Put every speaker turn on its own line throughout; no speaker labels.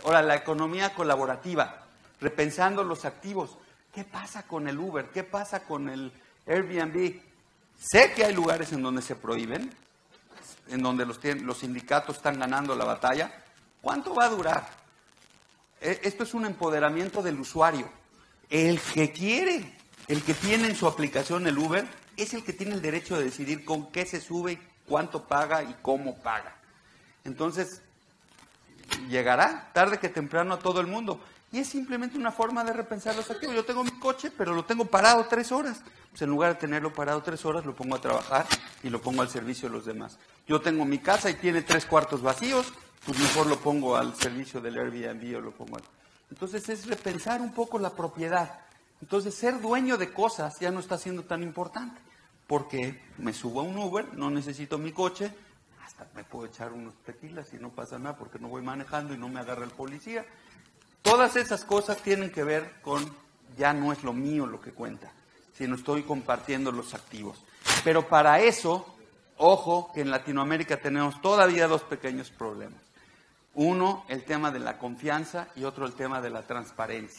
Ahora, la economía colaborativa, repensando los activos. ¿Qué pasa con el Uber? ¿Qué pasa con el Airbnb? Sé que hay lugares en donde se prohíben, en donde los sindicatos están ganando la batalla. ¿Cuánto va a durar? Esto es un empoderamiento del usuario. El que quiere, el que tiene en su aplicación el Uber, es el que tiene el derecho de decidir con qué se sube, cuánto paga y cómo paga. Entonces, llegará tarde que temprano a todo el mundo. Y es simplemente una forma de repensar los activos. Yo tengo mi coche, pero lo tengo parado 3 horas. Pues en lugar de tenerlo parado 3 horas, lo pongo a trabajar y lo pongo al servicio de los demás. Yo tengo mi casa y tiene 3 cuartos vacíos, pues mejor lo pongo al servicio del Airbnb o lo pongo al... Entonces es repensar un poco la propiedad. Entonces ser dueño de cosas ya no está siendo tan importante. Porque me subo a un Uber, no necesito mi coche, hasta me puedo echar unos tequilas y no pasa nada porque no voy manejando y no me agarra el policía. Todas esas cosas tienen que ver con, ya no es lo mío lo que cuenta, sino estoy compartiendo los activos. Pero para eso, ojo, que en Latinoamérica tenemos todavía 2 pequeños problemas. Uno, el tema de la confianza y otro, el tema de la transparencia.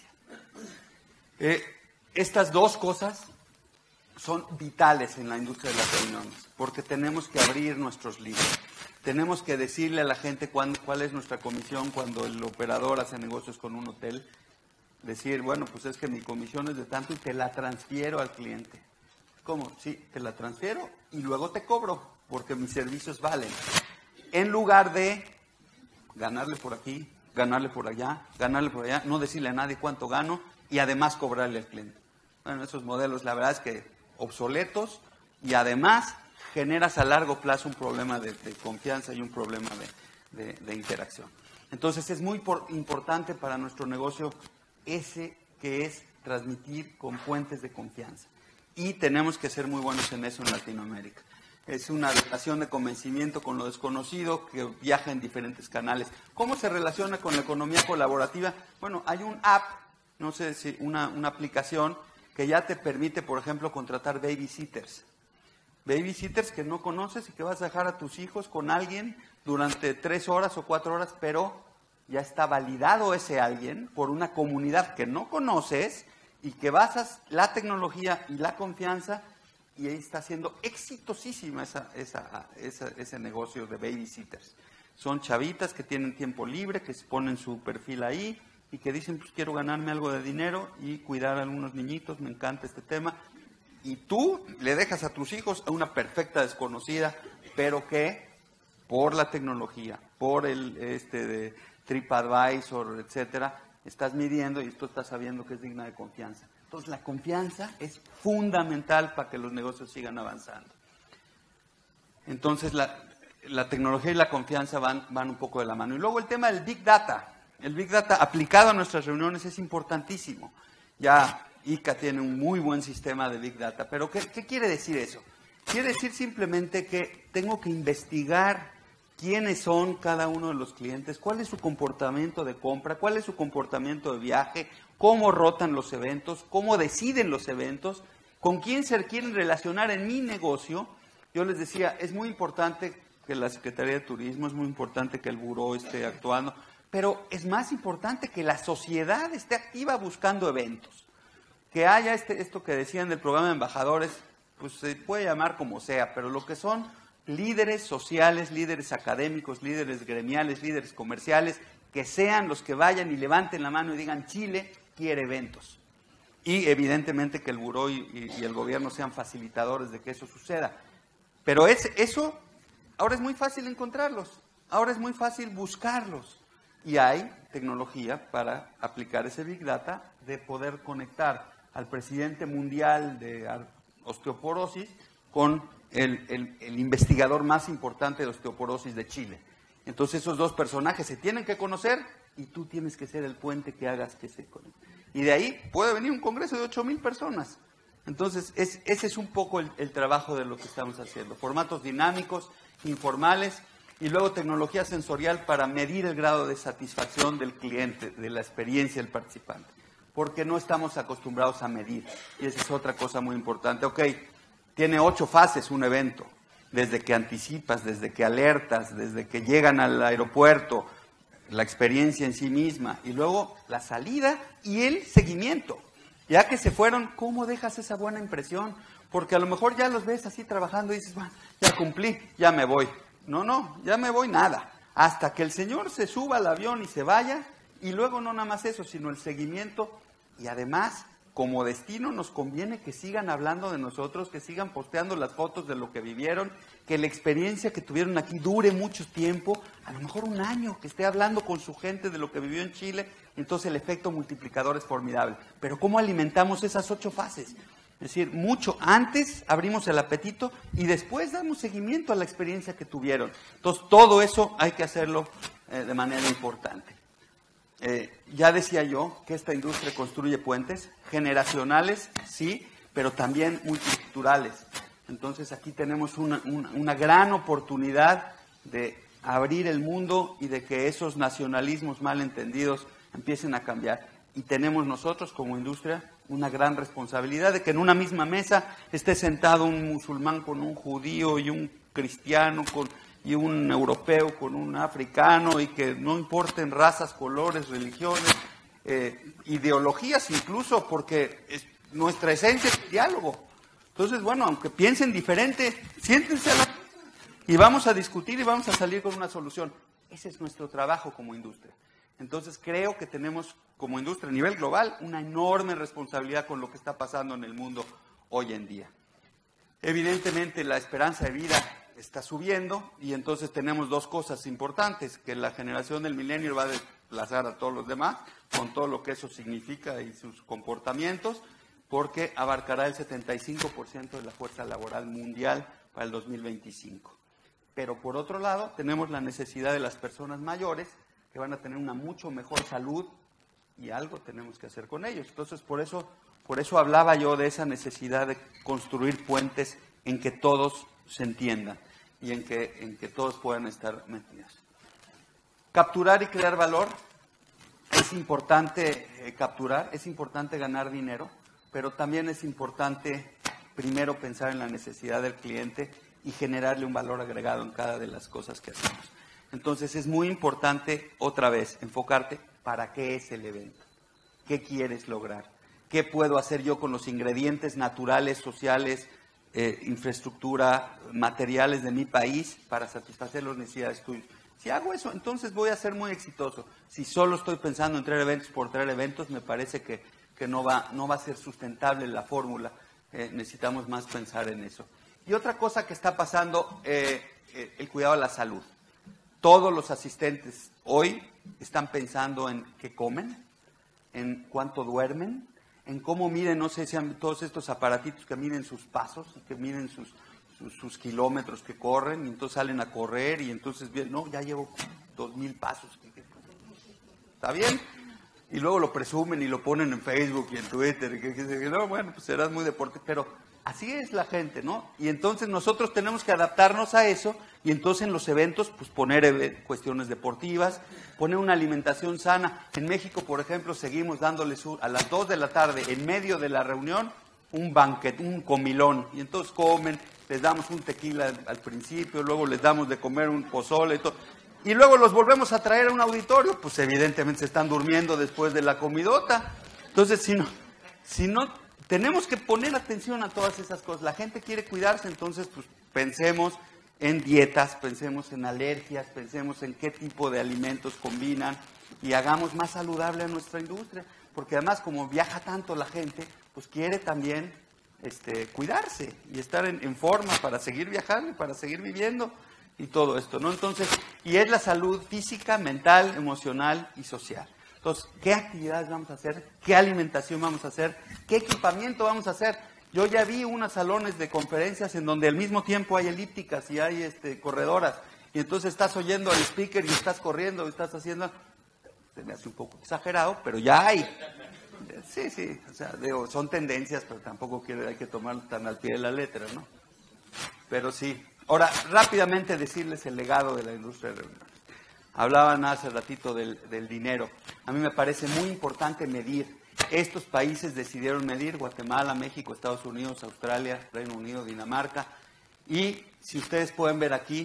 Estas 2 cosas son vitales en la industria de las reuniones, porque tenemos que abrir nuestros libros. Tenemos que decirle a la gente cuál es nuestra comisión cuando el operador hace negocios con un hotel. Decir, bueno, pues es que mi comisión es de tanto y te la transfiero al cliente. ¿Cómo? Sí, te la transfiero y luego te cobro, porque mis servicios valen. En lugar de ganarle por aquí, ganarle por allá, no decirle a nadie cuánto gano y además cobrarle al cliente. Bueno, esos modelos, la verdad es que obsoletos y además generas a largo plazo un problema de confianza y un problema de interacción. Entonces es muy importante para nuestro negocio ese que es transmitir con puentes de confianza. Y tenemos que ser muy buenos en eso en Latinoamérica. Es una relación de convencimiento con lo desconocido que viaja en diferentes canales. ¿Cómo se relaciona con la economía colaborativa? Bueno, hay un app, no sé si una aplicación que ya te permite, por ejemplo, contratar babysitters. Babysitters que no conoces y que vas a dejar a tus hijos con alguien durante 3 horas o 4 horas, pero ya está validado ese alguien por una comunidad que no conoces y que basas la tecnología y la confianza, y ahí está siendo exitosísima ese negocio de babysitters. Son chavitas que tienen tiempo libre, que se ponen su perfil ahí y que dicen, pues quiero ganarme algo de dinero y cuidar a algunos niñitos, me encanta este tema. Y tú le dejas a tus hijos a una perfecta desconocida, pero que por la tecnología, por el de TripAdvisor, etcétera, estás midiendo y tú estás sabiendo que es digna de confianza. Entonces la confianza es fundamental para que los negocios sigan avanzando. Entonces la tecnología y la confianza van un poco de la mano. Y luego el tema del Big Data. El Big Data aplicado a nuestras reuniones es importantísimo. Ya ICA tiene un muy buen sistema de Big Data. Pero ¿qué quiere decir eso? Quiere decir simplemente que tengo que investigar quiénes son cada uno de los clientes, cuál es su comportamiento de compra, cuál es su comportamiento de viaje, cómo rotan los eventos, cómo deciden los eventos, con quién se quieren relacionar en mi negocio. Yo les decía, es muy importante que la Secretaría de Turismo, es muy importante que el buró esté actuando, pero es más importante que la sociedad esté activa buscando eventos. Que haya esto que decían del programa de embajadores, pues se puede llamar como sea, pero lo que son líderes sociales, líderes académicos, líderes gremiales, líderes comerciales, que sean los que vayan y levanten la mano y digan, Chile quiere eventos. Y evidentemente que el buró y el gobierno sean facilitadores de que eso suceda. Pero eso, ahora es muy fácil encontrarlos, ahora es muy fácil buscarlos. Y hay tecnología para aplicar ese Big Data, de poder conectar al presidente mundial de osteoporosis con el investigador más importante de osteoporosis de Chile. Entonces esos 2 personajes se tienen que conocer y tú tienes que ser el puente que hagas que se conecten. Y de ahí puede venir un congreso de 8,000 personas. Entonces ese es un poco el trabajo de lo que estamos haciendo. Formatos dinámicos, informales, y luego tecnología sensorial para medir el grado de satisfacción del cliente, de la experiencia del participante. Porque no estamos acostumbrados a medir. Y esa es otra cosa muy importante. Ok, tiene 8 fases un evento. Desde que anticipas, desde que alertas, desde que llegan al aeropuerto, la experiencia en sí misma, y luego la salida y el seguimiento. Ya que se fueron, ¿cómo dejas esa buena impresión? Porque a lo mejor ya los ves así trabajando y dices, bueno, ya cumplí, ya me voy. No, ya me voy, nada. Hasta que el señor se suba al avión y se vaya, y luego no nada más eso, sino el seguimiento. Y además, como destino, nos conviene que sigan hablando de nosotros, que sigan posteando las fotos de lo que vivieron, que la experiencia que tuvieron aquí dure mucho tiempo, a lo mejor un año, que esté hablando con su gente de lo que vivió en Chile, entonces el efecto multiplicador es formidable. Pero ¿cómo alimentamos esas 8 fases? Es decir, mucho antes abrimos el apetito y después damos seguimiento a la experiencia que tuvieron. Entonces, todo eso hay que hacerlo de manera importante. Ya decía yo que esta industria construye puentes generacionales, sí, pero también multiculturales. Entonces, aquí tenemos una gran oportunidad de abrir el mundo y de que esos nacionalismos malentendidos empiecen a cambiar. Y tenemos nosotros como industria una gran responsabilidad de que en una misma mesa esté sentado un musulmán con un judío y un cristiano y un europeo con un africano, y que no importen razas, colores, religiones, ideologías incluso, porque nuestra esencia es el diálogo. Entonces, bueno, aunque piensen diferente, siéntense a la mesa y vamos a discutir y vamos a salir con una solución. Ese es nuestro trabajo como industria. Entonces creo que tenemos como industria a nivel global una enorme responsabilidad con lo que está pasando en el mundo hoy en día. Evidentemente la esperanza de vida está subiendo y entonces tenemos 2 cosas importantes, que la generación del milenio va a desplazar a todos los demás, con todo lo que eso significa y sus comportamientos, porque abarcará el 75% de la fuerza laboral mundial para el 2025. Pero por otro lado tenemos la necesidad de las personas mayores, que van a tener una mucho mejor salud, y algo tenemos que hacer con ellos. Entonces, por eso hablaba yo de esa necesidad de construir puentes en que todos se entiendan y en que todos puedan estar metidos. Capturar y crear valor. Es importante capturar, es importante ganar dinero, pero también es importante primero pensar en la necesidad del cliente y generarle un valor agregado en cada de las cosas que hacemos. Entonces es muy importante, otra vez, enfocarte para qué es el evento, qué quieres lograr, qué puedo hacer yo con los ingredientes naturales, sociales, infraestructura, materiales de mi país para satisfacer las necesidades tuyas. Si hago eso, entonces voy a ser muy exitoso. Si solo estoy pensando en traer eventos por traer eventos, me parece que no va a ser sustentable la fórmula. Necesitamos más pensar en eso. Y otra cosa que está pasando, el cuidado de la salud. Todos los asistentes hoy están pensando en qué comen, en cuánto duermen, en cómo miden, no sé si han todos estos aparatitos que miden sus pasos y que miden sus kilómetros que corren, y entonces salen a correr y entonces, no, ya llevo 2,000 pasos. ¿Está bien? Y luego lo presumen y lo ponen en Facebook y en Twitter. Y no, bueno, pues serás muy deporte, pero así es la gente, ¿no? Y entonces nosotros tenemos que adaptarnos a eso, y entonces en los eventos, pues poner cuestiones deportivas, poner una alimentación sana. En México, por ejemplo, seguimos dándoles a las 2 de la tarde, en medio de la reunión, un banquete, un comilón. Y entonces comen, les damos un tequila al principio, luego les damos de comer un pozole y todo. Y luego los volvemos a traer a un auditorio, pues evidentemente se están durmiendo después de la comidota. Entonces, si no tenemos que poner atención a todas esas cosas. La gente quiere cuidarse, entonces pues pensemos en dietas, pensemos en alergias, pensemos en qué tipo de alimentos combinan y hagamos más saludable a nuestra industria, porque además como viaja tanto la gente, pues quiere también cuidarse y estar en forma para seguir viajando y para seguir viviendo y todo esto, ¿no? Entonces, y es la salud física, mental, emocional y social. Entonces, ¿qué actividades vamos a hacer? ¿Qué alimentación vamos a hacer? ¿Qué equipamiento vamos a hacer? Yo ya vi unos salones de conferencias en donde al mismo tiempo hay elípticas y hay corredoras. Y entonces estás oyendo al speaker y estás corriendo y estás haciendo... Se me hace un poco exagerado, pero ya hay. Sí, o sea, son tendencias, pero tampoco hay que tomarlo tan al pie de la letra, ¿no? Pero sí. Ahora, rápidamente decirles el legado de la industria de reuniones. Hablaban hace ratito del dinero. A mí me parece muy importante medir. Estos países decidieron medir, Guatemala, México, Estados Unidos, Australia, Reino Unido, Dinamarca. Y si ustedes pueden ver aquí,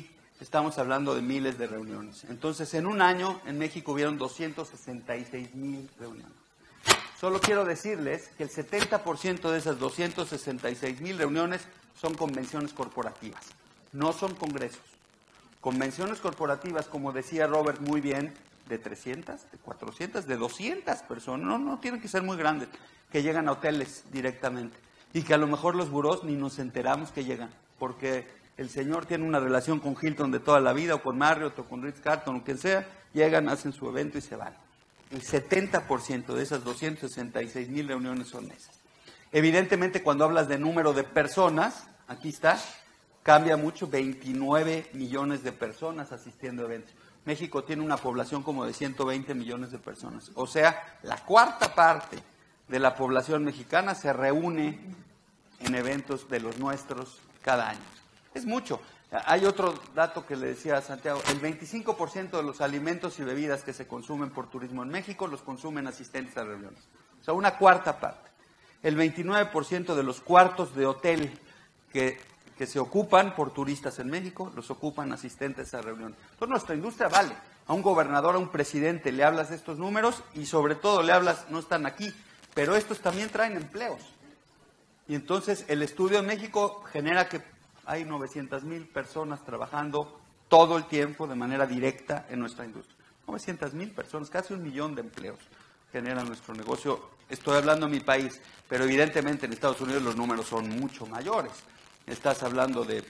estamos hablando de miles de reuniones. Entonces, en un año en México hubieron 266,000 reuniones. Solo quiero decirles que el 70% de esas 266,000 reuniones son convenciones corporativas, no son congresos. Convenciones corporativas, como decía Robert muy bien, de 300, de 400, de 200 personas, no tienen que ser muy grandes, que llegan a hoteles directamente. Y que a lo mejor los burós ni nos enteramos que llegan, porque el señor tiene una relación con Hilton de toda la vida, o con Marriott, o con Ritz-Carlton, o quien sea, llegan, hacen su evento y se van. El 70% de esas 266,000 reuniones son esas. Evidentemente, cuando hablas de número de personas, aquí está, cambia mucho, 29 millones de personas asistiendo a eventos. México tiene una población como de 120 millones de personas. O sea, la cuarta parte de la población mexicana se reúne en eventos de los nuestros cada año. Es mucho. Hay otro dato que le decía a Santiago, el 25% de los alimentos y bebidas que se consumen por turismo en México los consumen asistentes a reuniones. O sea, una cuarta parte. El 29% de los cuartos de hotel que se ocupan por turistas en México los ocupan asistentes a reuniones. Entonces nuestra industria vale. A un gobernador, a un presidente le hablas de estos números y sobre todo le hablas, no están aquí, pero estos también traen empleos. Y entonces el estudio en México genera que hay 900,000 personas trabajando todo el tiempo de manera directa en nuestra industria. 900,000 personas, casi 1,000,000 de empleos genera nuestro negocio. Estoy hablando de mi país, pero evidentemente en Estados Unidos los números son mucho mayores. Estás hablando de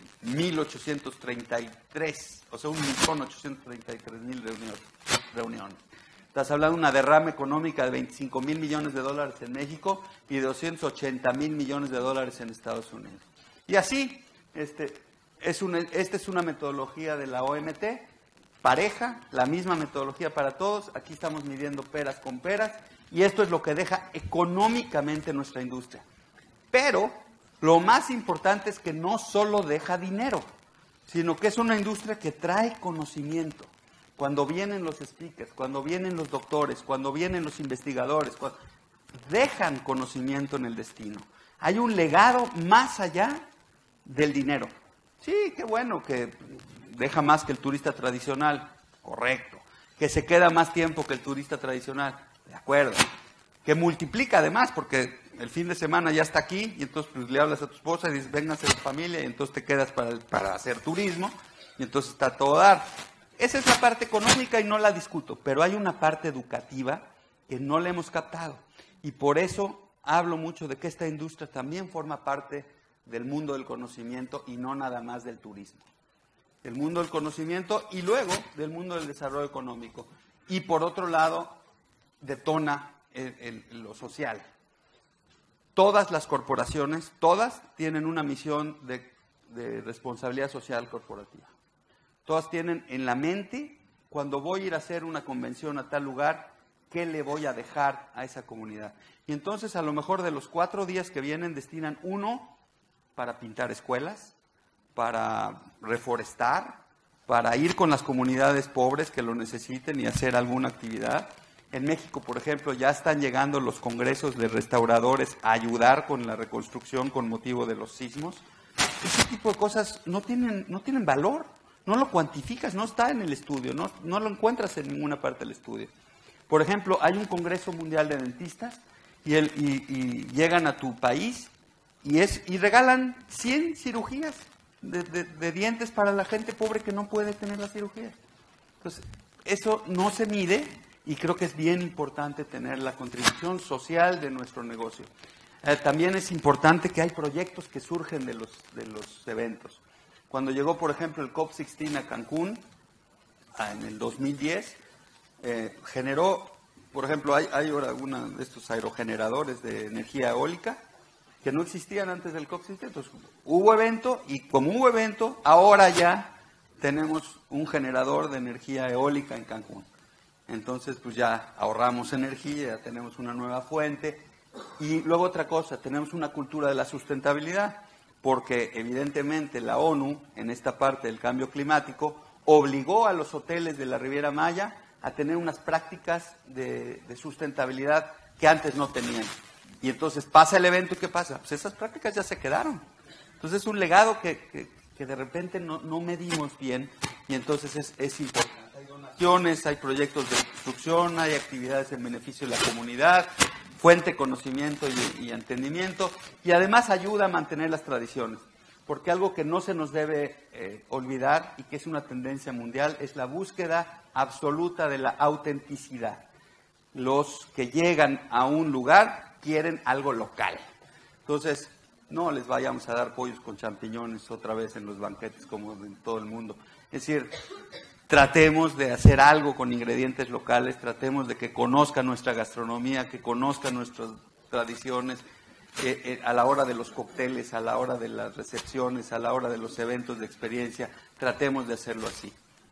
1,833, o sea, 1,833,000 reuniones. Estás hablando de una derrama económica de 25,000 millones de dólares en México y de 280,000 millones de dólares en Estados Unidos. Y así, esta es una metodología de la OMT, pareja, la misma metodología para todos. Aquí estamos midiendo peras con peras y esto es lo que deja económicamente nuestra industria. Pero lo más importante es que no solo deja dinero, sino que es una industria que trae conocimiento. Cuando vienen los speakers, cuando vienen los doctores, cuando vienen los investigadores, dejan conocimiento en el destino. Hay un legado más allá del dinero. Sí, qué bueno que deja más que el turista tradicional, correcto. Que se queda más tiempo que el turista tradicional, de acuerdo. Que multiplica además, porque el fin de semana ya está aquí, y entonces pues, le hablas a tu esposa y dices, vénganse de familia, y entonces te quedas para hacer turismo, y entonces está todo dar. Esa es la parte económica y no la discuto, pero hay una parte educativa que no le hemos captado. Y por eso hablo mucho de que esta industria también forma parte del mundo del conocimiento y no nada más del turismo. Del mundo del conocimiento y luego del mundo del desarrollo económico. Y por otro lado, detona lo social. Todas las corporaciones, todas tienen una misión de responsabilidad social corporativa. Todas tienen en la mente, cuando voy a ir a hacer una convención a tal lugar, ¿qué le voy a dejar a esa comunidad? Y entonces a lo mejor de los 4 días que vienen destinan 1 para pintar escuelas, para reforestar, para ir con las comunidades pobres que lo necesiten y hacer alguna actividad. En México, por ejemplo, ya están llegando los congresos de restauradores a ayudar con la reconstrucción con motivo de los sismos. Ese tipo de cosas no tienen valor, no lo cuantificas, no está en el estudio, no lo encuentras en ninguna parte del estudio. Por ejemplo, hay un Congreso Mundial de Dentistas y llegan a tu país y regalan 100 cirugías de dientes para la gente pobre que no puede tener la cirugía. Entonces, eso no se mide y creo que es bien importante tener la contribución social de nuestro negocio. También es importante que hay proyectos que surgen de los eventos. Cuando llegó, por ejemplo, el COP16 a Cancún, en el 2010, generó, por ejemplo, hay ahora uno de estos aerogeneradores de energía eólica que no existían antes del COP16. Entonces, hubo evento y como hubo evento, ahora ya tenemos un generador de energía eólica en Cancún. Entonces, pues ya ahorramos energía, ya tenemos una nueva fuente. Y luego otra cosa, tenemos una cultura de la sustentabilidad, porque evidentemente la ONU, en esta parte del cambio climático, obligó a los hoteles de la Riviera Maya a tener unas prácticas de sustentabilidad que antes no tenían. Y entonces pasa el evento y ¿qué pasa? Pues esas prácticas ya se quedaron. Entonces es un legado que de repente no medimos bien y entonces es importante. Hay donaciones, hay proyectos de construcción, hay actividades en beneficio de la comunidad, fuente, conocimiento y entendimiento, y además ayuda a mantener las tradiciones, porque algo que no se nos debe olvidar y que es una tendencia mundial es la búsqueda absoluta de la autenticidad. Los que llegan a un lugar quieren algo local. Entonces, no les vayamos a dar pollos con champiñones otra vez en los banquetes como en todo el mundo. Es decir, tratemos de hacer algo con ingredientes locales, tratemos de que conozcan nuestra gastronomía, que conozcan nuestras tradiciones, a la hora de los cócteles, a la hora de las recepciones, a la hora de los eventos de experiencia, tratemos de hacerlo así.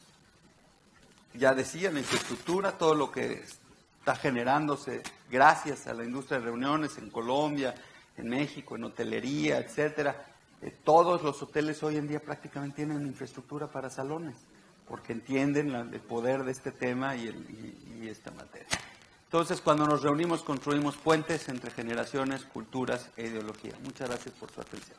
Ya decía, la infraestructura, todo lo que está generándose gracias a la industria de reuniones en Colombia, en México, en hotelería, etcétera. Todos los hoteles hoy en día prácticamente tienen infraestructura para salones, porque entienden el poder de este tema y esta materia. Entonces, cuando nos reunimos, construimos puentes entre generaciones, culturas e ideología. Muchas gracias por su atención.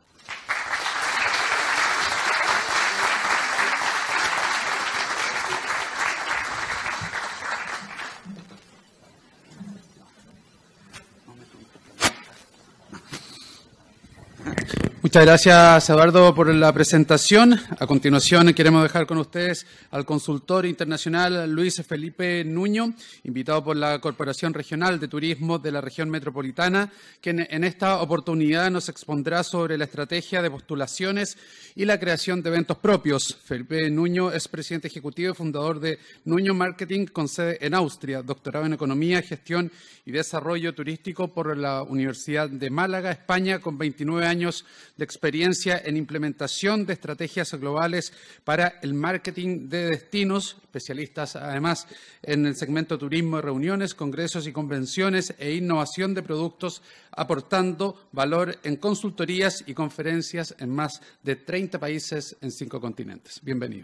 Muchas gracias, Eduardo, por la presentación. A continuación, queremos dejar con ustedes al consultor internacional Luis Felipe Nuño, invitado por la Corporación Regional de Turismo de la Región Metropolitana, quien en esta oportunidad nos expondrá sobre la estrategia de postulaciones y la creación de eventos propios. Felipe Nuño es presidente ejecutivo y fundador de Nuño Marketing, con sede en Austria, doctorado en Economía, Gestión y Desarrollo Turístico por la Universidad de Málaga, España, con 29 años de experiencia en implementación de estrategias globales para el marketing de destinos, especialistas además en el segmento turismo y reuniones, congresos y convenciones e innovación de productos, aportando valor en consultorías y conferencias en más de 30 países en 5 continentes. Bienvenido.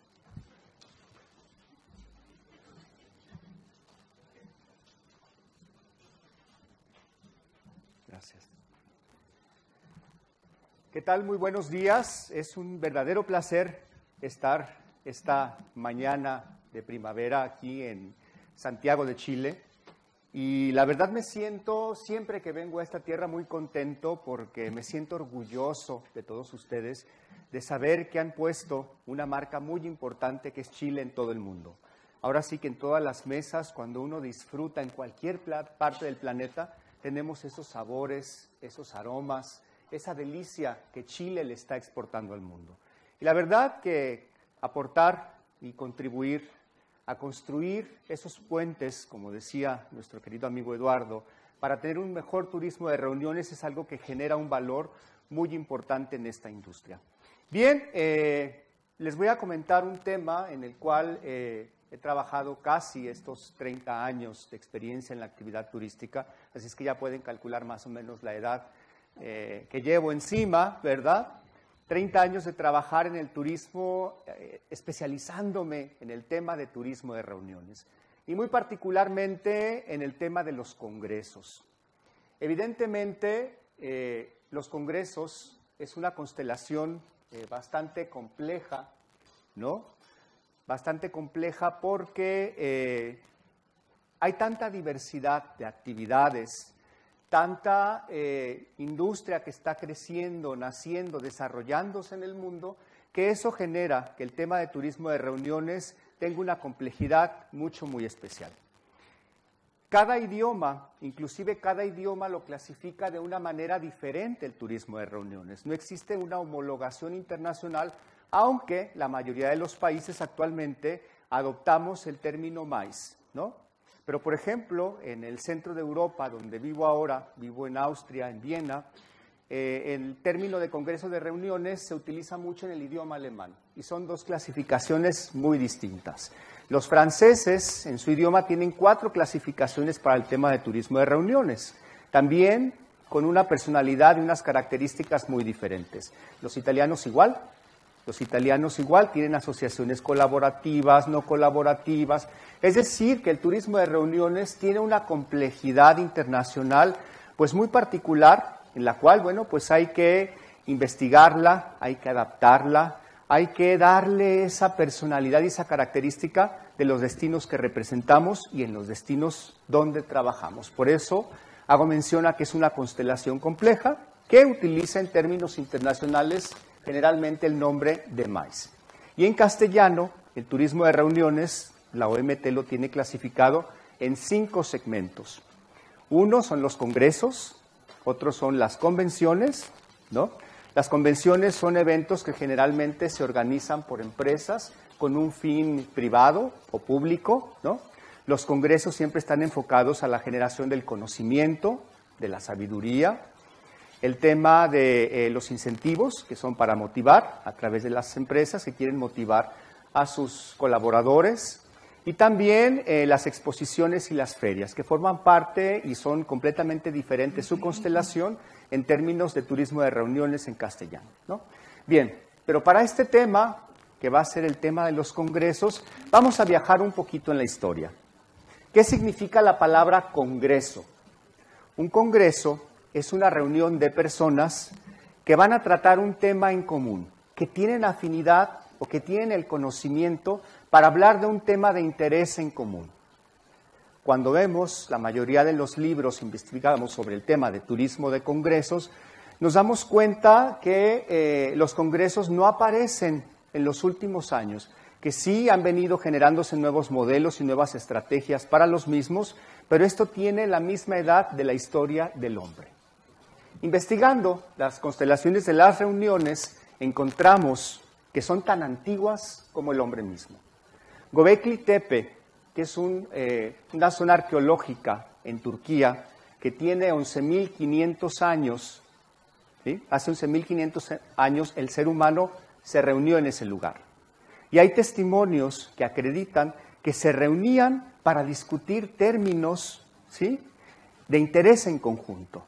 ¿Qué tal? Muy buenos días. Es un verdadero placer estar esta mañana de primavera aquí en Santiago de Chile. Y la verdad me siento, siempre que vengo a esta tierra, muy contento porque me siento orgulloso de todos ustedes de saber que han puesto una marca muy importante que es Chile en todo el mundo. Ahora sí que en todas las mesas, cuando uno disfruta en cualquier parte del planeta, tenemos esos sabores, esos aromas, esa delicia que Chile le está exportando al mundo. Y la verdad que aportar y contribuir a construir esos puentes, como decía nuestro querido amigo Eduardo, para tener un mejor turismo de reuniones es algo que genera un valor muy importante en esta industria. Bien, les voy a comentar un tema en el cual he trabajado casi estos 30 años de experiencia en la actividad turística, así es que ya pueden calcular más o menos la edad que llevo encima, ¿verdad? 30 años de trabajar en el turismo, especializándome en el tema de turismo de reuniones y muy particularmente en el tema de los congresos. Evidentemente, los congresos es una constelación bastante compleja, ¿no? Bastante compleja porque hay tanta diversidad de actividades, tanta industria que está creciendo, naciendo, desarrollándose en el mundo, que eso genera que el tema de turismo de reuniones tenga una complejidad muy especial. Cada idioma, inclusive cada idioma lo clasifica de una manera diferente el turismo de reuniones. No existe una homologación internacional, aunque la mayoría de los países actualmente adoptamos el término MICE, ¿no? Pero, por ejemplo, en el centro de Europa, donde vivo ahora, vivo en Austria, en Viena, el término de congreso de reuniones se utiliza mucho en el idioma alemán y son dos clasificaciones muy distintas. Los franceses, en su idioma, tienen 4 clasificaciones para el tema de turismo de reuniones, también con una personalidad y unas características muy diferentes. Los italianos igual. Los italianos igual tienen asociaciones colaborativas, no colaborativas. Es decir, que el turismo de reuniones tiene una complejidad internacional pues muy particular, en la cual, bueno, pues hay que investigarla, hay que adaptarla, hay que darle esa personalidad y esa característica de los destinos que representamos y en los destinos donde trabajamos. Por eso hago mención a que es una constelación compleja que utiliza en términos internacionales generalmente el nombre de MAIS. Y en castellano, el turismo de reuniones, la OMT lo tiene clasificado en 5 segmentos. Uno son los congresos, otros son las convenciones, ¿no? Las convenciones son eventos que generalmente se organizan por empresas con un fin privado o público, ¿no? Los congresos siempre están enfocados a la generación del conocimiento, de la sabiduría. El tema de los incentivos, que son para motivar a través de las empresas que quieren motivar a sus colaboradores. Y también las exposiciones y las ferias, que forman parte y son completamente diferentes su constelación en términos de turismo de reuniones en castellano, ¿no? Bien, pero para este tema, que va a ser el tema de los congresos, vamos a viajar un poquito en la historia. ¿Qué significa la palabra congreso? Un congreso es una reunión de personas que van a tratar un tema en común, que tienen afinidad o que tienen el conocimiento para hablar de un tema de interés en común. Cuando vemos la mayoría de los libros, investigamos sobre el tema de turismo de congresos, nos damos cuenta que los congresos no aparecen en los últimos años, que sí han venido generándose nuevos modelos y nuevas estrategias para los mismos, pero esto tiene la misma edad de la historia del hombre. Investigando las constelaciones de las reuniones, encontramos que son tan antiguas como el hombre mismo. Göbekli Tepe, que es una zona arqueológica en Turquía que tiene 11.500 años, ¿sí? Hace 11.500 años el ser humano se reunió en ese lugar. Y hay testimonios que acreditan que se reunían para discutir términos, ¿sí?, de interés en conjunto.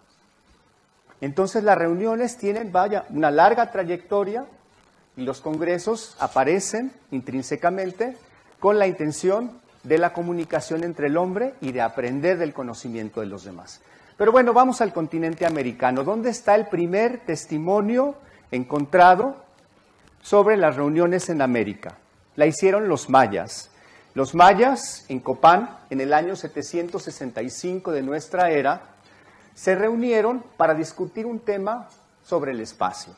Entonces las reuniones tienen, una larga trayectoria y los congresos aparecen intrínsecamente con la intención de la comunicación entre el hombre y de aprender del conocimiento de los demás. Pero bueno, vamos al continente americano. ¿Dónde está el primer testimonio encontrado sobre las reuniones en América? La hicieron los mayas. Los mayas en Copán, en el año 765 de nuestra era, se reunieron para discutir un tema sobre el espacio.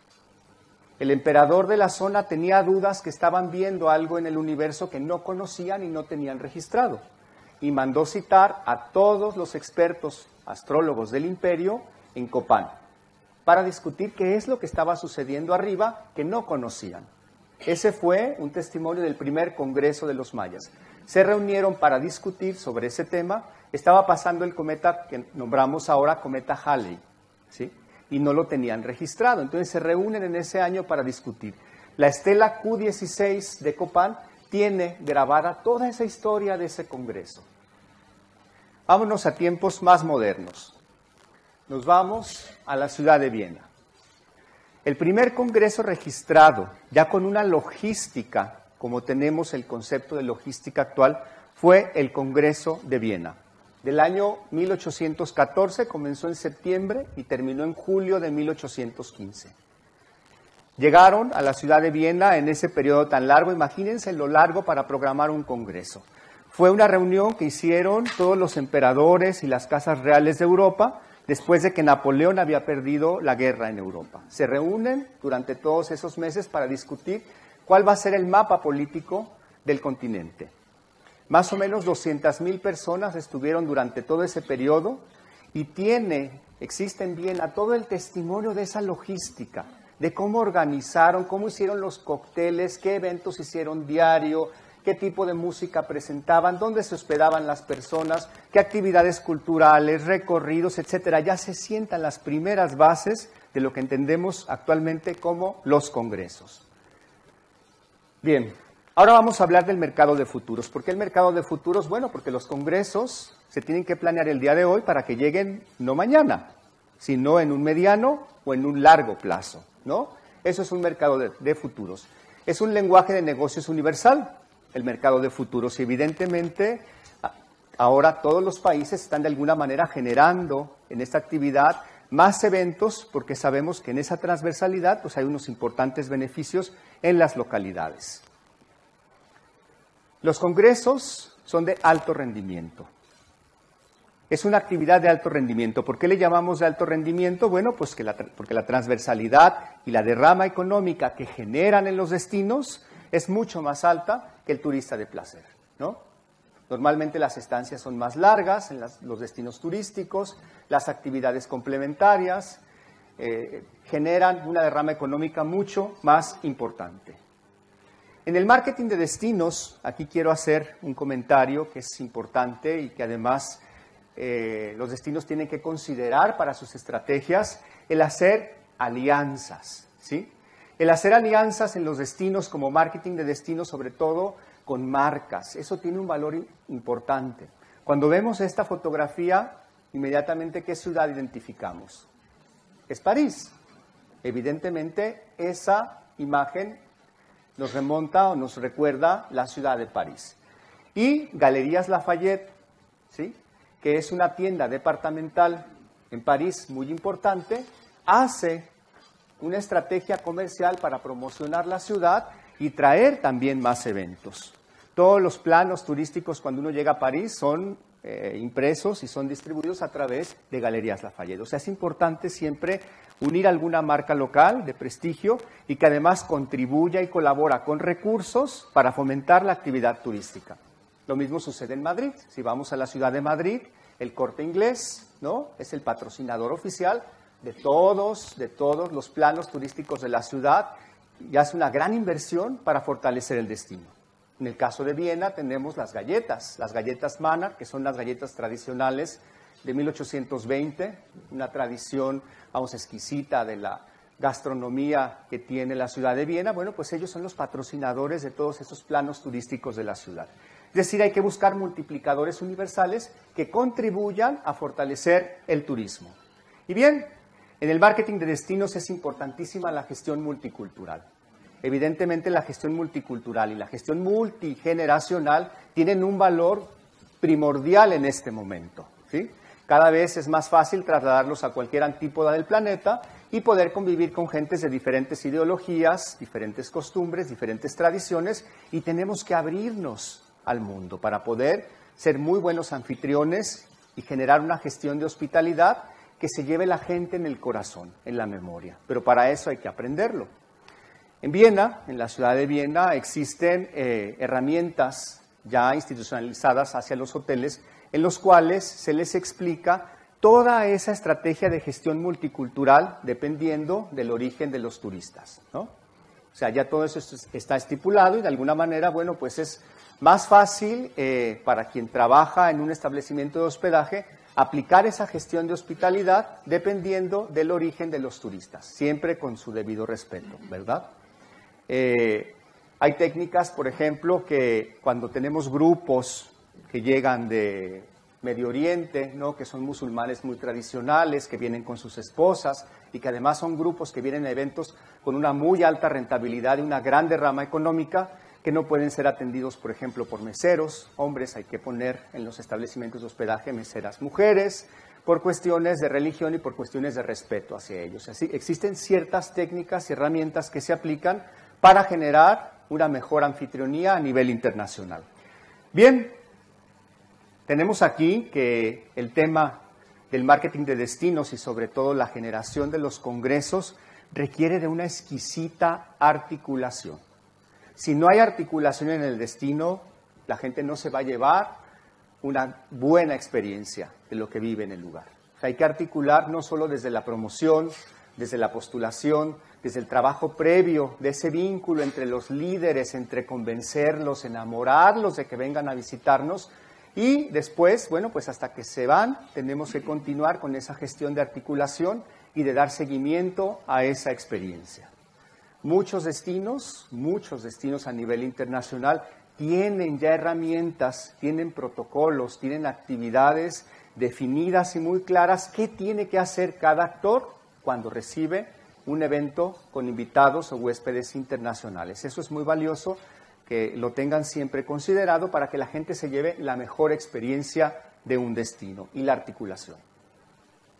El emperador de la zona tenía dudas que estaban viendo algo en el universo que no conocían y no tenían registrado. Y mandó citar a todos los expertos astrólogos del imperio en Copán para discutir qué es lo que estaba sucediendo arriba que no conocían. Ese fue un testimonio del primer congreso de los mayas. Se reunieron para discutir sobre ese tema. Estaba pasando el cometa que nombramos ahora cometa Halley, ¿sí?, y no lo tenían registrado. Entonces se reúnen en ese año para discutir. La estela Q16 de Copán tiene grabada toda esa historia de ese congreso. Vámonos a tiempos más modernos. Nos vamos a la ciudad de Viena. El primer congreso registrado, ya con una logística, como tenemos el concepto de logística actual, fue el Congreso de Viena. Del año 1814, comenzó en septiembre y terminó en julio de 1815. Llegaron a la ciudad de Viena en ese periodo tan largo, imagínense lo largo para programar un congreso. Fue una reunión que hicieron todos los emperadores y las casas reales de Europa, después de que Napoleón había perdido la guerra en Europa. Se reúnen durante todos esos meses para discutir cuál va a ser el mapa político del continente. Más o menos 200,000 personas estuvieron durante todo ese periodo y existe en Viena todo el testimonio de esa logística, de cómo organizaron, cómo hicieron los cócteles, qué eventos hicieron diario, qué tipo de música presentaban, dónde se hospedaban las personas, qué actividades culturales, recorridos, etcétera. Ya se sientan las primeras bases de lo que entendemos actualmente como los congresos. Bien. Ahora vamos a hablar del mercado de futuros. ¿Por qué el mercado de futuros? Bueno, porque los congresos se tienen que planear el día de hoy para que lleguen no mañana, sino en un mediano o en un largo plazo, ¿no? Eso es un mercado de futuros. Es un lenguaje de negocios universal, el mercado de futuros. Y evidentemente, ahora todos los países están de alguna manera generando en esta actividad más eventos, porque sabemos que en esa transversalidad pues hay unos importantes beneficios en las localidades. Los congresos son de alto rendimiento. Es una actividad de alto rendimiento. ¿Por qué le llamamos de alto rendimiento? Bueno, pues porque la transversalidad y la derrama económica que generan en los destinos es mucho más alta que el turista de placer, ¿no? Normalmente las estancias son más largas en los destinos turísticos, las actividades complementarias generan una derrama económica mucho más importante. En el marketing de destinos, aquí quiero hacer un comentario que es importante y que además los destinos tienen que considerar para sus estrategias, el hacer alianzas, ¿sí? El hacer alianzas en los destinos como marketing de destinos, sobre todo con marcas, eso tiene un valor importante. Cuando vemos esta fotografía, inmediatamente, ¿qué ciudad identificamos? Es París. Evidentemente, esa imagen nos remonta o nos recuerda la ciudad de París. Y Galerías Lafayette, ¿sí?, que es una tienda departamental en París muy importante, hace una estrategia comercial para promocionar la ciudad y traer también más eventos. Todos los planos turísticos cuando uno llega a París son impresos y son distribuidos a través de Galerías Lafayette. O sea, es importante siempre unir alguna marca local de prestigio y que además contribuya y colabora con recursos para fomentar la actividad turística. Lo mismo sucede en Madrid. Si vamos a la ciudad de Madrid, el Corte Inglés, ¿no?, es el patrocinador oficial de todos los planos turísticos de la ciudad y hace una gran inversión para fortalecer el destino. En el caso de Viena tenemos las galletas Mannar, que son las galletas tradicionales de 1820, una tradición, vamos, exquisita de la gastronomía que tiene la ciudad de Viena. Bueno, pues ellos son los patrocinadores de todos esos planos turísticos de la ciudad. Es decir, hay que buscar multiplicadores universales que contribuyan a fortalecer el turismo. Y bien, en el marketing de destinos es importantísima la gestión multicultural. Evidentemente la gestión multicultural y la gestión multigeneracional tienen un valor primordial en este momento, ¿sí? Cada vez es más fácil trasladarlos a cualquier antípoda del planeta y poder convivir con gentes de diferentes ideologías, diferentes costumbres, diferentes tradiciones, y tenemos que abrirnos al mundo para poder ser muy buenos anfitriones y generar una gestión de hospitalidad que se lleve la gente en el corazón, en la memoria. Pero para eso hay que aprenderlo. En Viena, en la ciudad de Viena, existen herramientas ya institucionalizadas hacia los hoteles en los cuales se les explica toda esa estrategia de gestión multicultural dependiendo del origen de los turistas, ¿no? O sea, ya todo eso está estipulado y de alguna manera, bueno, pues es más fácil para quien trabaja en un establecimiento de hospedaje aplicar esa gestión de hospitalidad dependiendo del origen de los turistas, siempre con su debido respeto, ¿verdad? Hay técnicas, por ejemplo, que cuando tenemos grupos que llegan de Medio Oriente, ¿no?, que son musulmanes muy tradicionales, que vienen con sus esposas y que además son grupos que vienen a eventos con una muy alta rentabilidad y una gran derrama económica, que no pueden ser atendidos, por ejemplo, por meseros, hombres, hay que poner en los establecimientos de hospedaje meseras mujeres, por cuestiones de religión y por cuestiones de respeto hacia ellos. Así, existen ciertas técnicas y herramientas que se aplican para generar una mejor anfitrionía a nivel internacional. Bien, tenemos aquí que el tema del marketing de destinos y sobre todo la generación de los congresos requiere de una exquisita articulación. Si no hay articulación en el destino, la gente no se va a llevar una buena experiencia de lo que vive en el lugar. O sea, hay que articular no solo desde la promoción, desde la postulación, desde el trabajo previo de ese vínculo entre los líderes, entre convencerlos, enamorarlos de que vengan a visitarnos y después, bueno, pues hasta que se van, tenemos que continuar con esa gestión de articulación y de dar seguimiento a esa experiencia. Muchos destinos a nivel internacional tienen ya herramientas, tienen protocolos, tienen actividades definidas y muy claras qué tiene que hacer cada actor cuando recibe un evento con invitados o huéspedes internacionales. Eso es muy valioso que lo tengan siempre considerado para que la gente se lleve la mejor experiencia de un destino y la articulación.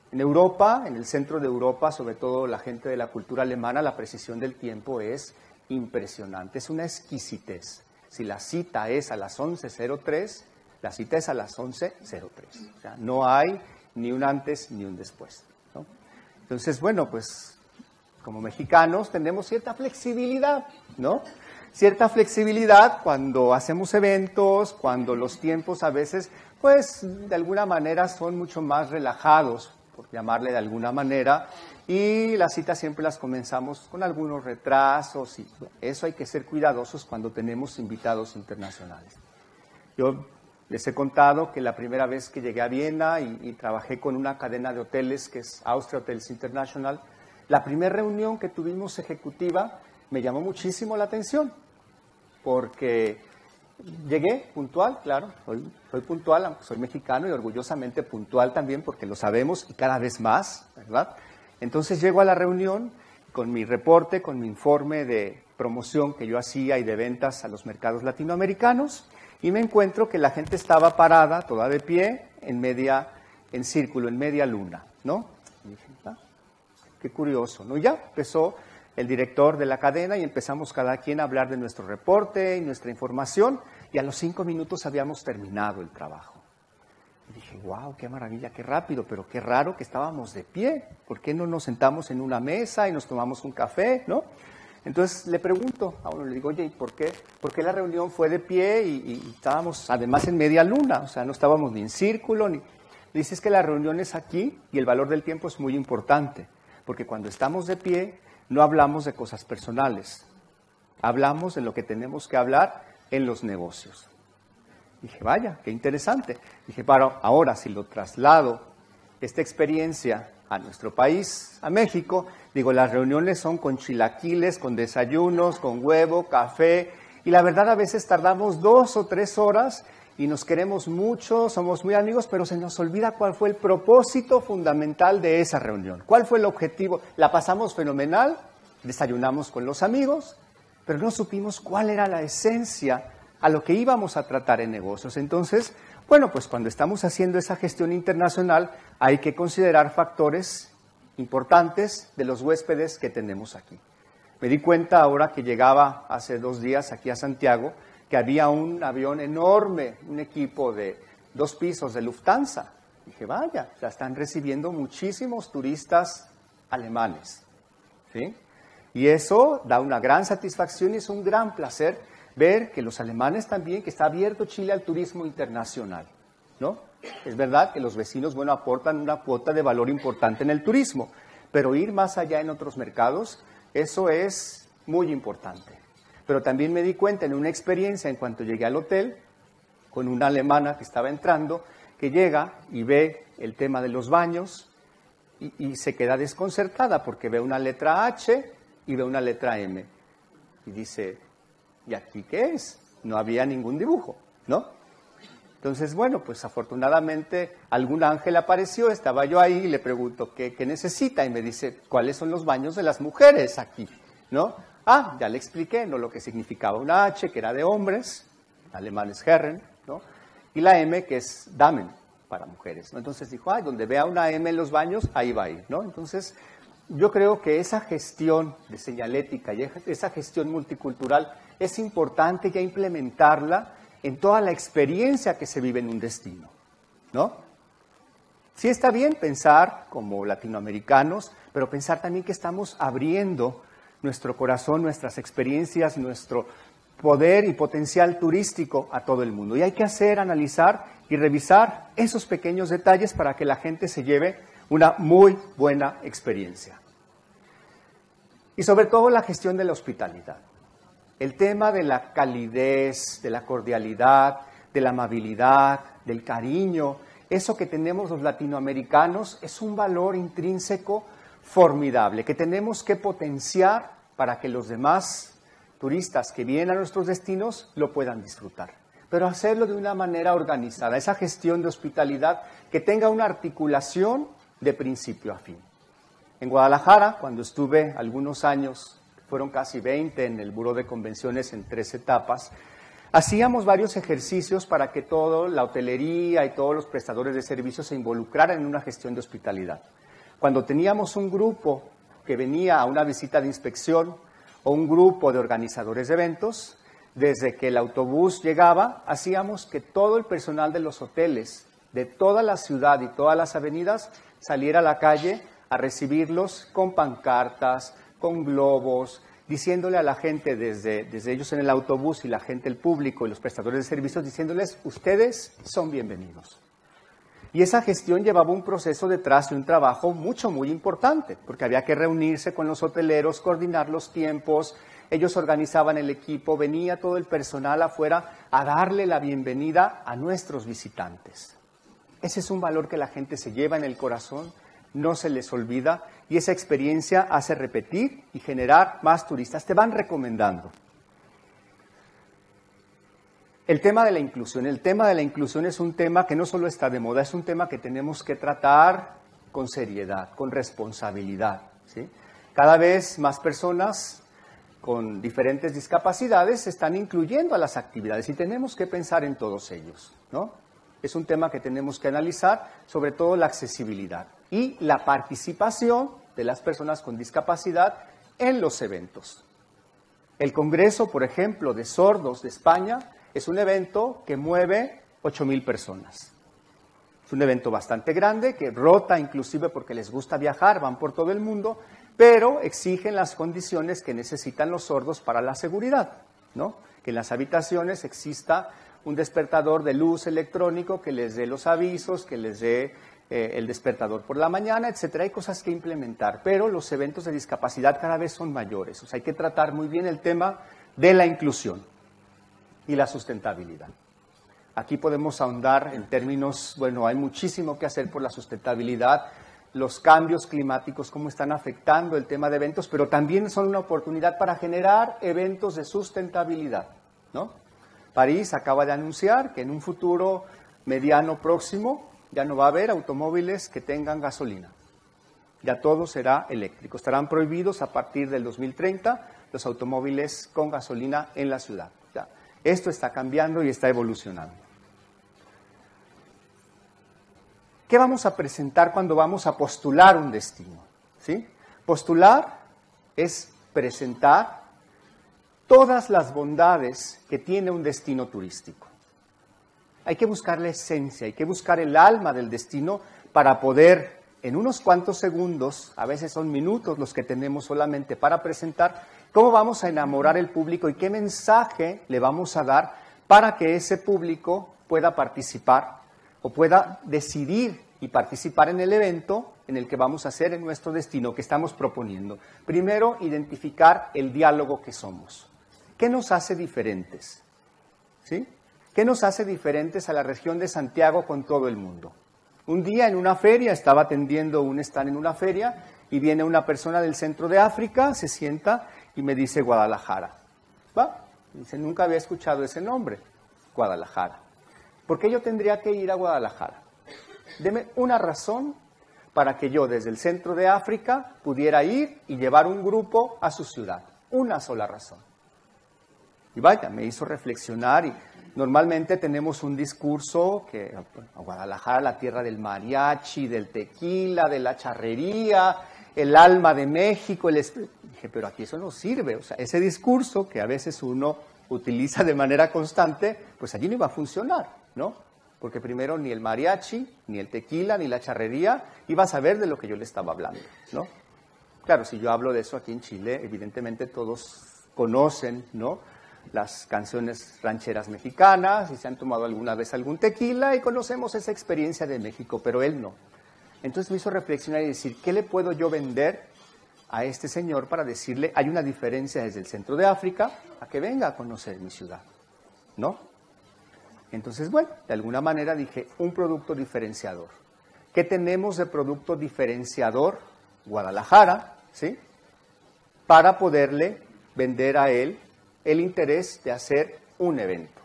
En Europa, en el centro de Europa, sobre todo la gente de la cultura alemana, la precisión del tiempo es impresionante, es una exquisitez. Si la cita es a las 11:03, la cita es a las 11:03. O sea, no hay ni un antes ni un después, ¿no? Entonces, bueno, pues como mexicanos tenemos cierta flexibilidad, ¿no? Cierta flexibilidad cuando hacemos eventos, cuando los tiempos a veces, pues, de alguna manera son mucho más relajados, por llamarle de alguna manera, y las citas siempre las comenzamos con algunos retrasos, y eso hay que ser cuidadosos cuando tenemos invitados internacionales. Yo les he contado que la primera vez que llegué a Viena y trabajé con una cadena de hoteles que es Austria Hotels International, la primera reunión que tuvimos ejecutiva me llamó muchísimo la atención, porque llegué puntual, claro, soy puntual, aunque soy mexicano y orgullosamente puntual también, porque lo sabemos y cada vez más, ¿verdad? Entonces llego a la reunión con mi reporte, con mi informe de promoción que yo hacía y de ventas a los mercados latinoamericanos, y me encuentro que la gente estaba parada, toda de pie, en círculo, en media luna, ¿no? Y dije, qué curioso, ¿no? Y ya empezó el director de la cadena y empezamos cada quien a hablar de nuestro reporte y nuestra información, y a los 5 minutos habíamos terminado el trabajo. Y dije, wow, qué maravilla, qué rápido, pero qué raro que estábamos de pie. ¿Por qué no nos sentamos en una mesa y nos tomamos un café, no? Entonces le pregunto a uno, le digo, oye, ¿y por qué la reunión fue de pie y estábamos además en media luna? O sea, no estábamos ni en círculo, ni... Dice, es que la reunión es aquí y el valor del tiempo es muy importante, porque cuando estamos de pie no hablamos de cosas personales, hablamos de lo que tenemos que hablar en los negocios. Dije, vaya, qué interesante. Dije, pero ahora si lo traslado, esta experiencia a nuestro país, a México, digo, las reuniones son con chilaquiles, con desayunos, con huevo, café, y la verdad a veces tardamos 2 o 3 horas y nos queremos mucho, somos muy amigos, pero se nos olvida cuál fue el propósito fundamental de esa reunión. ¿Cuál fue el objetivo? La pasamos fenomenal, desayunamos con los amigos, pero no supimos cuál era la esencia a lo que íbamos a tratar en negocios. Entonces, bueno, pues cuando estamos haciendo esa gestión internacional hay que considerar factores importantes de los huéspedes que tenemos aquí. Me di cuenta ahora que llegaba hace 2 días aquí a Santiago que había un avión enorme, un equipo de 2 pisos de Lufthansa. Dije, vaya, ya están recibiendo muchísimos turistas alemanes, ¿sí? Y eso da una gran satisfacción y es un gran placer ver que los alemanes también, que está abierto Chile al turismo internacional, ¿no? Es verdad que los vecinos, bueno, aportan una cuota de valor importante en el turismo, pero ir más allá en otros mercados, eso es muy importante. Pero también me di cuenta en una experiencia en cuanto llegué al hotel, con una alemana que estaba entrando, que llega y ve el tema de los baños y se queda desconcertada porque ve una letra H y ve una letra M. Y dice, ¿y aquí qué es? No había ningún dibujo, ¿no? Entonces, bueno, pues afortunadamente algún ángel apareció, estaba yo ahí y le pregunto, ¿qué necesita? Y me dice, ¿cuáles son los baños de las mujeres aquí? ¿No? Ah, ya le expliqué, ¿no? Lo que significaba una H, que era de hombres, en alemán es Herren, ¿no? Y la M, que es Damen, para mujeres, ¿no? Entonces dijo, donde vea una M en los baños, ahí va a ir, ¿no? Entonces, yo creo que esa gestión de señalética y esa gestión multicultural es importante ya implementarla en toda la experiencia que se vive en un destino, ¿no? Sí está bien pensar como latinoamericanos, pero pensar también que estamos abriendo nuestro corazón, nuestras experiencias, nuestro poder y potencial turístico a todo el mundo. Y hay que analizar y revisar esos pequeños detalles para que la gente se lleve una muy buena experiencia. Y sobre todo la gestión de la hospitalidad. El tema de la calidez, de la cordialidad, de la amabilidad, del cariño, eso que tenemos los latinoamericanos es un valor intrínseco formidable que tenemos que potenciar para que los demás turistas que vienen a nuestros destinos lo puedan disfrutar. Pero hacerlo de una manera organizada, esa gestión de hospitalidad que tenga una articulación de principio a fin. En Guadalajara, cuando estuve algunos años, fueron casi 20 en el Buró de Convenciones en 3 etapas, Hacíamos varios ejercicios para que toda la hotelería y todos los prestadores de servicios se involucraran en una gestión de hospitalidad. Cuando teníamos un grupo que venía a una visita de inspección o un grupo de organizadores de eventos, desde que el autobús llegaba, hacíamos que todo el personal de los hoteles, de toda la ciudad y todas las avenidas, saliera a la calle a recibirlos con pancartas, con globos, diciéndole a la gente desde ellos en el autobús y la gente, el público y los prestadores de servicios, diciéndoles, ustedes son bienvenidos. Y esa gestión llevaba un proceso detrás y un trabajo muy importante, porque había que reunirse con los hoteleros, coordinar los tiempos, ellos organizaban el equipo, venía todo el personal afuera a darle la bienvenida a nuestros visitantes. Ese es un valor que la gente se lleva en el corazón, no se les olvida, y esa experiencia hace repetir y generar más turistas. Te van recomendando. El tema de la inclusión. El tema de la inclusión es un tema que no solo está de moda, es un tema que tenemos que tratar con seriedad, con responsabilidad, ¿sí? Cada vez más personas con diferentes discapacidades se están incluyendo a las actividades y tenemos que pensar en todos ellos, ¿no? Es un tema que tenemos que analizar, sobre todo la accesibilidad y la participación de las personas con discapacidad en los eventos. El Congreso, por ejemplo, de Sordos de España es un evento que mueve 8,000 personas. Es un evento bastante grande, que rota inclusive porque les gusta viajar, van por todo el mundo, pero exigen las condiciones que necesitan los sordos para la seguridad, ¿no? Que en las habitaciones exista un despertador de luz electrónico que les dé los avisos, que les dé el despertador por la mañana, etcétera. Hay cosas que implementar, pero los eventos de discapacidad cada vez son mayores. O sea, hay que tratar muy bien el tema de la inclusión y la sustentabilidad. Aquí podemos ahondar en términos, bueno, hay muchísimo que hacer por la sustentabilidad, los cambios climáticos, cómo están afectando el tema de eventos, pero también son una oportunidad para generar eventos de sustentabilidad, ¿no? París acaba de anunciar que en un futuro mediano próximo ya no va a haber automóviles que tengan gasolina. Ya todo será eléctrico. Estarán prohibidos a partir del 2030 los automóviles con gasolina en la ciudad. Ya. Esto está cambiando y está evolucionando. ¿Qué vamos a presentar cuando vamos a postular un destino? ¿Sí? Postular es presentar todas las bondades que tiene un destino turístico. Hay que buscar la esencia, hay que buscar el alma del destino para poder, en unos cuantos segundos, a veces son minutos los que tenemos solamente para presentar, cómo vamos a enamorar al público y qué mensaje le vamos a dar para que ese público pueda participar o pueda decidir y participar en el evento en el que vamos a hacer en nuestro destino que estamos proponiendo. Primero, identificar el diálogo que somos. ¿Qué nos hace diferentes? ¿Sí? ¿Qué nos hace diferentes a la región de Santiago con todo el mundo? Un día en una feria, estaba atendiendo un stand en una feria y viene una persona del centro de África, se sienta y me dice Guadalajara. ¿Va? Dice, nunca había escuchado ese nombre, Guadalajara. ¿Por qué yo tendría que ir a Guadalajara? Deme una razón para que yo desde el centro de África pudiera ir y llevar un grupo a su ciudad. Una sola razón. Y vaya, me hizo reflexionar y normalmente tenemos un discurso que a Guadalajara, la tierra del mariachi, del tequila, de la charrería, el alma de México. Dije, pero aquí eso no sirve. O sea, ese discurso que a veces uno utiliza de manera constante, pues allí no iba a funcionar, ¿no? Porque primero ni el mariachi, ni el tequila, ni la charrería iba a saber de lo que yo le estaba hablando, ¿no? Claro, si yo hablo de eso aquí en Chile, evidentemente todos conocen, ¿no?, las canciones rancheras mexicanas y se han tomado alguna vez algún tequila y conocemos esa experiencia de México, pero él no. Entonces me hizo reflexionar y decir, ¿qué le puedo yo vender a este señor para decirle, hay una diferencia desde el centro de África a que venga a conocer mi ciudad, ¿no? Entonces, bueno, de alguna manera dije, un producto diferenciador. ¿Qué tenemos de producto diferenciador? Guadalajara, ¿sí? Para poderle vender a él el interés de hacer un evento.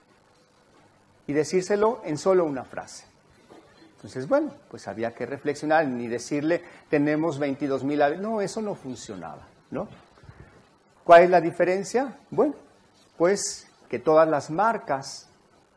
Y decírselo en solo una frase. Entonces, bueno, pues había que reflexionar, ni decirle, tenemos 22,000 no, eso no funcionaba, ¿no? ¿Cuál es la diferencia? Bueno, pues que todas las marcas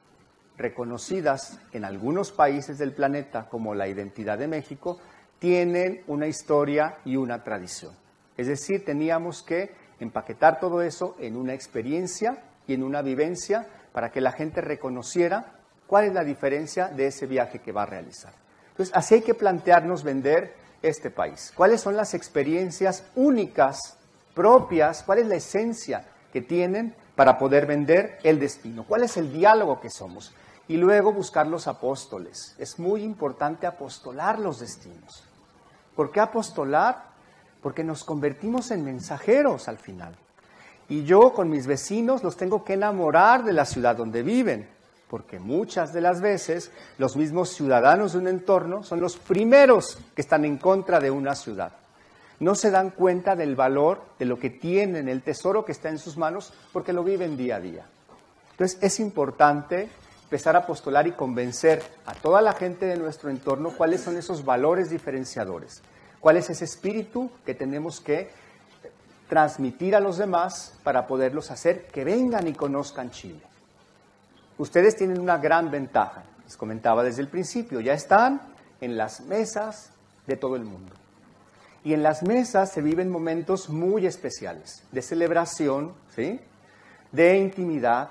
reconocidas en algunos países del planeta como la identidad de México tienen una historia y una tradición. Es decir, teníamos que empaquetar todo eso en una experiencia y en una vivencia para que la gente reconociera cuál es la diferencia de ese viaje que va a realizar. Entonces, así hay que plantearnos vender este país. ¿Cuáles son las experiencias únicas, propias? ¿Cuál es la esencia que tienen para poder vender el destino? ¿Cuál es el diálogo que somos? Y luego buscar los apóstoles. Es muy importante apostolar los destinos. ¿Por qué apostolar? Porque nos convertimos en mensajeros al final. Y yo con mis vecinos los tengo que enamorar de la ciudad donde viven, porque muchas de las veces los mismos ciudadanos de un entorno son los primeros que están en contra de una ciudad. No se dan cuenta del valor de lo que tienen, el tesoro que está en sus manos, porque lo viven día a día. Entonces es importante empezar a apostolar y convencer a toda la gente de nuestro entorno cuáles son esos valores diferenciadores, cuál es ese espíritu que tenemos que transmitir a los demás para poderlos hacer que vengan y conozcan Chile. Ustedes tienen una gran ventaja, les comentaba desde el principio, ya están en las mesas de todo el mundo. Y en las mesas se viven momentos muy especiales, de celebración, ¿sí?, de intimidad,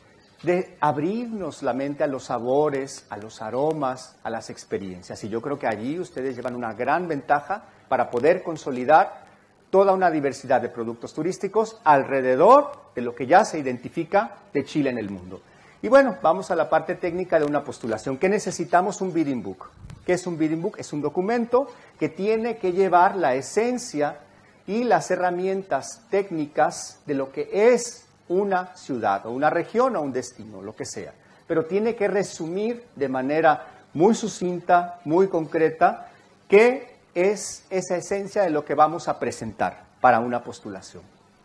de abrirnos la mente a los sabores, a los aromas, a las experiencias. Y yo creo que allí ustedes llevan una gran ventaja para poder consolidar toda una diversidad de productos turísticos alrededor de lo que ya se identifica de Chile en el mundo. Y bueno, vamos a la parte técnica de una postulación. ¿Qué necesitamos? Un bidding book. ¿Qué es un bidding book? Es un documento que tiene que llevar la esencia y las herramientas técnicas de lo que es una ciudad o una región o un destino, lo que sea. Pero tiene que resumir de manera muy sucinta, muy concreta, qué es esa esencia de lo que vamos a presentar para una postulación.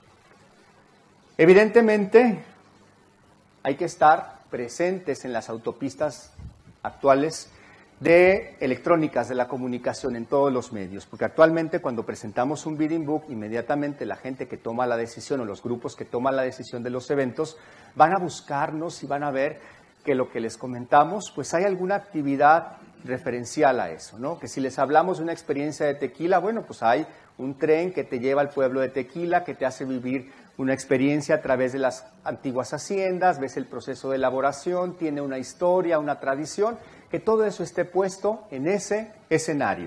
Evidentemente, hay que estar presentes en las autopistas actuales de electrónicas de la comunicación en todos los medios, porque actualmente cuando presentamos un bidding book, inmediatamente la gente que toma la decisión o los grupos que toman la decisión de los eventos van a buscarnos y van a ver que lo que les comentamos, pues hay alguna actividad referencial a eso, ¿no? Que si les hablamos de una experiencia de Tequila, bueno, pues hay un tren que te lleva al pueblo de Tequila, que te hace vivir una experiencia a través de las antiguas haciendas, ves el proceso de elaboración, tiene una historia, una tradición, que todo eso esté puesto en ese escenario.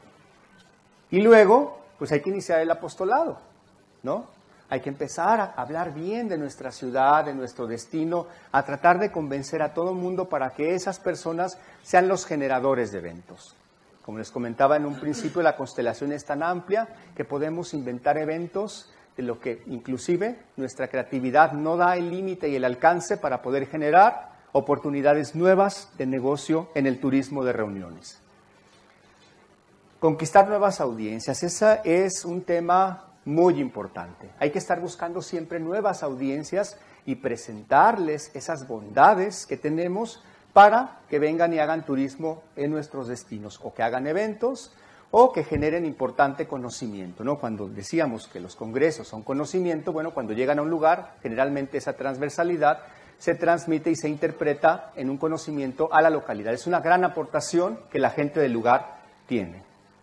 Y luego, pues hay que iniciar el apostolado, ¿no? Hay que empezar a hablar bien de nuestra ciudad, de nuestro destino, a tratar de convencer a todo el mundo para que esas personas sean los generadores de eventos. Como les comentaba en un principio, la constelación es tan amplia que podemos inventar eventos de lo que inclusive nuestra creatividad no da el límite y el alcance para poder generar oportunidades nuevas de negocio en el turismo de reuniones. Conquistar nuevas audiencias, ese es un tema muy importante. Hay que estar buscando siempre nuevas audiencias y presentarles esas bondades que tenemos para que vengan y hagan turismo en nuestros destinos, o que hagan eventos, o que generen importante conocimiento, ¿no? Cuando decíamos que los congresos son conocimiento, bueno, cuando llegan a un lugar, generalmente esa transversalidad se transmite y se interpreta en un conocimiento a la localidad. Es una gran aportación que la gente del lugar tiene.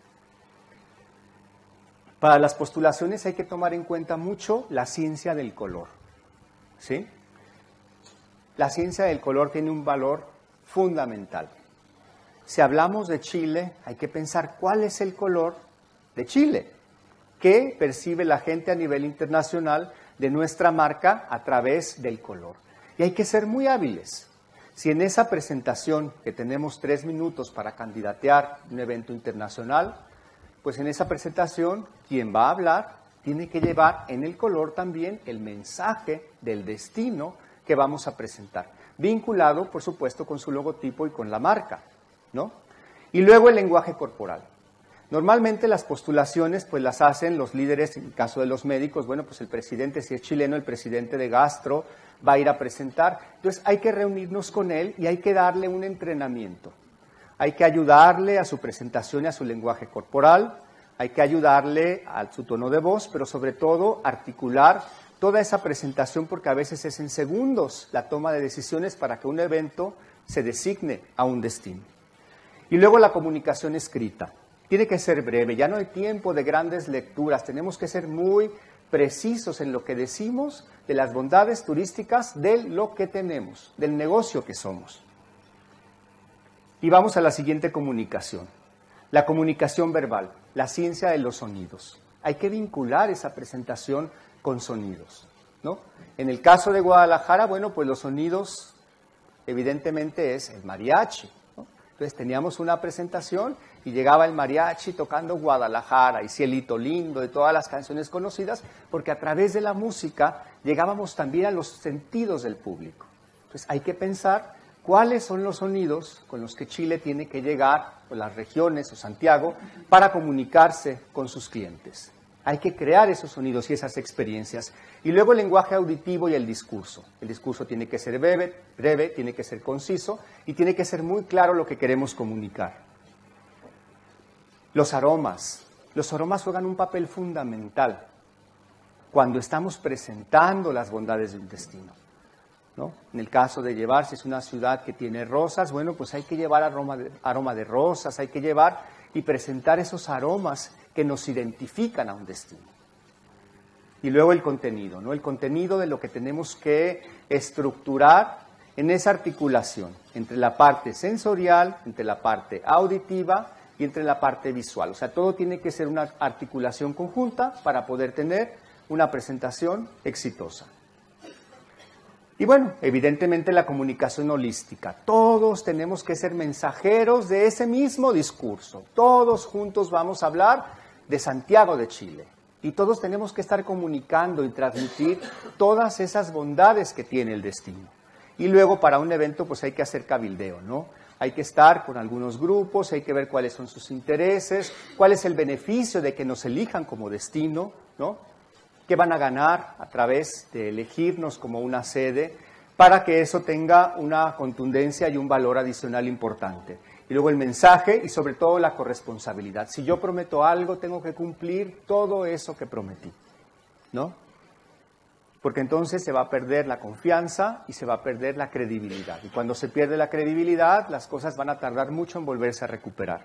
Para las postulaciones hay que tomar en cuenta mucho la ciencia del color, ¿sí? La ciencia del color tiene un valor fundamental. Si hablamos de Chile, hay que pensar cuál es el color de Chile, qué percibe la gente a nivel internacional de nuestra marca a través del color. Y hay que ser muy hábiles. Si en esa presentación, que tenemos 3 minutos para candidatear un evento internacional, pues en esa presentación, quien va a hablar tiene que llevar en el color también el mensaje del destino que vamos a presentar, vinculado, por supuesto, con su logotipo y con la marca, ¿no? Y luego el lenguaje corporal. Normalmente las postulaciones pues las hacen los líderes, en el caso de los médicos, bueno, pues el presidente, si es chileno, el presidente de Gastro va a ir a presentar. Entonces hay que reunirnos con él y hay que darle un entrenamiento. Hay que ayudarle a su presentación y a su lenguaje corporal, hay que ayudarle a su tono de voz, pero sobre todo articular toda esa presentación, porque a veces es en segundos la toma de decisiones para que un evento se designe a un destino. Y luego la comunicación escrita. Tiene que ser breve, ya no hay tiempo de grandes lecturas, tenemos que ser muy precisos en lo que decimos de las bondades turísticas de lo que tenemos, del negocio que somos. Y vamos a la siguiente comunicación, la comunicación verbal, la ciencia de los sonidos. Hay que vincular esa presentación con sonidos, ¿no? En el caso de Guadalajara, bueno, pues los sonidos evidentemente es el mariachi, ¿no? Entonces teníamos una presentación y llegaba el mariachi tocando Guadalajara y Cielito Lindo, de todas las canciones conocidas, porque a través de la música llegábamos también a los sentidos del público. Entonces hay que pensar cuáles son los sonidos con los que Chile tiene que llegar, o las regiones, o Santiago, para comunicarse con sus clientes. Hay que crear esos sonidos y esas experiencias. Y luego el lenguaje auditivo y el discurso. El discurso tiene que ser breve, tiene que ser conciso y tiene que ser muy claro lo que queremos comunicar. Los aromas juegan un papel fundamental cuando estamos presentando las bondades de un destino, ¿no? En el caso de llevar, si es una ciudad que tiene rosas, bueno, pues hay que llevar aroma de rosas, hay que llevar y presentar esos aromas que nos identifican a un destino. Y luego el contenido, ¿no? El contenido de lo que tenemos que estructurar en esa articulación entre la parte sensorial, entre la parte auditiva y entre la parte visual. O sea, todo tiene que ser una articulación conjunta para poder tener una presentación exitosa. Y bueno, evidentemente la comunicación holística. Todos tenemos que ser mensajeros de ese mismo discurso. Todos juntos vamos a hablar de Santiago de Chile. Y todos tenemos que estar comunicando y transmitir todas esas bondades que tiene el destino. Y luego para un evento pues hay que hacer cabildeo, ¿no? Hay que estar con algunos grupos, hay que ver cuáles son sus intereses, cuál es el beneficio de que nos elijan como destino, ¿no? ¿Qué van a ganar a través de elegirnos como una sede para que eso tenga una contundencia y un valor adicional importante? Y luego el mensaje y sobre todo la corresponsabilidad. Si yo prometo algo, tengo que cumplir todo eso que prometí, ¿no? Porque entonces se va a perder la confianza y se va a perder la credibilidad. Y cuando se pierde la credibilidad, las cosas van a tardar mucho en volverse a recuperar.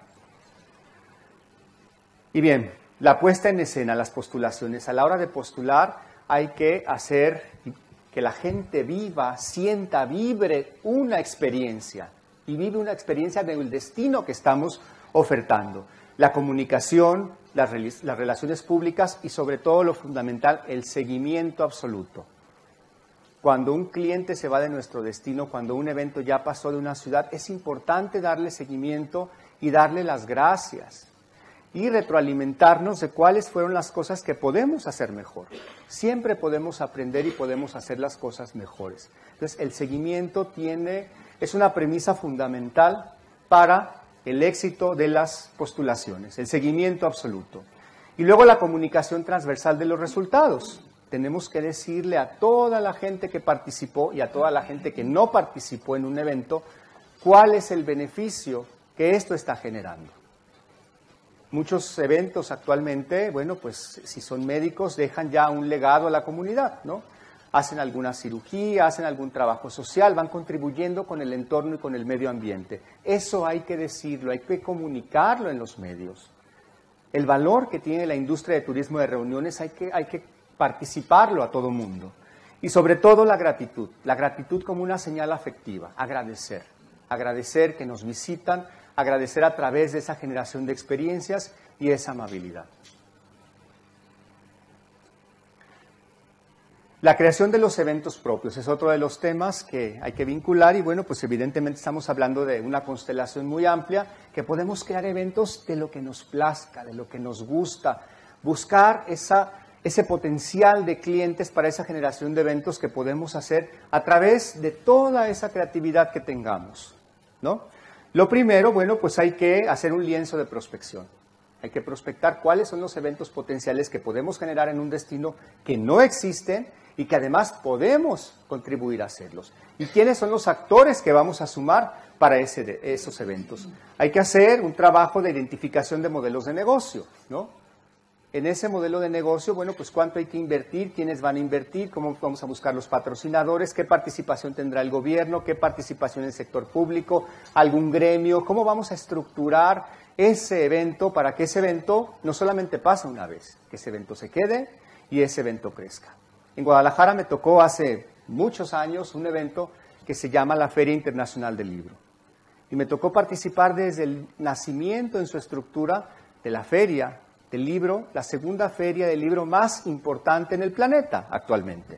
Y bien, la puesta en escena, las postulaciones. A la hora de postular hay que hacer que la gente viva, sienta, vibre una experiencia. Y vive una experiencia del destino que estamos ofertando. La comunicación, las relaciones públicas y sobre todo lo fundamental, el seguimiento absoluto. Cuando un cliente se va de nuestro destino, cuando un evento ya pasó de una ciudad, es importante darle seguimiento y darle las gracias. Y retroalimentarnos de cuáles fueron las cosas que podemos hacer mejor. Siempre podemos aprender y podemos hacer las cosas mejores. Entonces, el seguimiento es una premisa fundamental para el éxito de las postulaciones, el seguimiento absoluto. Y luego la comunicación transversal de los resultados. Tenemos que decirle a toda la gente que participó y a toda la gente que no participó en un evento cuál es el beneficio que esto está generando. Muchos eventos actualmente, bueno, pues si son médicos, dejan ya un legado a la comunidad, ¿no? Hacen alguna cirugía, hacen algún trabajo social, van contribuyendo con el entorno y con el medio ambiente. Eso hay que decirlo, hay que comunicarlo en los medios. El valor que tiene la industria de turismo de reuniones hay que participarlo a todo mundo. Y sobre todo la gratitud como una señal afectiva, agradecer que nos visitan, agradecer a través de esa generación de experiencias y esa amabilidad. La creación de los eventos propios es otro de los temas que hay que vincular y bueno, pues evidentemente estamos hablando de una constelación muy amplia que podemos crear eventos de lo que nos plazca, de lo que nos gusta, buscar ese potencial de clientes para esa generación de eventos que podemos hacer a través de toda esa creatividad que tengamos, ¿no? Lo primero, bueno, pues hay que hacer un lienzo de prospección. Hay que prospectar cuáles son los eventos potenciales que podemos generar en un destino que no existen y que además podemos contribuir a hacerlos. ¿Y quiénes son los actores que vamos a sumar para esos eventos? Hay que hacer un trabajo de identificación de modelos de negocio, ¿no? En ese modelo de negocio, bueno, pues cuánto hay que invertir, quiénes van a invertir, cómo vamos a buscar los patrocinadores, qué participación tendrá el gobierno, qué participación en el sector público, algún gremio, cómo vamos a estructurar ese evento para que ese evento no solamente pase una vez, que ese evento se quede y ese evento crezca. En Guadalajara me tocó hace muchos años un evento que se llama la Feria Internacional del Libro. Y me tocó participar desde el nacimiento en su estructura de la feria del libro, la segunda feria del libro más importante en el planeta actualmente.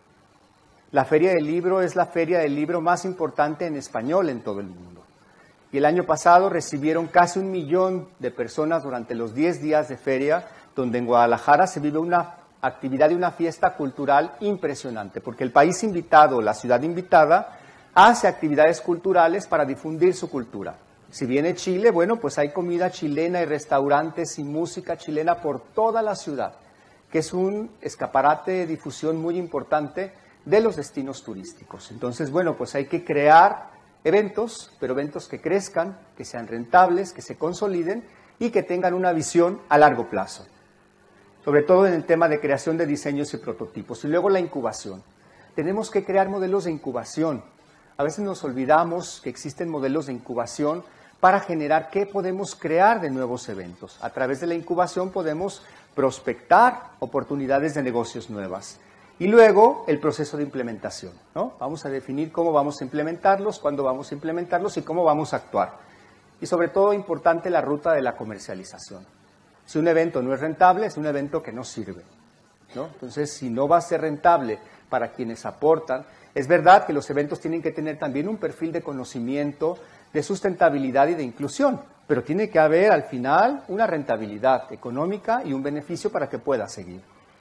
La Feria del Libro es la feria del libro más importante en español en todo el mundo. Y el año pasado recibieron casi 1 millón de personas durante los 10 días de feria, donde en Guadalajara se vive una actividad y una fiesta cultural impresionante, porque el país invitado, la ciudad invitada, hace actividades culturales para difundir su cultura. Si viene Chile, bueno, pues hay comida chilena y restaurantes y música chilena por toda la ciudad, que es un escaparate de difusión muy importante de los destinos turísticos. Entonces, bueno, pues hay que crear eventos, pero eventos que crezcan, que sean rentables, que se consoliden y que tengan una visión a largo plazo. Sobre todo en el tema de creación de diseños y prototipos. Y luego la incubación. Tenemos que crear modelos de incubación. A veces nos olvidamos que existen modelos de incubación para generar qué podemos crear de nuevos eventos. A través de la incubación podemos prospectar oportunidades de negocios nuevas. Y luego el proceso de implementación, ¿no? Vamos a definir cómo vamos a implementarlos, cuándo vamos a implementarlos y cómo vamos a actuar. Y sobre todo importante la ruta de la comercialización. Si un evento no es rentable, es un evento que no sirve, ¿no? Entonces, si no va a ser rentable para quienes aportan, es verdad que los eventos tienen que tener también un perfil de conocimiento, de sustentabilidad y de inclusión, pero tiene que haber al final una rentabilidad económica y un beneficio para que pueda seguir.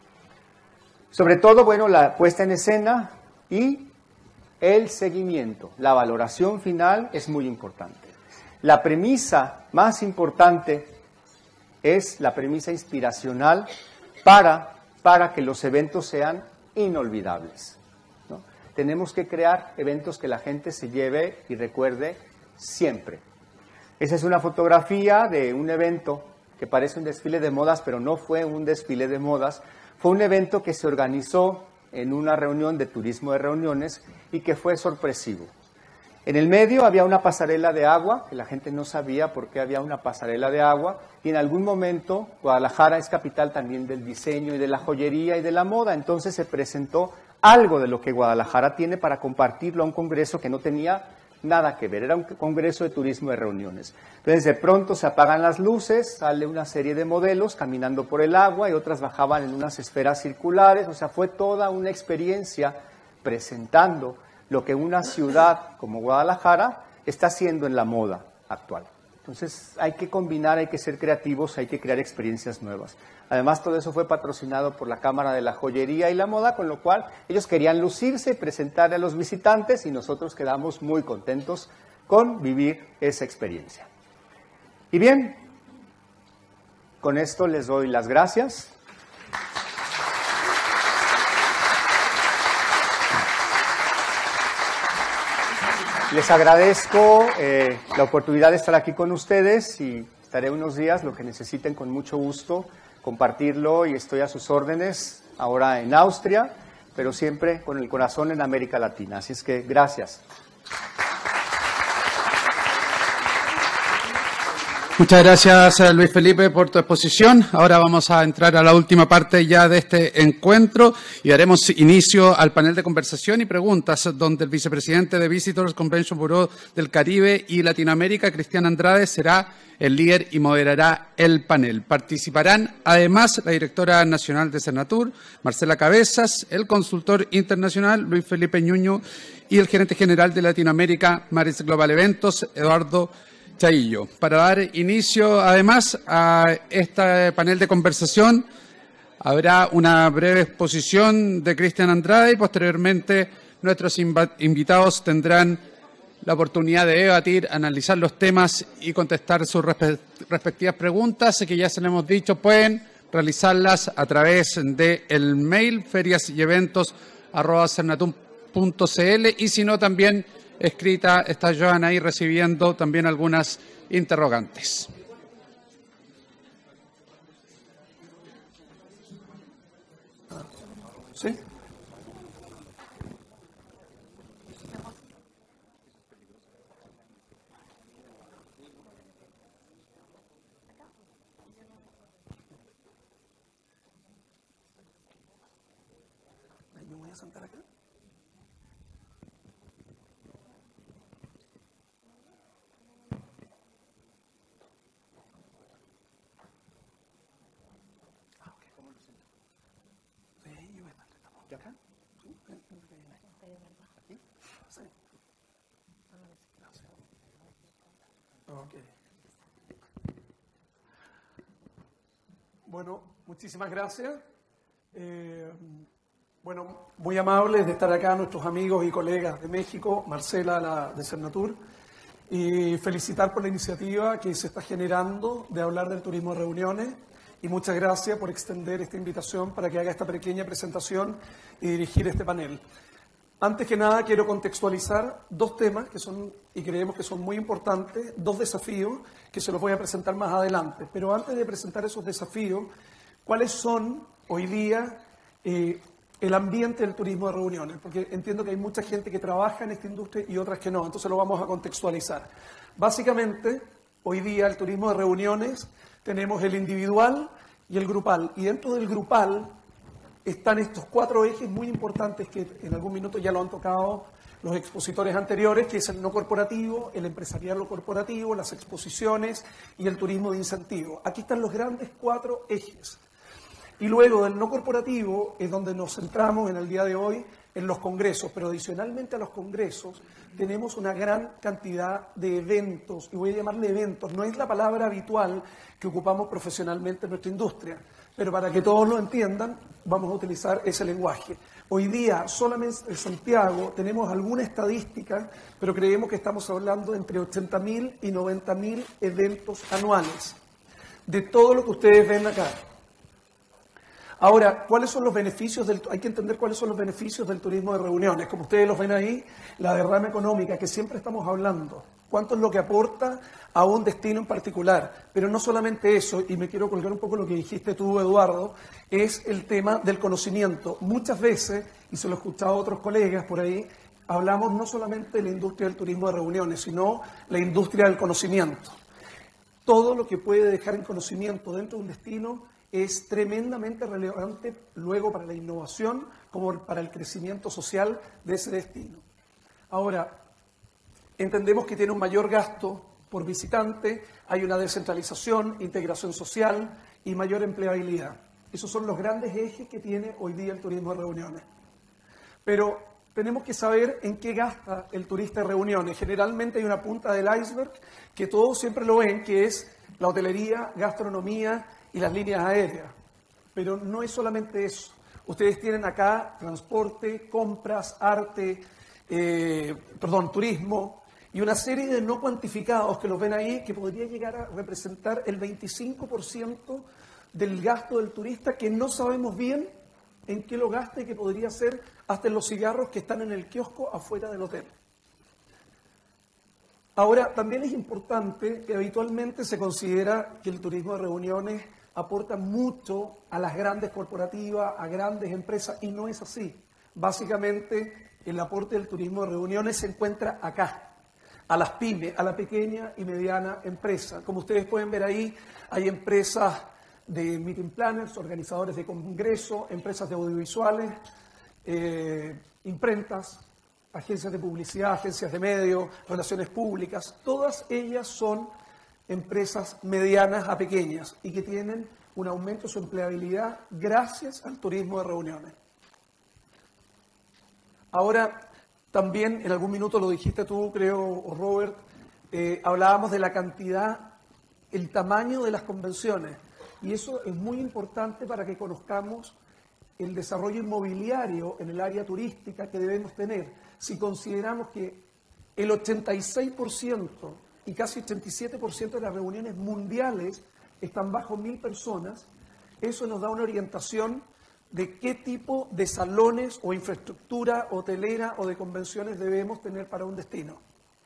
Sobre todo, bueno, la puesta en escena y el seguimiento, la valoración final es muy importante. La premisa más importante es la premisa inspiracional para que los eventos sean inolvidables, ¿no? Tenemos que crear eventos que la gente se lleve y recuerde siempre. Esa es una fotografía de un evento que parece un desfile de modas, pero no fue un desfile de modas. Fue un evento que se organizó en una reunión de turismo de reuniones y que fue sorpresivo. En el medio había una pasarela de agua, que la gente no sabía por qué había una pasarela de agua, y en algún momento Guadalajara es capital también del diseño y de la joyería y de la moda, entonces se presentó algo de lo que Guadalajara tiene para compartirlo a un congreso que no tenía nada que ver, era un congreso de turismo de reuniones. Entonces de pronto se apagan las luces, sale una serie de modelos caminando por el agua y otras bajaban en unas esferas circulares, o sea, fue toda una experiencia presentando lo que una ciudad como Guadalajara está haciendo en la moda actual. Entonces hay que combinar, hay que ser creativos, hay que crear experiencias nuevas. Además todo eso fue patrocinado por la Cámara de la Joyería y la Moda, con lo cual ellos querían lucirse y presentar a los visitantes y nosotros quedamos muy contentos con vivir esa experiencia. Y bien, con esto les doy las gracias. Les agradezco la oportunidad de estar aquí con ustedes y estaré unos días, lo que necesiten con mucho gusto, compartirlo y estoy a sus órdenes ahora en Austria, pero siempre con el corazón en América Latina. Así es que gracias.
Muchas gracias, Luis Felipe, por tu exposición. Ahora vamos a entrar a la última parte ya de este encuentro y daremos inicio al panel de conversación y preguntas, donde el vicepresidente de Visitors Convention Bureau del Caribe y Latinoamérica, Cristian Andrade, será el líder y moderará el panel. Participarán además la directora nacional de Cernatur, Marcela Cabezas, el consultor internacional, Luis Felipe Nuño, y el gerente general de Latinoamérica, Maris Global Eventos, Eduardo Chaillo. Para dar inicio, además, a este panel de conversación, habrá una breve exposición de Cristian Andrade y posteriormente nuestros invitados tendrán la oportunidad de debatir, analizar los temas y contestar sus respectivas preguntas, que ya se lo hemos dicho, pueden realizarlas a través del mail feriasyeventos@cernatur.cl y si no, también escrita, está Joan ahí recibiendo también algunas interrogantes.
¿Sí? ¿Me voy a sentar acá? ¿Y acá? ¿Sí? ¿Aquí? Sí. Ok. Bueno, muchísimas gracias. Bueno, muy amables de estar acá nuestros amigos y colegas de México, Marcela de Cernatur, y felicitar por la iniciativa que se está generando de hablar del turismo de reuniones. Y muchas gracias por extender esta invitación para que haga esta pequeña presentación y dirigir este panel. Antes que nada, quiero contextualizar dos temas que son, y creemos que son muy importantes, dos desafíos que se los voy a presentar más adelante. Pero antes de presentar esos desafíos, ¿cuáles son hoy día el ambiente del turismo de reuniones? Porque entiendo que hay mucha gente que trabaja en esta industria y otras que no, entonces lo vamos a contextualizar. Básicamente, hoy día el turismo de reuniones tenemos el individual y el grupal, y dentro del grupal están estos cuatro ejes muy importantes que en algún minuto ya lo han tocado los expositores anteriores, que es el no corporativo, el empresarial no corporativo, las exposiciones y el turismo de incentivo. Aquí están los grandes cuatro ejes. Y luego del no corporativo es donde nos centramos en el día de hoy en los congresos, pero adicionalmente a los congresos tenemos una gran cantidad de eventos, y voy a llamarle eventos, no es la palabra habitual que ocupamos profesionalmente en nuestra industria, pero para que todos lo entiendan, vamos a utilizar ese lenguaje. Hoy día, solamente en Santiago, tenemos alguna estadística, pero creemos que estamos hablando de entre 80.000 y 90.000 eventos anuales, de todo lo que ustedes ven acá. Ahora, ¿cuáles son los beneficios hay que entender cuáles son los beneficios del turismo de reuniones? Como ustedes los ven ahí, la derrama económica que siempre estamos hablando. ¿Cuánto es lo que aporta a un destino en particular? Pero no solamente eso, y me quiero colgar un poco lo que dijiste tú, Eduardo, es el tema del conocimiento. Muchas veces, y se lo he escuchado a otros colegas por ahí, hablamos no solamente de la industria del turismo de reuniones, sino la industria del conocimiento. Todo lo que puede dejar en conocimiento dentro de un destino es tremendamente relevante luego para la innovación como para el crecimiento social de ese destino. Ahora, entendemos que tiene un mayor gasto por visitante, hay una descentralización, integración social y mayor empleabilidad. Esos son los grandes ejes que tiene hoy día el turismo de reuniones. Pero tenemos que saber en qué gasta el turista de reuniones. Generalmente hay una punta del iceberg que todos siempre lo ven, que es la hotelería, gastronomía y las líneas aéreas. Pero no es solamente eso. Ustedes tienen acá transporte, compras, arte, turismo y una serie de no cuantificados que los ven ahí que podría llegar a representar el 25% del gasto del turista que no sabemos bien en qué lo gasta y que podría ser hasta en los cigarros que están en el kiosco afuera del hotel. Ahora, también es importante que habitualmente se considera que el turismo de reuniones aporta mucho a las grandes corporativas, a grandes empresas, y no es así. Básicamente, el aporte del turismo de reuniones se encuentra acá, a las pymes, a la pequeña y mediana empresa. Como ustedes pueden ver ahí, hay empresas de meeting planners, organizadores de congresos, empresas de audiovisuales, imprentas, agencias de publicidad, agencias de medios, relaciones públicas. Todas ellas son empresas medianas a pequeñas y que tienen un aumento de su empleabilidad gracias al turismo de reuniones. Ahora, también en algún minuto lo dijiste tú, creo, o Robert, hablábamos de la cantidad, el tamaño de las convenciones, y eso es muy importante para que conozcamos el desarrollo inmobiliario en el área turística que debemos tener. Si consideramos que el 86% y casi 87% de las reuniones mundiales están bajo 1.000 personas, eso nos da una orientación de qué tipo de salones o infraestructura hotelera o de convenciones debemos tener para un destino.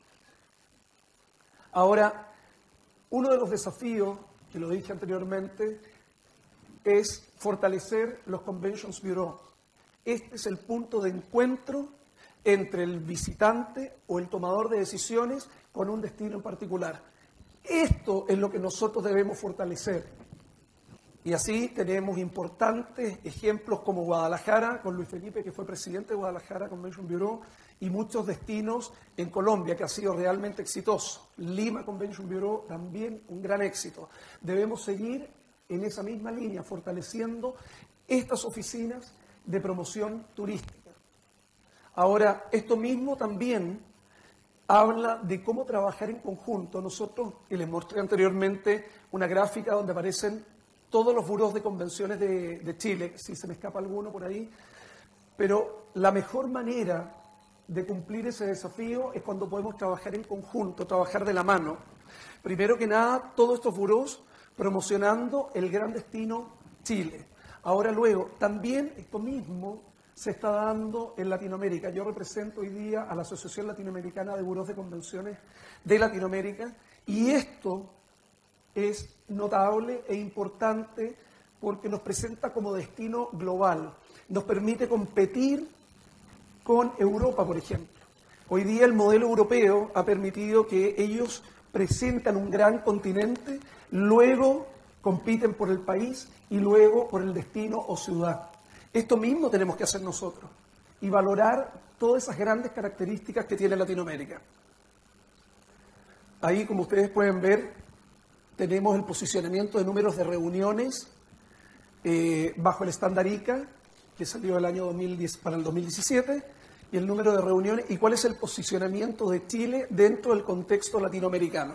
Ahora, uno de los desafíos, que lo dije anteriormente, es fortalecer los Conventions Bureau. Este es el punto de encuentro entre el visitante o el tomador de decisiones con un destino en particular. Esto es lo que nosotros debemos fortalecer. Y así tenemos importantes ejemplos como Guadalajara, con Luis Felipe, que fue presidente de Guadalajara Convention Bureau, y muchos destinos en Colombia, que ha sido realmente exitoso. Lima Convention Bureau, también un gran éxito. Debemos seguir en esa misma línea, fortaleciendo estas oficinas de promoción turística. Ahora, esto mismo también habla de cómo trabajar en conjunto. Nosotros, y les mostré anteriormente una gráfica donde aparecen todos los burós de convenciones de Chile, si se me escapa alguno por ahí, pero la mejor manera de cumplir ese desafío es cuando podemos trabajar en conjunto, trabajar de la mano. Primero que nada, todos estos burós promocionando el gran destino Chile. Ahora luego, también esto mismo se está dando en Latinoamérica. Yo represento hoy día a la Asociación Latinoamericana de Burós de Convenciones de Latinoamérica y esto es notable e importante porque nos presenta como destino global. Nos permite competir con Europa, por ejemplo. Hoy día el modelo europeo ha permitido que ellos presentan un gran continente, luego compiten por el país y luego por el destino o ciudad. Esto mismo tenemos que hacer nosotros y valorar todas esas grandes características que tiene Latinoamérica. Ahí, como ustedes pueden ver, tenemos el posicionamiento de números de reuniones bajo el estándar ICA, que salió el año 2010 para el 2017, y el número de reuniones, y cuál es el posicionamiento de Chile dentro del contexto latinoamericano.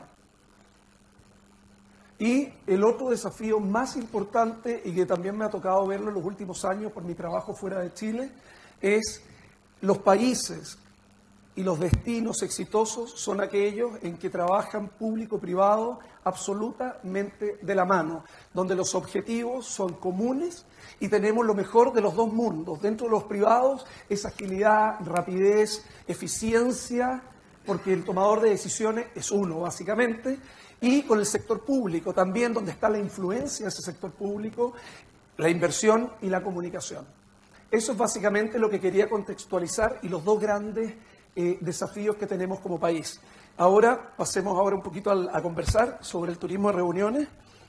Y el otro desafío más importante, y que también me ha tocado verlo en los últimos años por mi trabajo fuera de Chile, es los países y los destinos exitosos son aquellos en que trabajan público-privado absolutamente de la mano, donde los objetivos son comunes y tenemos lo mejor de los dos mundos. Dentro de los privados es agilidad, rapidez, eficiencia, porque el tomador de decisiones es uno, básicamente, y con el sector público también, donde está la influencia de ese sector público, la inversión y la comunicación. Eso es básicamente lo que quería contextualizar y los dos grandes desafíos que tenemos como país. Ahora, pasemos ahora un poquito a conversar sobre el turismo de reuniones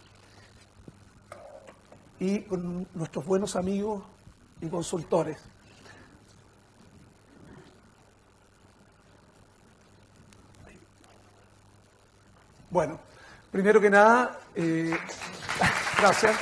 y con nuestros buenos amigos y consultores. Bueno, primero que nada, gracias.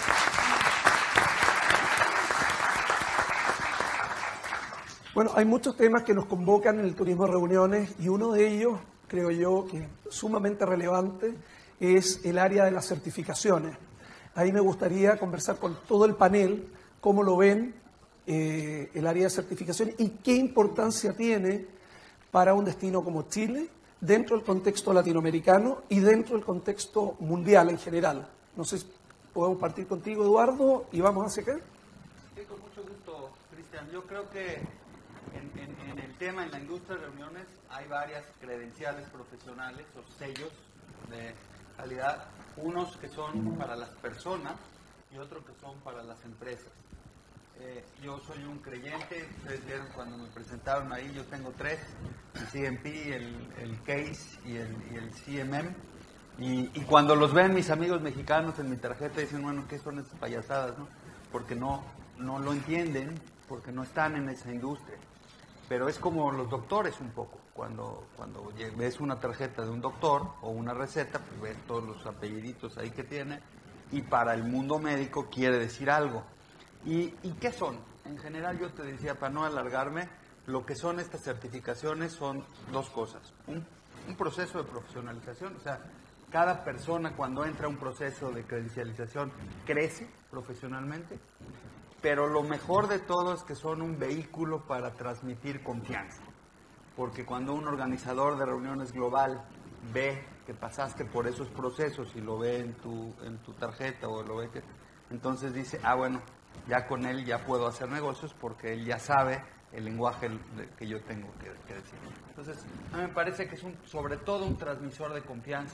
Bueno, hay muchos temas que nos convocan en el turismo de reuniones y uno de ellos, creo yo, que es sumamente relevante, es el área de las certificaciones. Ahí me gustaría conversar con todo el panel, cómo lo ven el área de certificaciones y qué importancia tiene para un destino como Chile, dentro del contexto latinoamericano y dentro del contexto mundial en general. No sé si podemos partir contigo, Eduardo, y vamos hacia acá.
Sí, con mucho gusto, Cristian. Yo creo que en el tema, en la industria de reuniones, hay varias credenciales profesionales o sellos de calidad, unos que son para las personas y otros que son para las empresas. Yo soy un creyente, ustedes vieron cuando me presentaron ahí, yo tengo tres, el CMP, el CASE y el CMM, y cuando los ven mis amigos mexicanos en mi tarjeta dicen, bueno, ¿qué son esas payasadas? ¿No? Porque no lo entienden, porque no están en esa industria. Pero es como los doctores un poco, cuando ves una tarjeta de un doctor o una receta, pues ves todos los apelliditos ahí que tiene, y para el mundo médico quiere decir algo. ¿Y qué son? En general yo te decía, para no alargarme, lo que son estas certificaciones son dos cosas. Un proceso de profesionalización, o sea, cada persona cuando entra a un proceso de credencialización crece profesionalmente, pero lo mejor de todo es que son un vehículo para transmitir confianza, porque cuando un organizador de reuniones global ve que pasaste por esos procesos y lo ve en tu tarjeta o lo ve que, entonces dice, bueno, ya con él ya puedo hacer negocios porque él ya sabe el lenguaje que yo tengo que decir. Entonces, a mí me parece que es sobre todo un transmisor de confianza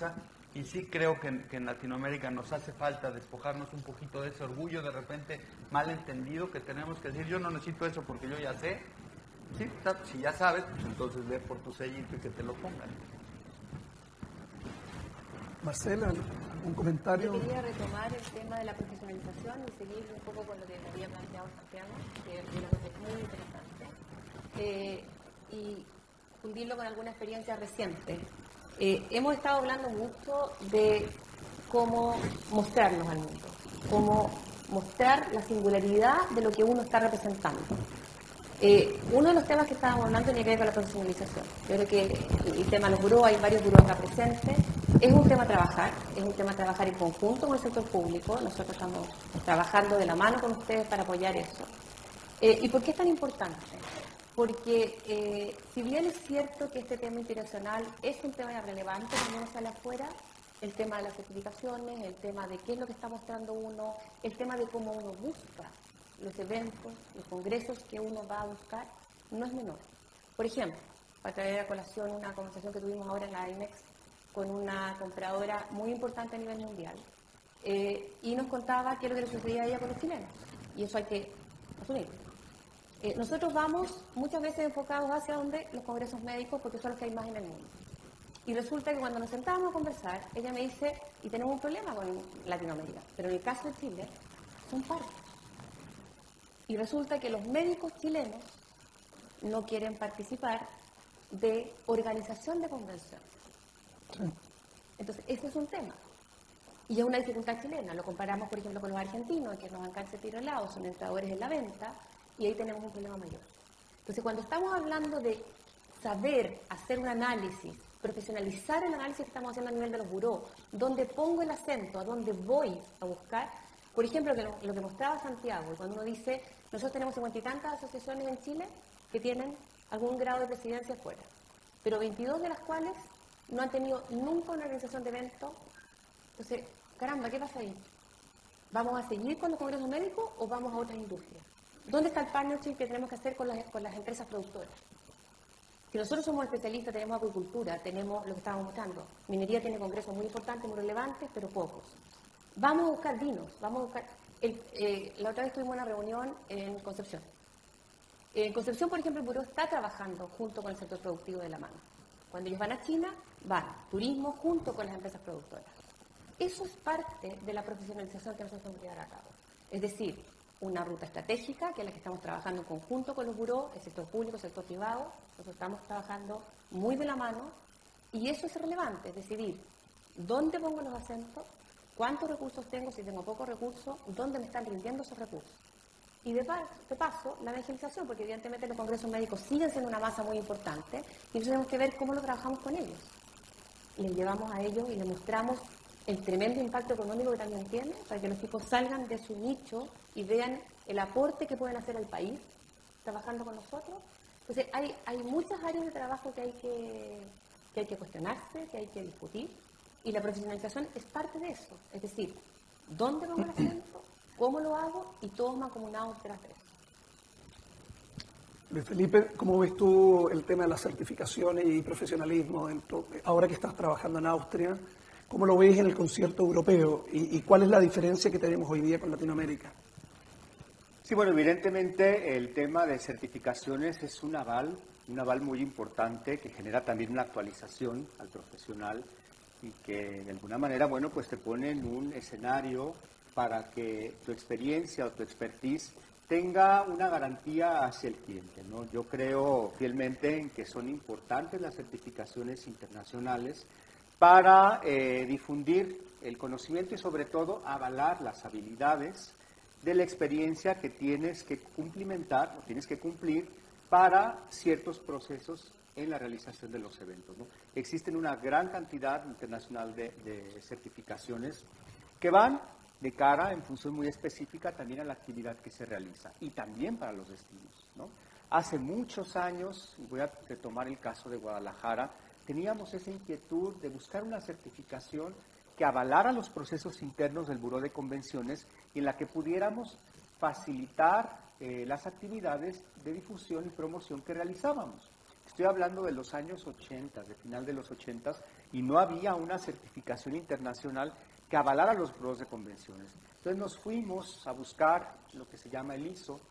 Y sí creo que en Latinoamérica nos hace falta despojarnos un poquito de ese orgullo de repente malentendido que tenemos que decir, yo no necesito eso porque yo ya sé. Sí, si ya sabes, pues entonces ve por tu sellito y que te lo pongan.
Marcela, ¿algún comentario?
Yo quería retomar el tema de la profesionalización y seguir un poco con lo que me había planteado Santiago, que yo creo que es muy interesante, y fundirlo con alguna experiencia reciente. Hemos estado hablando mucho de cómo mostrarnos al mundo, cómo mostrar la singularidad de lo que uno está representando. Uno de los temas que estábamos hablando tiene que ver con la profesionalización. Yo creo que el tema de los burós, hay varios burós acá presentes, es un tema a trabajar, en conjunto con el sector público. Nosotros estamos trabajando de la mano con ustedes para apoyar eso. ¿Y por qué es tan importante? Porque si bien es cierto que este tema internacional es un tema relevante cuando uno sale afuera, el tema de las certificaciones, el tema de qué es lo que está mostrando uno, el tema de cómo uno busca los eventos, los congresos que uno va a buscar, no es menor. Por ejemplo, para traer a colación una conversación que tuvimos ahora en la IMEX con una compradora muy importante a nivel mundial, y nos contaba qué es lo que le sucedía a ella con los chilenos, y eso hay que asumirlo. Nosotros vamos muchas veces enfocados hacia donde los congresos médicos, porque son los que hay más en el mundo. Y resulta que cuando nos sentábamos a conversar, ella me dice, y tenemos un problema con Latinoamérica, pero en el caso de Chile, son partos. Y resulta que los médicos chilenos no quieren participar de organización de convenciones. Sí. Entonces, ese es un tema. Y es una dificultad chilena. Lo comparamos, por ejemplo, con los argentinos, que nos dan cáncer tiro helado, son entradores en la venta, y ahí tenemos un problema mayor. Entonces, cuando estamos hablando de saber hacer un análisis, profesionalizar el análisis que estamos haciendo a nivel de los burós, dónde pongo el acento, a dónde voy a buscar, por ejemplo, lo que mostraba Santiago, cuando uno dice, nosotros tenemos 50 y tantas asociaciones en Chile que tienen algún grado de presidencia fuera, pero 22 de las cuales no han tenido nunca una organización de eventos. Entonces, caramba, ¿qué pasa ahí? ¿Vamos a seguir con los congresos médicos o vamos a otras industrias? ¿Dónde está el partnership que tenemos que hacer con las empresas productoras? Si nosotros somos especialistas, tenemos acuicultura, tenemos lo que estábamos mostrando. Minería tiene congresos muy importantes, muy relevantes, pero pocos. Vamos a buscar vinos, vamos a buscar... la otra vez tuvimos una reunión en Concepción. En Concepción, por ejemplo, el buró está trabajando junto con el sector productivo de la mano. Cuando ellos van a China, van turismo junto con las empresas productoras. Eso es parte de la profesionalización que nosotros tenemos que llevar a cabo. Es decir, una ruta estratégica, que es la que estamos trabajando en conjunto con los burós, el sector público, el sector privado. Nosotros estamos trabajando muy de la mano, y eso es relevante, es decidir dónde pongo los acentos, cuántos recursos tengo, si tengo pocos recursos, dónde me están rindiendo esos recursos. Y de paso, la evangelización, porque evidentemente los congresos médicos siguen siendo una masa muy importante, y entonces tenemos que ver cómo lo trabajamos con ellos. Les llevamos a ellos y les mostramos el tremendo impacto económico que también tiene, para que los tipos salgan de su nicho y vean el aporte que pueden hacer al país trabajando con nosotros. Entonces, hay muchas áreas de trabajo que hay que cuestionarse, que hay que discutir, y la profesionalización es parte de eso. Es decir, ¿dónde pongo el acento? ¿Cómo lo hago? Y todos mancomunados detrás de eso.
Luis Felipe, ¿cómo ves tú el tema de las certificaciones y profesionalismo ahora que estás trabajando en Austria? ¿Cómo lo ves en el concierto europeo? ¿Y cuál es la diferencia que tenemos hoy día con Latinoamérica?
Sí, bueno, evidentemente el tema de certificaciones es un aval muy importante que genera también una actualización al profesional y que de alguna manera, bueno, pues te pone en un escenario para que tu experiencia o tu expertise tenga una garantía hacia el cliente, ¿no? Yo creo fielmente en que son importantes las certificaciones internacionales para difundir el conocimiento y sobre todo avalar las habilidades de la experiencia que tienes que cumplimentar o tienes que cumplir para ciertos procesos en la realización de los eventos, ¿no? Existen una gran cantidad internacional de certificaciones que van de cara, en función muy específica, también a la actividad que se realiza y también para los destinos, ¿no? Hace muchos años, y voy a retomar el caso de Guadalajara, teníamos esa inquietud de buscar una certificación que avalara los procesos internos del Buró de Convenciones y en la que pudiéramos facilitar las actividades de difusión y promoción que realizábamos. Estoy hablando de los años 80, de final de los 80, y no había una certificación internacional que avalara los buros de convenciones. Entonces nos fuimos a buscar lo que se llama el ISO.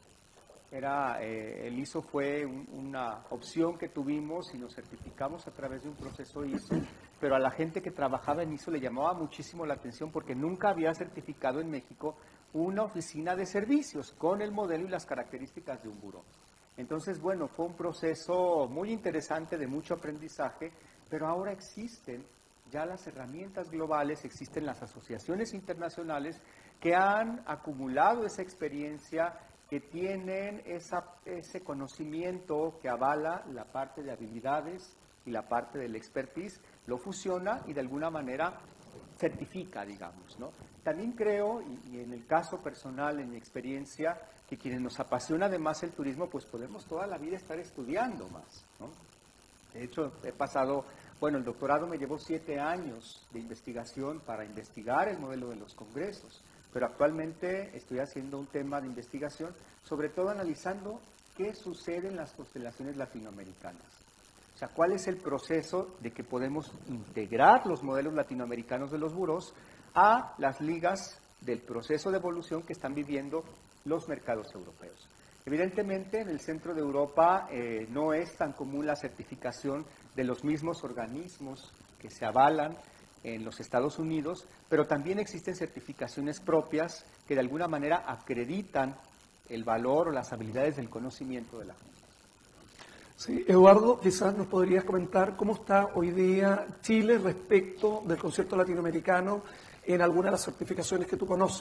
El ISO fue una opción que tuvimos y nos certificamos a través de un proceso ISO, pero a la gente que trabajaba en ISO le llamaba muchísimo la atención porque nunca había certificado en México una oficina de servicios con el modelo y las características de un buró. Entonces, bueno, fue un proceso muy interesante, de mucho aprendizaje, pero ahora existen ya las herramientas globales, existen las asociaciones internacionales que han acumulado esa experiencia, que tienen ese conocimiento que avala la parte de habilidades y la parte del expertise, lo fusiona y de alguna manera certifica, digamos, ¿no? También creo, y en el caso personal, en mi experiencia, que quienes nos apasiona además el turismo, pues podemos toda la vida estar estudiando más, ¿no? De hecho, he pasado, bueno, el doctorado me llevó 7 años de investigación para investigar el modelo de los congresos, pero actualmente estoy haciendo un tema de investigación, sobre todo analizando qué sucede en las constelaciones latinoamericanas. O sea, ¿cuál es el proceso de que podemos integrar los modelos latinoamericanos de los buros a las ligas del proceso de evolución que están viviendo los mercados europeos? Evidentemente, en el centro de Europa no es tan común la certificación de los mismos organismos que se avalan en los Estados Unidos, pero también existen certificaciones propias que de alguna manera acreditan el valor o las habilidades del conocimiento de la gente.
Sí, Eduardo, quizás nos podrías comentar cómo está hoy día Chile respecto del concierto latinoamericano en alguna de las certificaciones que tú conoces.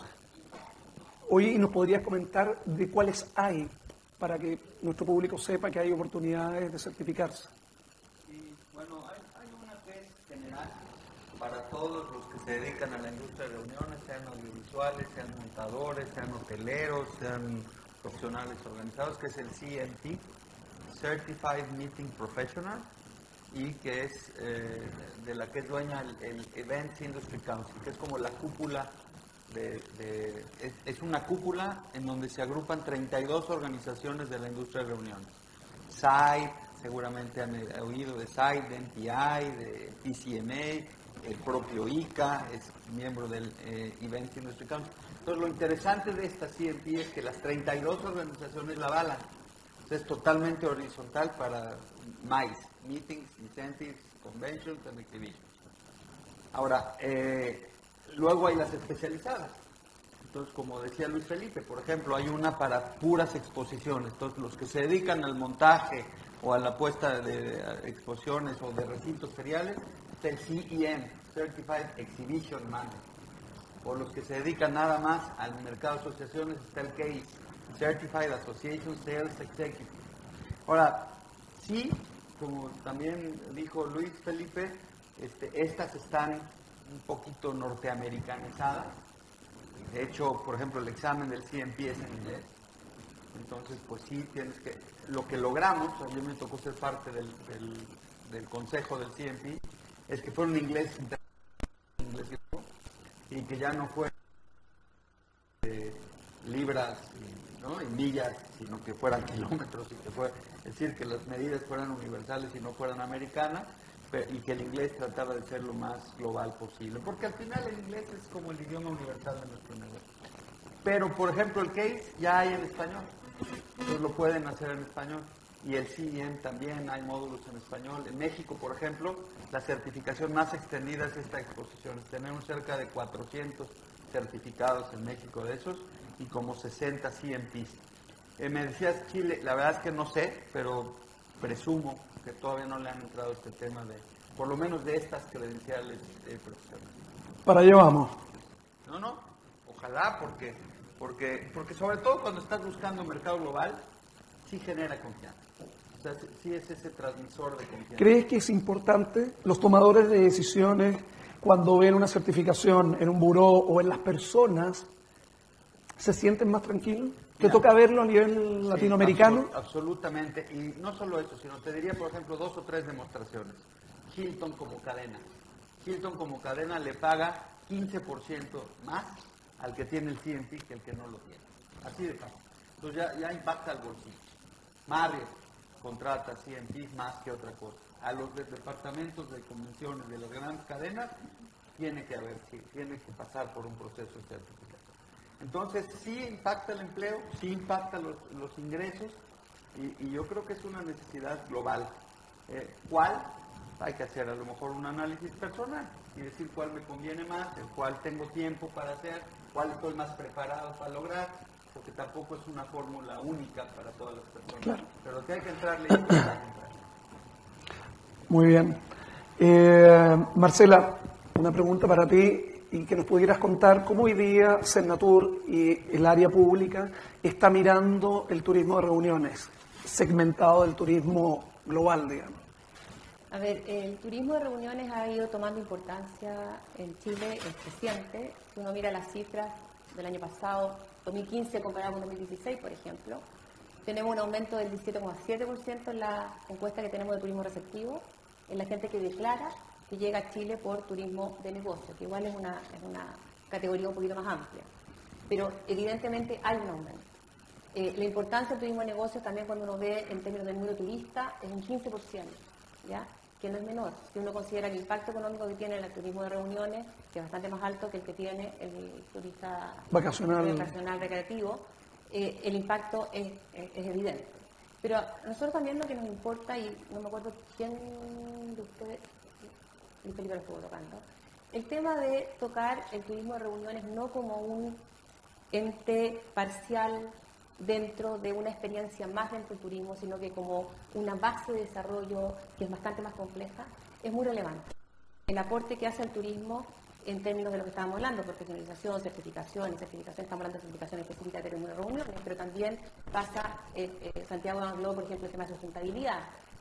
Hoy nos podrías comentar de cuáles hay para que nuestro público sepa que hay oportunidades de certificarse.
Sí, bueno, hay una que es general para todos los que se dedican a la industria de reuniones, sean audiovisuales, sean montadores, sean hoteleros, sean profesionales organizados, que es el CMP, Certified Meeting Professional, y que es de la que es dueña el Events Industry Council, que es como la cúpula es una cúpula en donde se agrupan 32 organizaciones de la industria de reuniones. SIDE, seguramente han oído de SIDE, de NPI, de PCMA, el propio ICA es miembro del Events Industry Council. Entonces, lo interesante de esta CMP es que las 32 organizaciones la avalan. Es totalmente horizontal para MICE, Meetings, Incentives, Conventions and Exhibitions. Ahora, luego hay las especializadas. Entonces, como decía Luis Felipe, por ejemplo, hay una para puras exposiciones. Entonces, los que se dedican al montaje o a la puesta de exposiciones o de recintos feriales, está el CEM, Certified Exhibition Manager. O los que se dedican nada más al mercado de asociaciones, está el CASE, Certified Association Sales Executive. Ahora, sí, como también dijo Luis Felipe, estas están un poquito norteamericanizadas. De hecho, por ejemplo, el examen del CMP es en inglés. Entonces, pues sí, tienes que... Lo que logramos, a mí me tocó ser parte del consejo del CMP, es que fuera un inglés y que ya no fue libras y millas, sino que fueran kilómetros, y que es decir, que las medidas fueran universales y no fueran americanas, y que el inglés trataba de ser lo más global posible, porque al final el inglés es como el idioma universal de nuestro negocio. Pero, por ejemplo, el CASE ya hay en español, entonces lo pueden hacer en español, y el CEM también hay módulos en español. En México, por ejemplo, la certificación más extendida es esta exposición. Tenemos cerca de 400 certificados en México de esos, y como 60 CMPs. Me decías Chile, la verdad es que no sé, pero presumo que todavía no le han entrado este tema de, por lo menos de estas credenciales profesionales.
Para allá vamos.
No, ojalá, porque sobre todo cuando estás buscando un mercado global, sí genera confianza. O sea, sí es ese transmisor de confianza.
¿Crees que es importante los tomadores de decisiones cuando ven una certificación en un buró o en las personas se sienten más tranquilos? ¿Te toca verlo a nivel latinoamericano?
Absolutamente, y no solo eso, sino te diría, por ejemplo, 2 o 3 demostraciones. Hilton como cadena. Hilton como cadena le paga 15% más al que tiene el CMP que el que no lo tiene. Así de fácil. Entonces ya impacta al bolsillo. Marriott contrata CMP más que otra cosa. a los departamentos de convenciones de las grandes cadenas, tiene que pasar por un proceso de certificación. Entonces, sí impacta el empleo, sí impacta los ingresos, y yo creo que es una necesidad global. ¿Cuál? Hay que hacer a lo mejor un análisis personal y decir cuál me conviene más, el cuál tengo tiempo para hacer, cuál estoy más preparado para lograr, porque tampoco es una fórmula única para todas las personas. Claro. Pero que hay que entrarle, hay que entrarle.
Muy bien. Marcela, una pregunta para ti, y que nos pudieras contar cómo hoy día Cernatur y el área pública está mirando el turismo de reuniones, segmentado del turismo global, digamos.
A ver, el turismo de reuniones ha ido tomando importancia en Chile, es creciente. Si uno mira las cifras del año pasado, 2015 comparado con 2016, por ejemplo, tenemos un aumento del 17,7% en la encuesta que tenemos de turismo receptivo, en la gente que declara que llega a Chile por turismo de negocio, que igual es una categoría un poquito más amplia. Pero evidentemente hay un aumento. La importancia del turismo de negocio también cuando uno ve en términos del número turista es un 15%, ¿ya? Que no es menor. Si uno considera el impacto económico que tiene el turismo de reuniones, que es bastante más alto que el que tiene el turista vacacional recreativo, el impacto es evidente. Pero a nosotros también lo que nos importa, y no me acuerdo quién de ustedes, y Felipe lo estuvo tocando, el tema de tocar el turismo de reuniones no como un ente parcial dentro de una experiencia más dentro del turismo, sino que como una base de desarrollo que es bastante más compleja, es muy relevante. El aporte que hace el turismo en términos de lo que estábamos hablando, profesionalización, certificación, estamos hablando de certificación específica de turismo de reuniones, pero también pasa, Santiago habló, por ejemplo, el tema de sustentabilidad.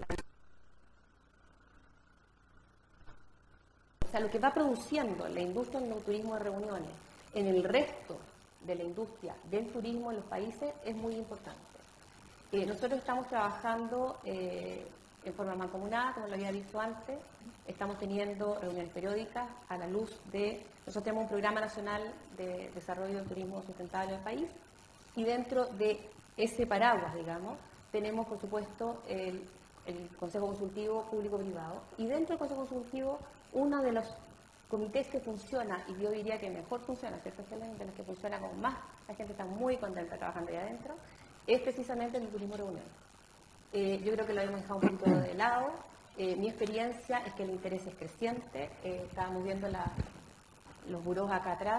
O sea, lo que va produciendo la industria del turismo de reuniones en el resto de la industria del turismo en los países es muy importante. Nosotros estamos trabajando en forma mancomunada, como lo había dicho antes, estamos teniendo reuniones periódicas a la luz de... Nosotros tenemos un programa nacional de desarrollo del turismo sustentable en el país, y dentro de ese paraguas, digamos, tenemos, por supuesto, el Consejo Consultivo Público-Privado, y dentro del Consejo Consultivo, uno de los comités que funciona, y yo diría que mejor funciona, ¿cierto? De los que funciona con más, la gente está muy contenta trabajando ahí adentro, es precisamente el turismo reuniones. Yo creo que lo hemos dejado un poquito de lado. Mi experiencia es que el interés es creciente. Estábamos viendo los burós acá atrás.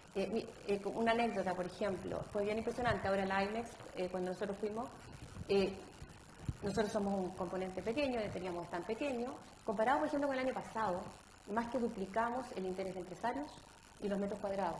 Una anécdota, por ejemplo, fue bien impresionante. Ahora la IMEX, cuando nosotros fuimos, nosotros somos un componente pequeño, teníamos tan pequeño, comparado, por ejemplo, con el año pasado, más que duplicamos el interés de empresarios y los metros cuadrados.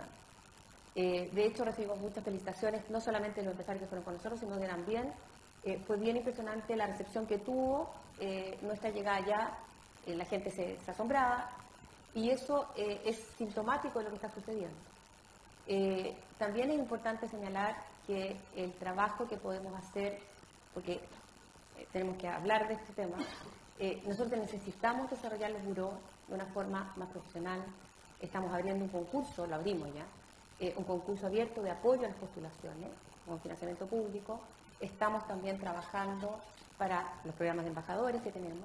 De hecho, recibimos muchas felicitaciones, no solamente de los empresarios que fueron con nosotros, sino que también fue bien impresionante la recepción que tuvo nuestra llegada allá. La gente se asombraba, y eso es sintomático de lo que está sucediendo. También es importante señalar que el trabajo que podemos hacer, porque tenemos que hablar de este tema, nosotros necesitamos desarrollar los burós de una forma más profesional. Estamos abriendo un concurso, lo abrimos ya, un concurso abierto de apoyo a las postulaciones con financiamiento público. Estamos también trabajando para los programas de embajadores que tenemos,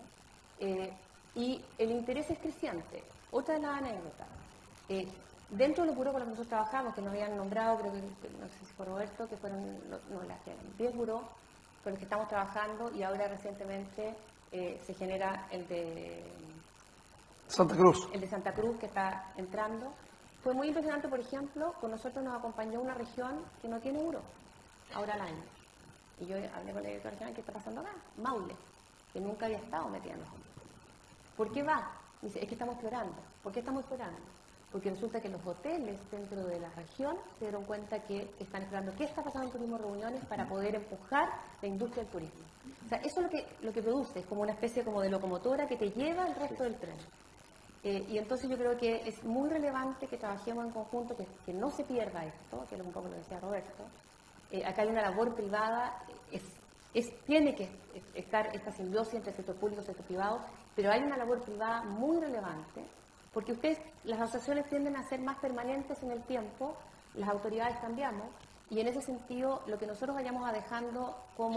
y el interés es creciente. Otra de las anécdotas, dentro de los burós con los que nosotros trabajamos, que nos habían nombrado, creo que no sé si fue Roberto, que fueron 10 burós con los que estamos trabajando, y ahora recientemente se genera el de
Santa Cruz.
El de Santa Cruz, que está entrando. Fue muy impresionante, por ejemplo, con nosotros nos acompañó una región que no tiene buró, ahora al año. Y yo hablé con la directora regional, ¿qué está pasando acá? Maule, que nunca había estado metida en los hombres. ¿Por qué va? Dice, es que estamos explorando. ¿Por qué estamos explorando? Porque resulta que los hoteles dentro de la región se dieron cuenta que están explorando qué está pasando en turismo reuniones para poder empujar la industria del turismo. O sea, eso es lo que produce, es como una especie como de locomotora que te lleva al resto del tren. Y entonces yo creo que es muy relevante que trabajemos en conjunto, que no se pierda esto, que es un poco lo decía Roberto. Acá hay una labor privada, tiene que estar esta simbiosis entre el sector público y el sector privado, pero hay una labor privada muy relevante, porque las asociaciones tienden a ser más permanentes en el tiempo, las autoridades cambiamos, y en ese sentido lo que nosotros vayamos dejando como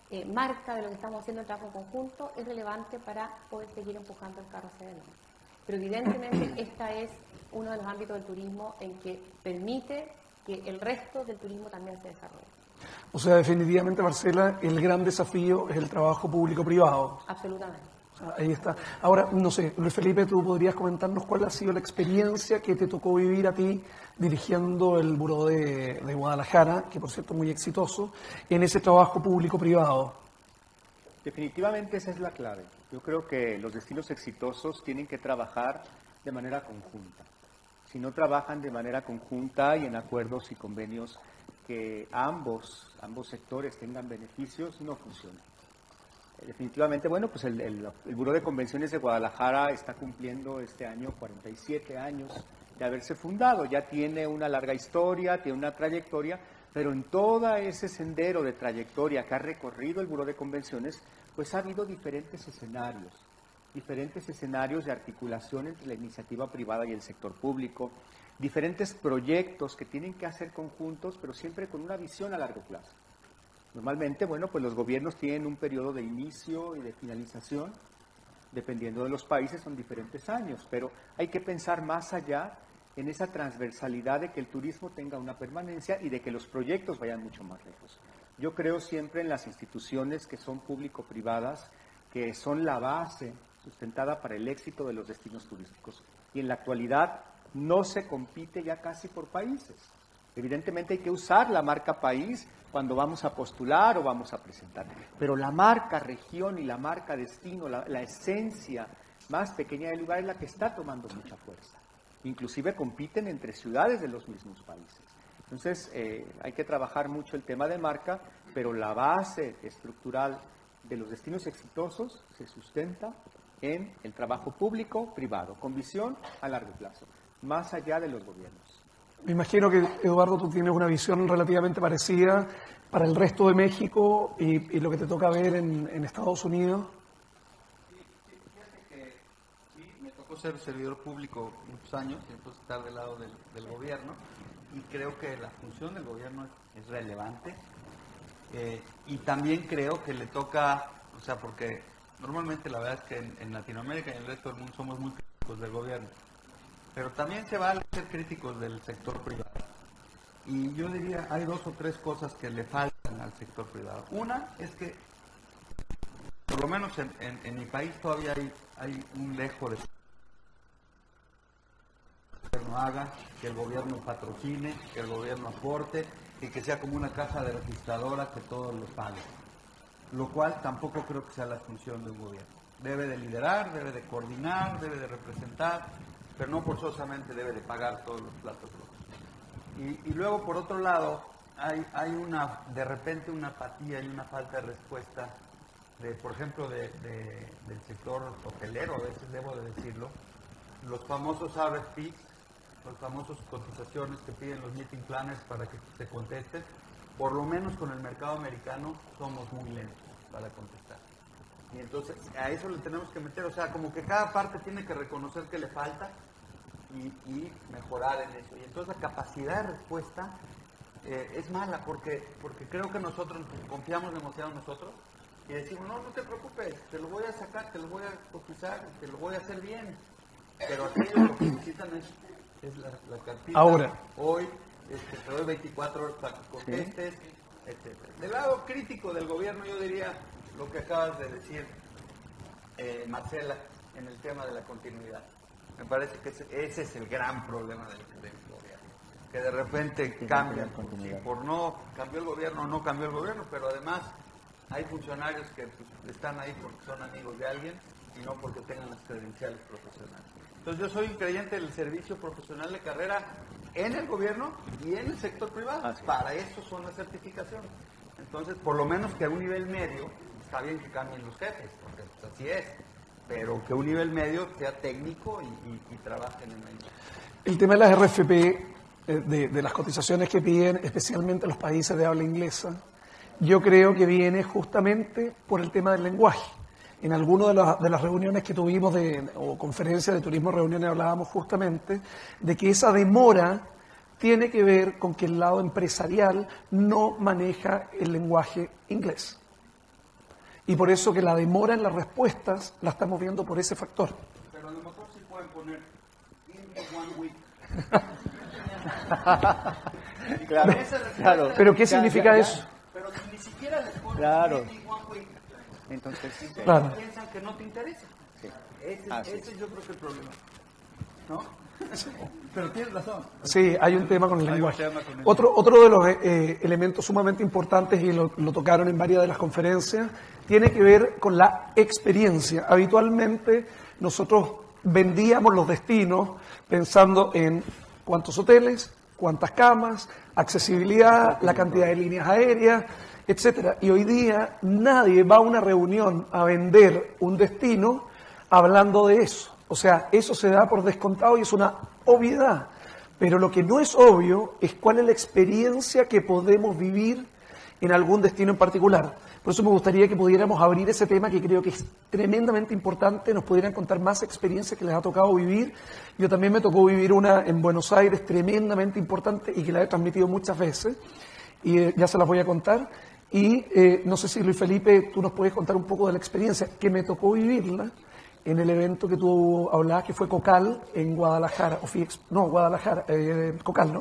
marca de lo que estamos haciendo en trabajo conjunto es relevante para poder seguir empujando el carro hacia adelante. Pero evidentemente este es uno de los ámbitos del turismo en que permite que el resto del turismo también se desarrolle.
O sea, definitivamente, Marcela, el gran desafío es el trabajo público-privado.
Absolutamente.
O sea, ahí está. Ahora, no sé, Luis Felipe, ¿tú podrías comentarnos cuál ha sido la experiencia que te tocó vivir a ti dirigiendo el Buró de Guadalajara, que por cierto muy exitoso, en ese trabajo público-privado?
Definitivamente esa es la clave. Yo creo que los destinos exitosos tienen que trabajar de manera conjunta. Si no trabajan de manera conjunta y en acuerdos y convenios que ambos sectores tengan beneficios, no funciona. Definitivamente, bueno, pues el Buró de Convenciones de Guadalajara está cumpliendo este año 47 años de haberse fundado. Ya tiene una larga historia, tiene una trayectoria, pero en todo ese sendero de trayectoria que ha recorrido el Buró de Convenciones, pues ha habido diferentes escenarios de articulación entre la iniciativa privada y el sector público, diferentes proyectos que tienen que hacer conjuntos, pero siempre con una visión a largo plazo. Normalmente, bueno, pues los gobiernos tienen un periodo de inicio y de finalización, dependiendo de los países, son diferentes años, pero hay que pensar más allá en esa transversalidad de que el turismo tenga una permanencia y de que los proyectos vayan mucho más lejos. Yo creo siempre en las instituciones que son público-privadas, que son la base sustentada para el éxito de los destinos turísticos. Y en la actualidad no se compite ya casi por países. Evidentemente hay que usar la marca país cuando vamos a postular o vamos a presentar. Pero la marca región y la marca destino, la esencia más pequeña del lugar es la que está tomando mucha fuerza. Inclusive compiten entre ciudades de los mismos países. Entonces hay que trabajar mucho el tema de marca, pero la base estructural de los destinos exitosos se sustenta en el trabajo público-privado, con visión a largo plazo, más allá de los gobiernos.
Me imagino que, Eduardo, tú tienes una visión relativamente parecida para el resto de México y lo que te toca ver en Estados Unidos.
Fíjate que sí, me tocó ser servidor público muchos años y entonces estar del lado del gobierno, y creo que la función del gobierno es relevante, y también creo que le toca, o sea, porque normalmente la verdad es que en Latinoamérica y en el resto del mundo somos muy críticos del gobierno, pero también se vale ser críticos del sector privado. Y yo diría, hay 2 o 3 cosas que le faltan al sector privado. Una es que, por lo menos en mi país todavía hay un lejos de que el gobierno haga, que el gobierno patrocine, que el gobierno aporte, y que sea como una caja de registradora que todos lo paguen. Lo cual tampoco creo que sea la función de un gobierno. Debe de liderar, debe de coordinar, debe de representar, pero no forzosamente debe de pagar todos los platos rotos. Y luego, por otro lado, hay de repente una apatía y una falta de respuesta, por ejemplo, del sector hotelero, a veces debo de decirlo, los famosos RFPs, las famosas cotizaciones que piden los meeting planners para que se contesten. Por lo menos con el mercado americano somos muy lentos para contestar. Y entonces a eso le tenemos que meter, o sea, como que cada parte tiene que reconocer que le falta y mejorar en eso. Y entonces la capacidad de respuesta es mala porque creo que nosotros confiamos demasiado en nosotros y decimos, no te preocupes, te lo voy a sacar, te lo voy a cotizar, te lo voy a hacer bien. Pero aquellos lo que necesitan es la cartita.
Ahora.
Hoy te doy 24 horas para que contestes, sí, etc. Del lado crítico del gobierno, yo diría lo que acabas de decir, Marcela, en el tema de la continuidad. Me parece que ese es el gran problema del gobierno, que de repente cambian, si por no cambió el gobierno o no cambió el gobierno, pero además hay funcionarios que pues, están ahí porque son amigos de alguien y no porque tengan las credenciales profesionales. Entonces yo soy un creyente del servicio profesional de carrera en el gobierno y en el sector privado. Para eso son las certificaciones. Entonces, por lo menos que a un nivel medio, está bien que cambien los jefes, porque pues, así es, pero que un nivel medio sea técnico y trabajen en ello.
El tema de las RFP, de las cotizaciones que piden, especialmente los países de habla inglesa, yo creo que viene justamente por el tema del lenguaje. En alguna de las reuniones que tuvimos o conferencias de turismo, reuniones, hablábamos justamente de que esa demora tiene que ver con que el lado empresarial no maneja el lenguaje inglés. Y por eso que la demora en las respuestas la estamos viendo por ese factor.
Pero a lo mejor sí pueden poner in one week.
Claro, claro.
¿Pero qué significa eso?
Pero ni siquiera les ponen
Claro.
in one week.
Entonces,
Claro.
Piensan que no te interesa.
sí.
Ese yo creo que es el problema. ¿No? Pero tienes razón.
Sí, hay un tema con el
Hay un
lenguaje.
tema con el
Otro de los elementos sumamente importantes, y lo tocaron en varias de las conferencias, tiene que ver con la experiencia. Habitualmente nosotros vendíamos los destinos pensando en cuántos hoteles, cuántas camas, accesibilidad, la cantidad de líneas aéreas, etcétera. Y hoy día nadie va a una reunión a vender un destino hablando de eso. O sea, eso se da por descontado y es una obviedad. Pero lo que no es obvio es cuál es la experiencia que podemos vivir en algún destino en particular. Por eso me gustaría que pudiéramos abrir ese tema, que creo que es tremendamente importante. Nos pudieran contar más experiencias que les ha tocado vivir. Yo también me tocó vivir una en Buenos Aires tremendamente importante y que la he transmitido muchas veces. Y ya se las voy a contar. Y no sé si, Luis Felipe, tú nos puedes contar un poco de la experiencia que me tocó vivirla en el evento que tú hablabas, que fue Cocal en Guadalajara. Cocal, ¿no?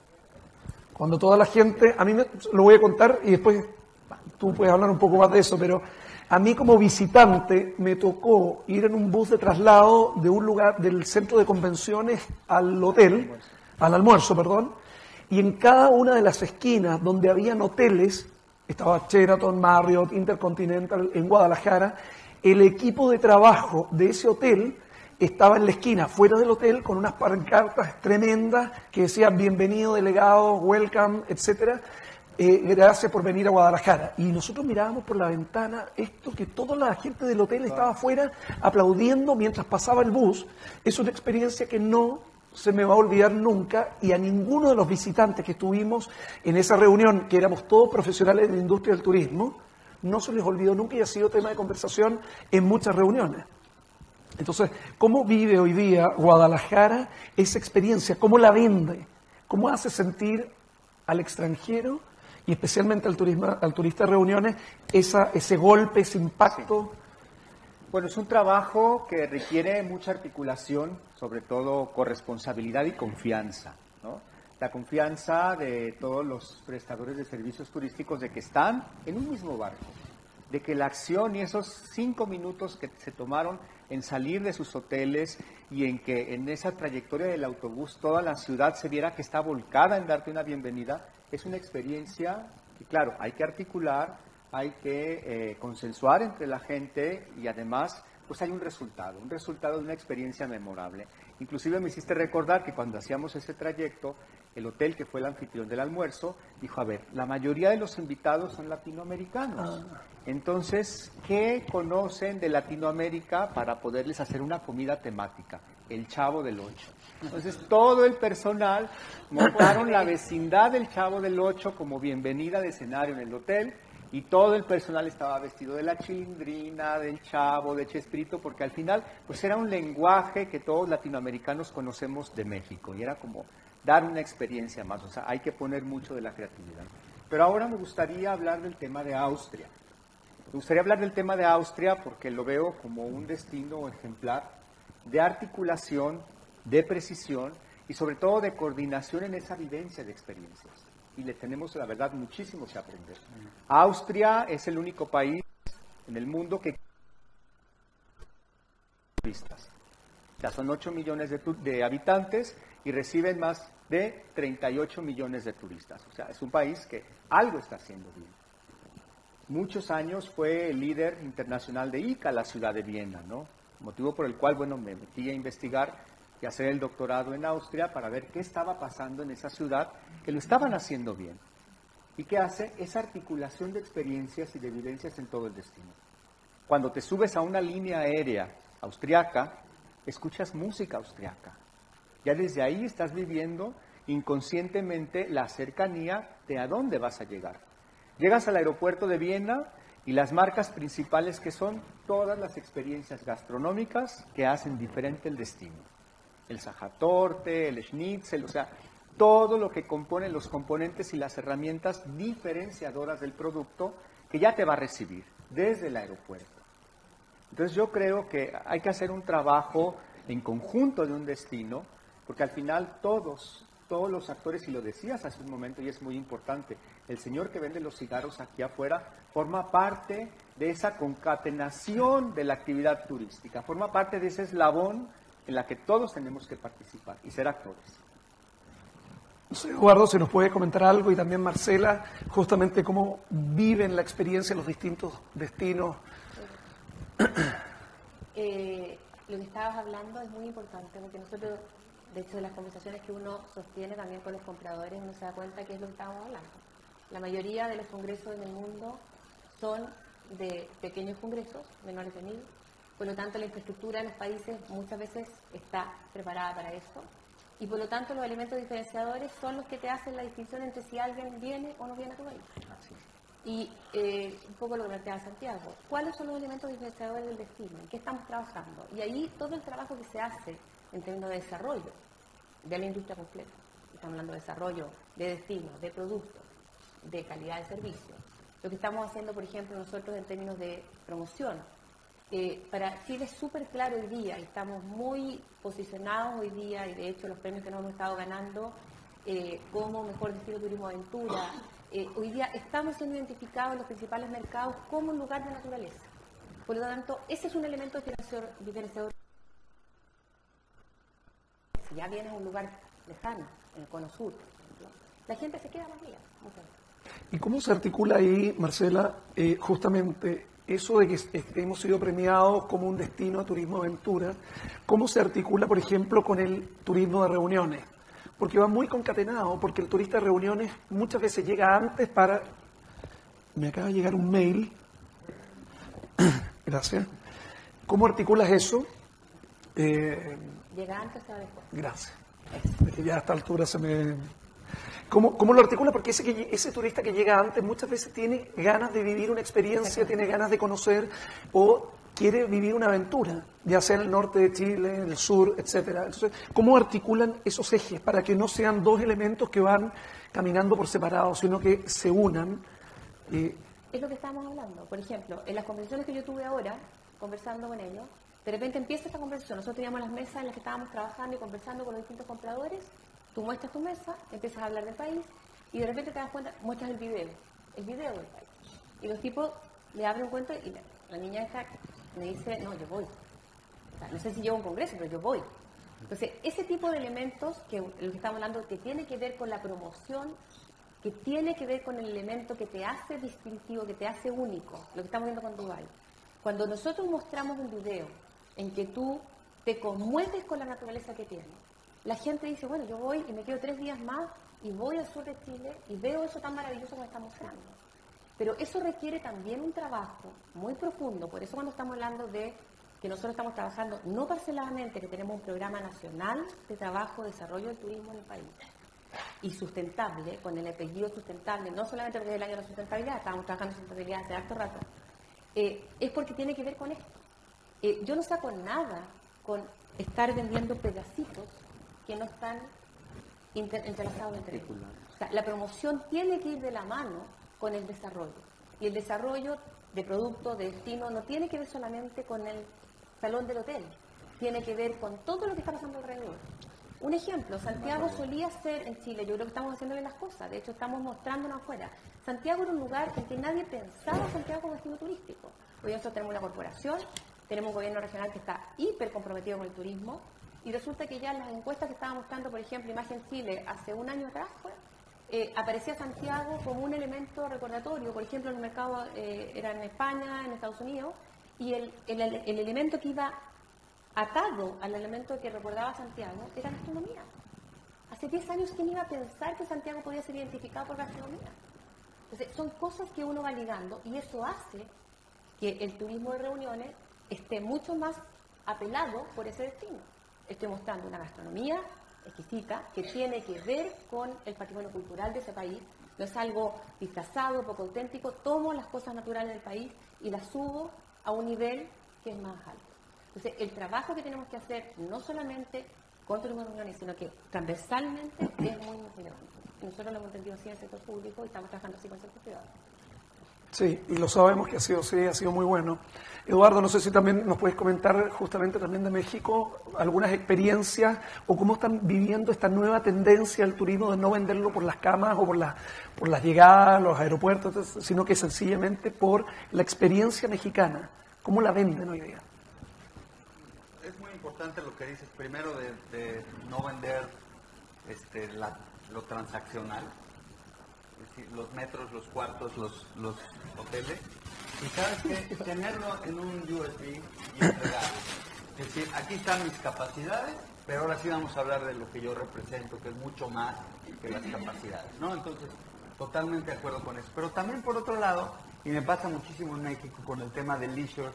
Cuando toda la gente, lo voy a contar y después tú puedes hablar un poco más de eso, pero a mí como visitante me tocó ir en un bus de traslado de un lugar, del centro de convenciones al hotel, al almuerzo, perdón, y en cada una de las esquinas donde habían hoteles, estaba Sheraton, Marriott, Intercontinental en Guadalajara, el equipo de trabajo de ese hotel estaba en la esquina, fuera del hotel, con unas pancartas tremendas que decían bienvenido delegado, welcome, etcétera. Gracias por venir a Guadalajara. Y nosotros mirábamos por la ventana esto, que toda la gente del hotel estaba afuera aplaudiendo mientras pasaba el bus. Es una experiencia que no se me va a olvidar nunca, y a ninguno de los visitantes que estuvimos en esa reunión, que éramos todos profesionales de la industria del turismo, no se les olvidó nunca y ha sido tema de conversación en muchas reuniones. Entonces, ¿cómo vive hoy día Guadalajara esa experiencia? ¿Cómo la vende? ¿Cómo hace sentir al extranjero y especialmente al turista de reuniones ese golpe, ese impacto?
Bueno, es un trabajo que requiere mucha articulación, sobre todo corresponsabilidad y confianza, ¿no? La confianza de todos los prestadores de servicios turísticos de que están en un mismo barco, de que la acción y esos 5 minutos que se tomaron en salir de sus hoteles y en que en esa trayectoria del autobús toda la ciudad se viera que está volcada en darte una bienvenida, es una experiencia que, claro, hay que articular, hay que consensuar entre la gente y además pues hay un resultado de una experiencia memorable. Inclusive me hiciste recordar que cuando hacíamos ese trayecto, el hotel que fue el anfitrión del almuerzo dijo, a ver, la mayoría de los invitados son latinoamericanos. Entonces, ¿qué conocen de Latinoamérica para poderles hacer una comida temática? El Chavo del Ocho. Entonces, todo el personal montaron la vecindad del Chavo del Ocho como bienvenida de escenario en el hotel. Y todo el personal estaba vestido de la Chilindrina, del Chavo, de Chespirito, porque al final pues era un lenguaje que todos latinoamericanos conocemos de México y era como dar una experiencia más, o sea, hay que poner mucho de la creatividad. Pero ahora me gustaría hablar del tema de Austria. Me gustaría hablar del tema de Austria porque lo veo como un destino ejemplar de articulación, de precisión y sobre todo de coordinación en esa vivencia de experiencias. Y le tenemos, la verdad, muchísimo que aprender. Austria es el único país en el mundo que turistas. Ya son 8 millones de habitantes y reciben más de 38 millones de turistas. O sea, es un país que algo está haciendo bien. Muchos años fue el líder internacional de ICA, la ciudad de Viena, ¿no? Motivo por el cual, bueno, me metí a investigar y hacer el doctorado en Austria para ver qué estaba pasando en esa ciudad, que lo estaban haciendo bien. ¿Y qué hace? Esa articulación de experiencias y de vivencias en todo el destino. Cuando te subes a una línea aérea austriaca, escuchas música austriaca. Ya desde ahí estás viviendo inconscientemente la cercanía de a dónde vas a llegar. Llegas al aeropuerto de Viena y las marcas principales que son todas las experiencias gastronómicas que hacen diferente el destino. El Sachertorte, el Schnitzel, o sea, todo lo que compone los componentes y las herramientas diferenciadoras del producto que ya te va a recibir. desde el aeropuerto. Entonces yo creo que hay que hacer un trabajo en conjunto de un destino, porque al final todos los actores, y lo decías hace un momento y es muy importante, el señor que vende los cigarros aquí afuera forma parte de esa concatenación de la actividad turística, forma parte de ese eslabón en la que todos tenemos que participar y ser actores.
No sé, Eduardo, si nos puede comentar algo, y también Marcela, justamente cómo viven la experiencia en los distintos destinos.
Lo que estabas hablando es muy importante, porque nosotros, de hecho, de las conversaciones que uno sostiene también con los compradores, uno se da cuenta que es lo que estábamos hablando. La mayoría de los congresos en el mundo son de pequeños congresos, menores de 1000, por lo tanto la infraestructura de los países muchas veces está preparada para eso, y por lo tanto los elementos diferenciadores son los que te hacen la distinción entre si alguien viene o no viene a tu país. Y un poco lo que planteaba Santiago, ¿cuáles son los elementos diferenciadores del destino? ¿En qué estamos trabajando? Y ahí todo el trabajo que se hace en términos de desarrollo de la industria completa, estamos hablando de desarrollo de destinos, de productos, de calidad de servicio. Lo que estamos haciendo, por ejemplo, nosotros en términos de promoción, para Chile es súper claro hoy día, y estamos muy posicionados hoy día, y de hecho los premios que nos hemos estado ganando como mejor destino turismo aventura, hoy día estamos siendo identificados en los principales mercados como un lugar de naturaleza. Por lo tanto, ese es un elemento diferenciador. Si ya vienes a un lugar lejano, en el Cono Sur, por ejemplo, la gente se queda más días.
¿Y cómo se articula ahí, Marcela, justamente eso de que hemos sido premiados como un destino de turismo aventura? ¿Cómo se articula, por ejemplo, con el turismo de reuniones? Porque va muy concatenado, porque el turista de reuniones muchas veces llega antes para... Me acaba de llegar un mail. Gracias. ¿Cómo articulas eso?
Llega antes o después.
Gracias. Ya a esta altura se me... ¿Cómo lo articula? Porque ese turista que llega antes muchas veces tiene ganas de vivir una experiencia, tiene ganas de conocer o quiere vivir una aventura, ya sea en el norte de Chile, en el sur, etcétera. Entonces, ¿cómo articulan esos ejes para que no sean dos elementos que van caminando por separado, sino que se unan?
Es lo que estábamos hablando. Por ejemplo, en las conversaciones que yo tuve ahora, conversando con ellos, de repente empieza esta conversación. Nosotros teníamos las mesas en las que estábamos trabajando y conversando con los distintos compradores. Tú muestras tu mesa, empiezas a hablar del país y de repente te das cuenta, muestras el video del país. Y los tipos le abren un cuento y la niña esta me dice, no, yo voy. O sea, no sé si llevo a un congreso, pero yo voy. Entonces, ese tipo de elementos que lo que estamos hablando, que tiene que ver con la promoción, que tiene que ver con el elemento que te hace distintivo, que te hace único, lo que estamos viendo con Dubái. Cuando nosotros mostramos un video en que tú te conmueves con la naturaleza que tiene, la gente dice, bueno, yo voy y me quedo 3 días más y voy al sur de Chile y veo eso tan maravilloso que me está mostrando. Pero eso requiere también un trabajo muy profundo. Por eso cuando estamos hablando de que nosotros estamos trabajando no parceladamente, que tenemos un programa nacional de trabajo, desarrollo del turismo en el país y sustentable, con el apellido sustentable, no solamente porque es el año de la sustentabilidad, estábamos trabajando en sustentabilidad hace harto rato, es porque tiene que ver con esto. Yo no saco nada con estar vendiendo pedacitos que no están entrelazados entre ellos. O sea, la promoción tiene que ir de la mano con el desarrollo. Y el desarrollo de producto, de destino, no tiene que ver solamente con el salón del hotel. Tiene que ver con todo lo que está pasando alrededor. Un ejemplo, Santiago solía ser en Chile, yo creo que estamos haciéndole las cosas, de hecho estamos mostrándonos afuera. Santiago era un lugar en que nadie pensaba Santiago como destino turístico. Hoy nosotros tenemos una corporación, tenemos un gobierno regional que está hiper comprometido con el turismo, y resulta que ya en las encuestas que estaba mostrando, por ejemplo, Imagen Chile, hace un año atrás, aparecía Santiago como un elemento recordatorio. Por ejemplo, en el mercado era en España, en Estados Unidos, y el elemento que iba atado al elemento que recordaba Santiago era gastronomía. Hace 10 años, ¿quién iba a pensar que Santiago podía ser identificado por gastronomía? Entonces, son cosas que uno va ligando, y eso hace que el turismo de reuniones esté mucho más apelado por ese destino. Estoy mostrando una gastronomía exquisita que tiene que ver con el patrimonio cultural de ese país. No es algo disfrazado, poco auténtico. Tomo las cosas naturales del país y las subo a un nivel que es más alto. Entonces, el trabajo que tenemos que hacer, no solamente con turismo de reuniones, sino que transversalmente, es muy relevante. Nosotros lo hemos entendido así en el sector público y estamos trabajando así con el sector privado.
Sí, y lo sabemos que ha sido muy bueno. Eduardo, no sé si también nos puedes comentar justamente también de México algunas experiencias o cómo están viviendo esta nueva tendencia del turismo de no venderlo por las camas o por las llegadas a los aeropuertos, sino que sencillamente por la experiencia mexicana. ¿Cómo la venden hoy día?
Es muy importante lo que dices, primero de no vender lo transaccional, es decir, los metros, los cuartos, los hoteles, y sabes que tenerlo en un USB y entregarlo. Es decir, aquí están mis capacidades, pero ahora sí vamos a hablar de lo que yo represento, que es mucho más que las capacidades, ¿no? Entonces, totalmente de acuerdo con eso. Pero también por otro lado, y me pasa muchísimo en México con el tema del leisure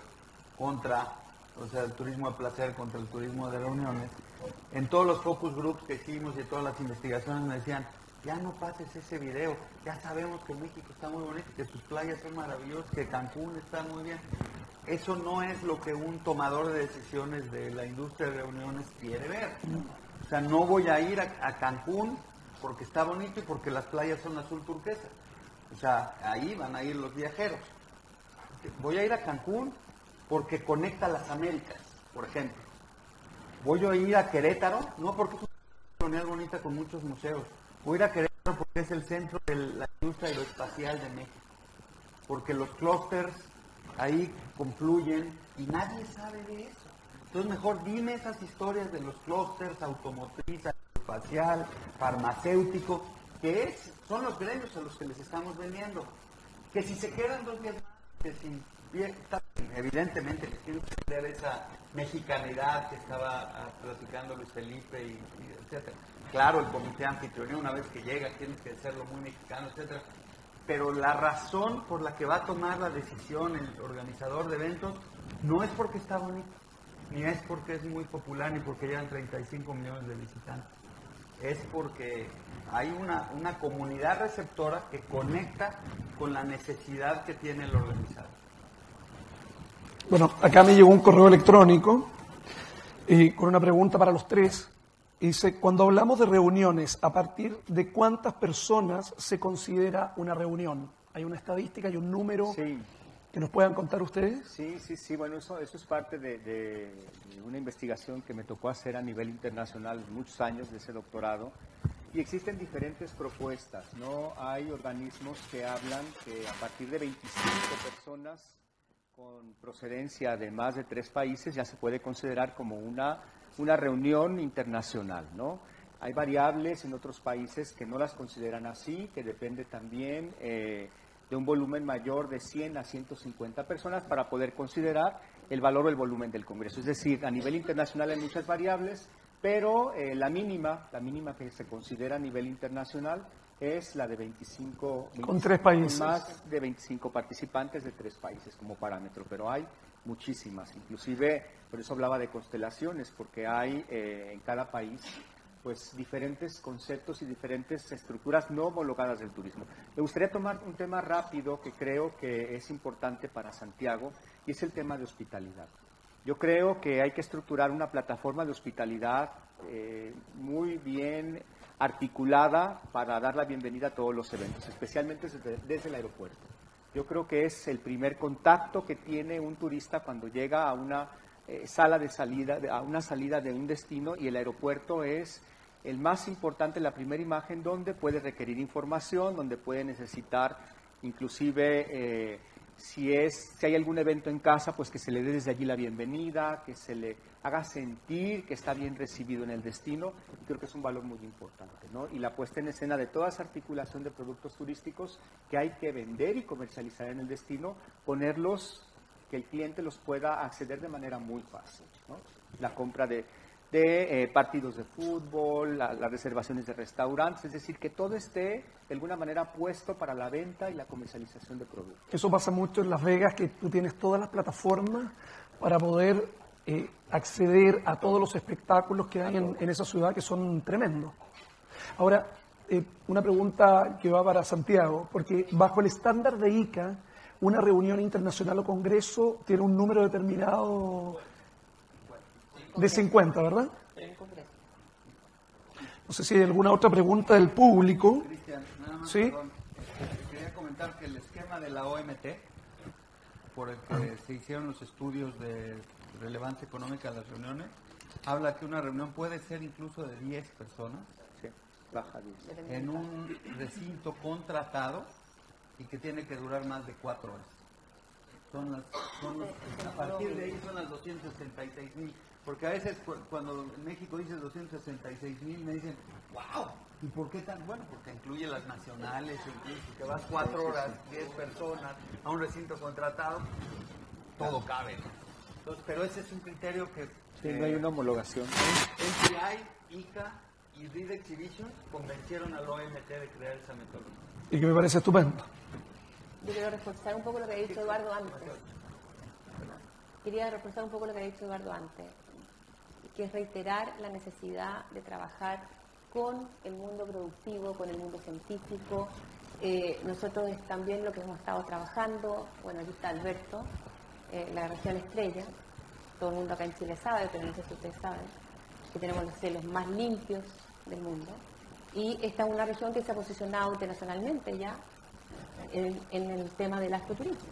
el turismo de placer contra el turismo de reuniones, en todos los focus groups que hicimos y todas las investigaciones me decían, ya no pases ese video, ya sabemos que México está muy bonito, que sus playas son maravillosas, que Cancún está muy bien. Eso no es lo que un tomador de decisiones de la industria de reuniones quiere ver. O sea, no voy a ir a Cancún porque está bonito y porque las playas son azul turquesa. O sea, ahí van a ir los viajeros. Voy a ir a Cancún porque conecta las Américas, por ejemplo. Voy a ir a Querétaro, no porque es una colonial bonita con muchos museos. Voy a ir a Querétaro porque es el centro de la industria aeroespacial de México. Porque los clústeres ahí confluyen y nadie sabe de eso. Entonces mejor dime esas historias de los clústeres automotriz, aeroespacial, farmacéutico, que son los gremios a los que les estamos vendiendo. Que si se quedan 2 días más, que si evidentemente les quiero vender esa mexicanidad que estaba platicando Luis Felipe y etcétera. Claro, el comité anfitrión, una vez que llega, tiene que hacerlo muy mexicano, etcétera. Pero la razón por la que va a tomar la decisión el organizador de eventos no es porque está bonito, ni es porque es muy popular, ni porque llegan 35 millones de visitantes. Es porque hay una comunidad receptora que conecta con la necesidad que tiene el organizador.
Bueno, acá me llegó un correo electrónico con una pregunta para los tres. Dice, cuando hablamos de reuniones, ¿a partir de cuántas personas se considera una reunión? ¿Hay una estadística, hay un número que nos puedan contar ustedes?
Sí. Bueno, eso es parte de una investigación que me tocó hacer a nivel internacional, muchos años de ese doctorado. Y existen diferentes propuestas, ¿no? Hay organismos que hablan que a partir de 25 personas con procedencia de más de 3 países ya se puede considerar como una reunión internacional, ¿no? Hay variables en otros países que no las consideran así, que depende también de un volumen mayor de 100 a 150 personas para poder considerar el valor o el volumen del Congreso. Es decir, a nivel internacional hay muchas variables, pero la mínima que se considera a nivel internacional es la de 25
con 3 países.
Más de 25 participantes de 3 países como parámetro, pero hay muchísimas, inclusive por eso hablaba de constelaciones, porque hay en cada país pues diferentes conceptos y diferentes estructuras no homologadas del turismo. Me gustaría tomar un tema rápido que creo que es importante para Santiago y es el tema de hospitalidad. Yo creo que hay que estructurar una plataforma de hospitalidad muy bien articulada para dar la bienvenida a todos los eventos, especialmente desde el aeropuerto. Yo creo que es el primer contacto que tiene un turista cuando llega a una sala de salida, a una salida de un destino, y el aeropuerto es el más importante, la primera imagen donde puede requerir información, donde puede necesitar inclusive si hay algún evento en casa, pues que se le dé desde allí la bienvenida, que se le haga sentir que está bien recibido en el destino. Creo que es un valor muy importante, ¿no? Y la puesta en escena de toda esa articulación de productos turísticos que hay que vender y comercializar en el destino, ponerlos, que el cliente los pueda acceder de manera muy fácil, ¿no? La compra de partidos de fútbol, las reservaciones de restaurantes, es decir, que todo esté de alguna manera puesto para la venta y la comercialización de productos.
Eso pasa mucho en Las Vegas, que tú tienes todas las plataformas para poder acceder a todos los espectáculos que hay en esa ciudad, que son tremendos. Ahora, una pregunta que va para Santiago, porque bajo el estándar de ICA, una reunión internacional o congreso tiene un número determinado de 50, ¿verdad? No sé si hay alguna otra pregunta del público.
Cristian, nada más,
¿Sí?
perdón. Quería comentar comentar que el esquema de la OMT, por el que se hicieron los estudios de relevancia económica de las reuniones, habla que una reunión puede ser incluso de 10 personas,
Sí, baja 10.
en un recinto contratado y que tiene que durar más de 4 horas. A partir de ahí son las 266,000. Porque a veces cuando en México dices 266,000 me dicen, wow, ¿y por qué tan bueno? Porque incluye las nacionales, incluye que vas 4 horas, 10 personas a un recinto contratado, todo cabe, ¿no? Entonces, pero ese es un criterio que...
Sí, no hay una homologación.
NCI, ICA y Reed Exhibition convencieron al OMT de crear esa metodología.
Y que me parece estupendo.
Yo quiero reforzar un poco lo que ha dicho Eduardo antes. Quería reforzar un poco lo que ha dicho Eduardo antes, que es reiterar la necesidad de trabajar con el mundo productivo, con el mundo científico. Nosotros es también lo que hemos estado trabajando, bueno, aquí está Alberto, la región Estrella, todo el mundo acá en Chile sabe, pero no sé si ustedes saben, que tenemos los cielos más limpios del mundo, y esta es una región que se ha posicionado internacionalmente ya en el tema del astroturismo,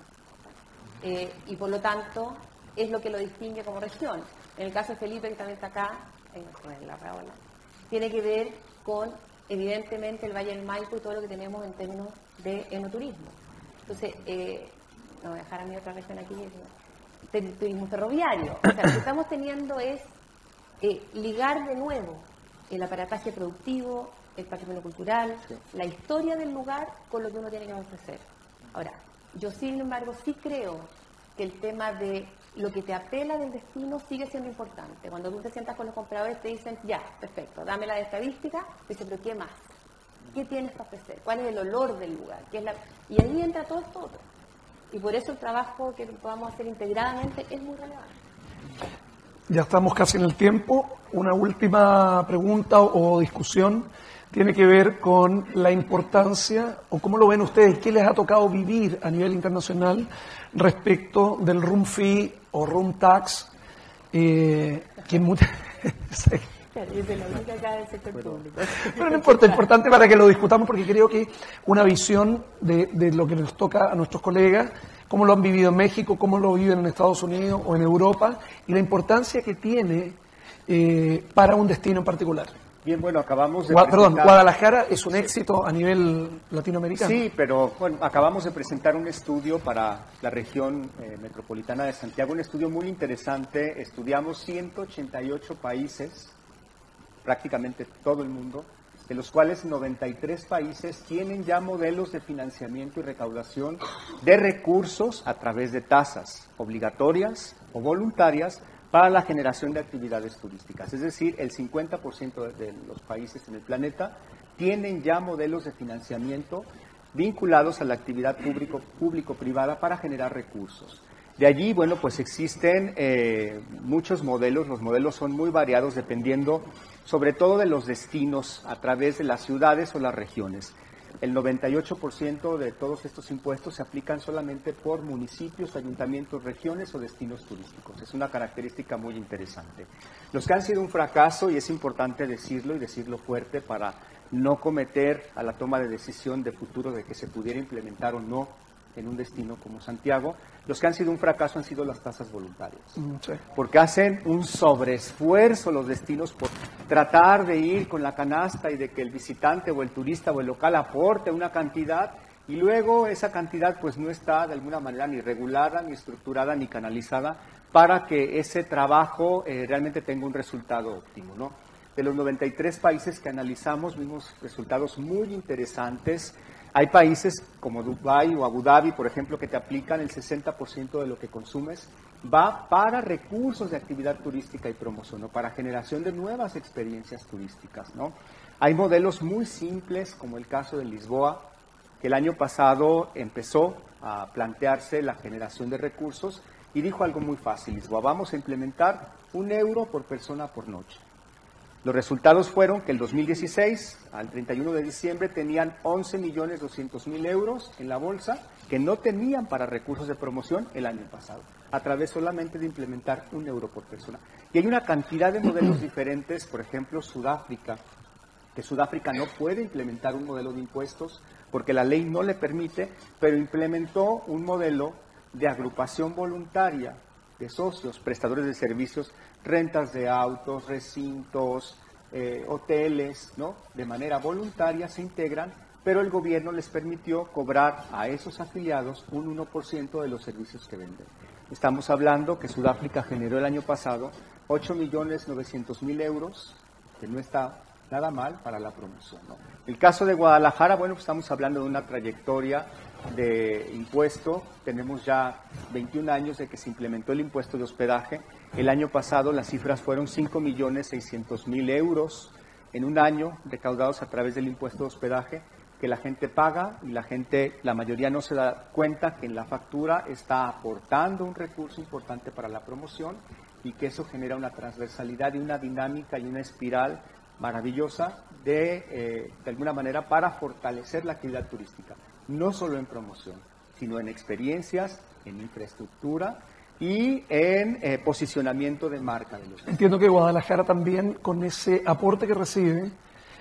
y por lo tanto es lo que lo distingue como región. En el caso de Felipe, que también está acá, en la parábola, tiene que ver con, evidentemente, el Valle del Maipo y todo lo que tenemos en términos de enoturismo. Entonces, no voy a dejar a mi otra región aquí, del turismo ferroviario. O sea, lo que estamos teniendo es ligar de nuevo el aparataje productivo, el patrimonio cultural, la historia del lugar con lo que uno tiene que ofrecer. Ahora, yo sin embargo sí creo que el tema de lo que te apela del destino sigue siendo importante. Cuando tú te sientas con los compradores te dicen, ya, perfecto, dame la estadística, dice, pero ¿qué más? ¿Qué tienes para ofrecer? ¿Cuál es el olor del lugar? Y ahí entra todo esto otro. Y por eso el trabajo que podamos hacer integradamente es muy relevante.
Ya estamos casi en el tiempo. Una última pregunta o discusión tiene que ver con la importancia, o cómo lo ven ustedes, qué les ha tocado vivir a nivel internacional respecto del room fee o room tax, que muchas...
Claro, yo soy la única acá del sector público.
Pero no importa, es importante para que lo discutamos porque creo que una visión de lo que nos toca a nuestros colegas, cómo lo han vivido en México, cómo lo viven en Estados Unidos o en Europa, y la importancia que tiene para un destino en particular.
Bien, bueno, acabamos de
Perdón, Guadalajara es un éxito a nivel latinoamericano.
Sí, pero bueno, acabamos de presentar un estudio para la región metropolitana de Santiago, un estudio muy interesante. Estudiamos 188 países, prácticamente todo el mundo, de los cuales 93 países tienen ya modelos de financiamiento y recaudación de recursos a través de tasas obligatorias o voluntarias para la generación de actividades turísticas. Es decir, el 50% de los países en el planeta tienen ya modelos de financiamiento vinculados a la actividad público-privada para generar recursos. De allí, bueno, pues existen muchos modelos. Los modelos son muy variados dependiendo sobre todo de los destinos a través de las ciudades o las regiones. El 98% de todos estos impuestos se aplican solamente por municipios, ayuntamientos, regiones o destinos turísticos. Es una característica muy interesante. Los que han sido un fracaso, y es importante decirlo y decirlo fuerte para no cometer a la toma de decisión de futuro de que se pudiera implementar o no en un destino como Santiago, los que han sido un fracaso han sido las tasas voluntarias.
Sí.
Porque hacen un sobreesfuerzo los destinos por tratar de ir con la canasta y de que el visitante o el turista o el local aporte una cantidad y luego esa cantidad pues no está de alguna manera ni regulada, ni estructurada, ni canalizada para que ese trabajo realmente tenga un resultado óptimo, ¿no? De los 93 países que analizamos vimos resultados muy interesantes. Hay países como Dubái o Abu Dhabi, por ejemplo, que te aplican el 60% de lo que consumes va para recursos de actividad turística y promoción, ¿no? Para generación de nuevas experiencias turísticas, ¿no? Hay modelos muy simples, como el caso de Lisboa, que el año pasado empezó a plantearse la generación de recursos y dijo algo muy fácil: Lisboa, vamos a implementar €1 por persona por noche. Los resultados fueron que el 2016, al 31 de diciembre, tenían 11.200.000 euros en la bolsa que no tenían para recursos de promoción el año pasado, a través solamente de implementar €1 por persona. Y hay una cantidad de modelos diferentes, por ejemplo, Sudáfrica que Sudáfrica no puede implementar un modelo de impuestos porque la ley no le permite, pero implementó un modelo de agrupación voluntaria de socios, prestadores de servicios, rentas de autos, recintos, hoteles, ¿no? De manera voluntaria se integran, pero el gobierno les permitió cobrar a esos afiliados un 1% de los servicios que venden. Estamos hablando que Sudáfrica generó el año pasado 8.900.000 euros, que no está nada mal para la promoción, ¿no? El caso de Guadalajara, bueno, pues estamos hablando de una trayectoria de impuesto. Tenemos ya 21 años de que se implementó el impuesto de hospedaje. El año pasado las cifras fueron 5.600.000 euros en un año recaudados a través del impuesto de hospedaje, que la gente paga y la mayoría no se da cuenta que en la factura está aportando un recurso importante para la promoción y que eso genera una transversalidad y una dinámica y una espiral maravillosa de alguna manera para fortalecer la actividad turística, no solo en promoción, sino en experiencias, en infraestructura y en posicionamiento de marca de los.
Entiendo que Guadalajara también, con ese aporte que recibe,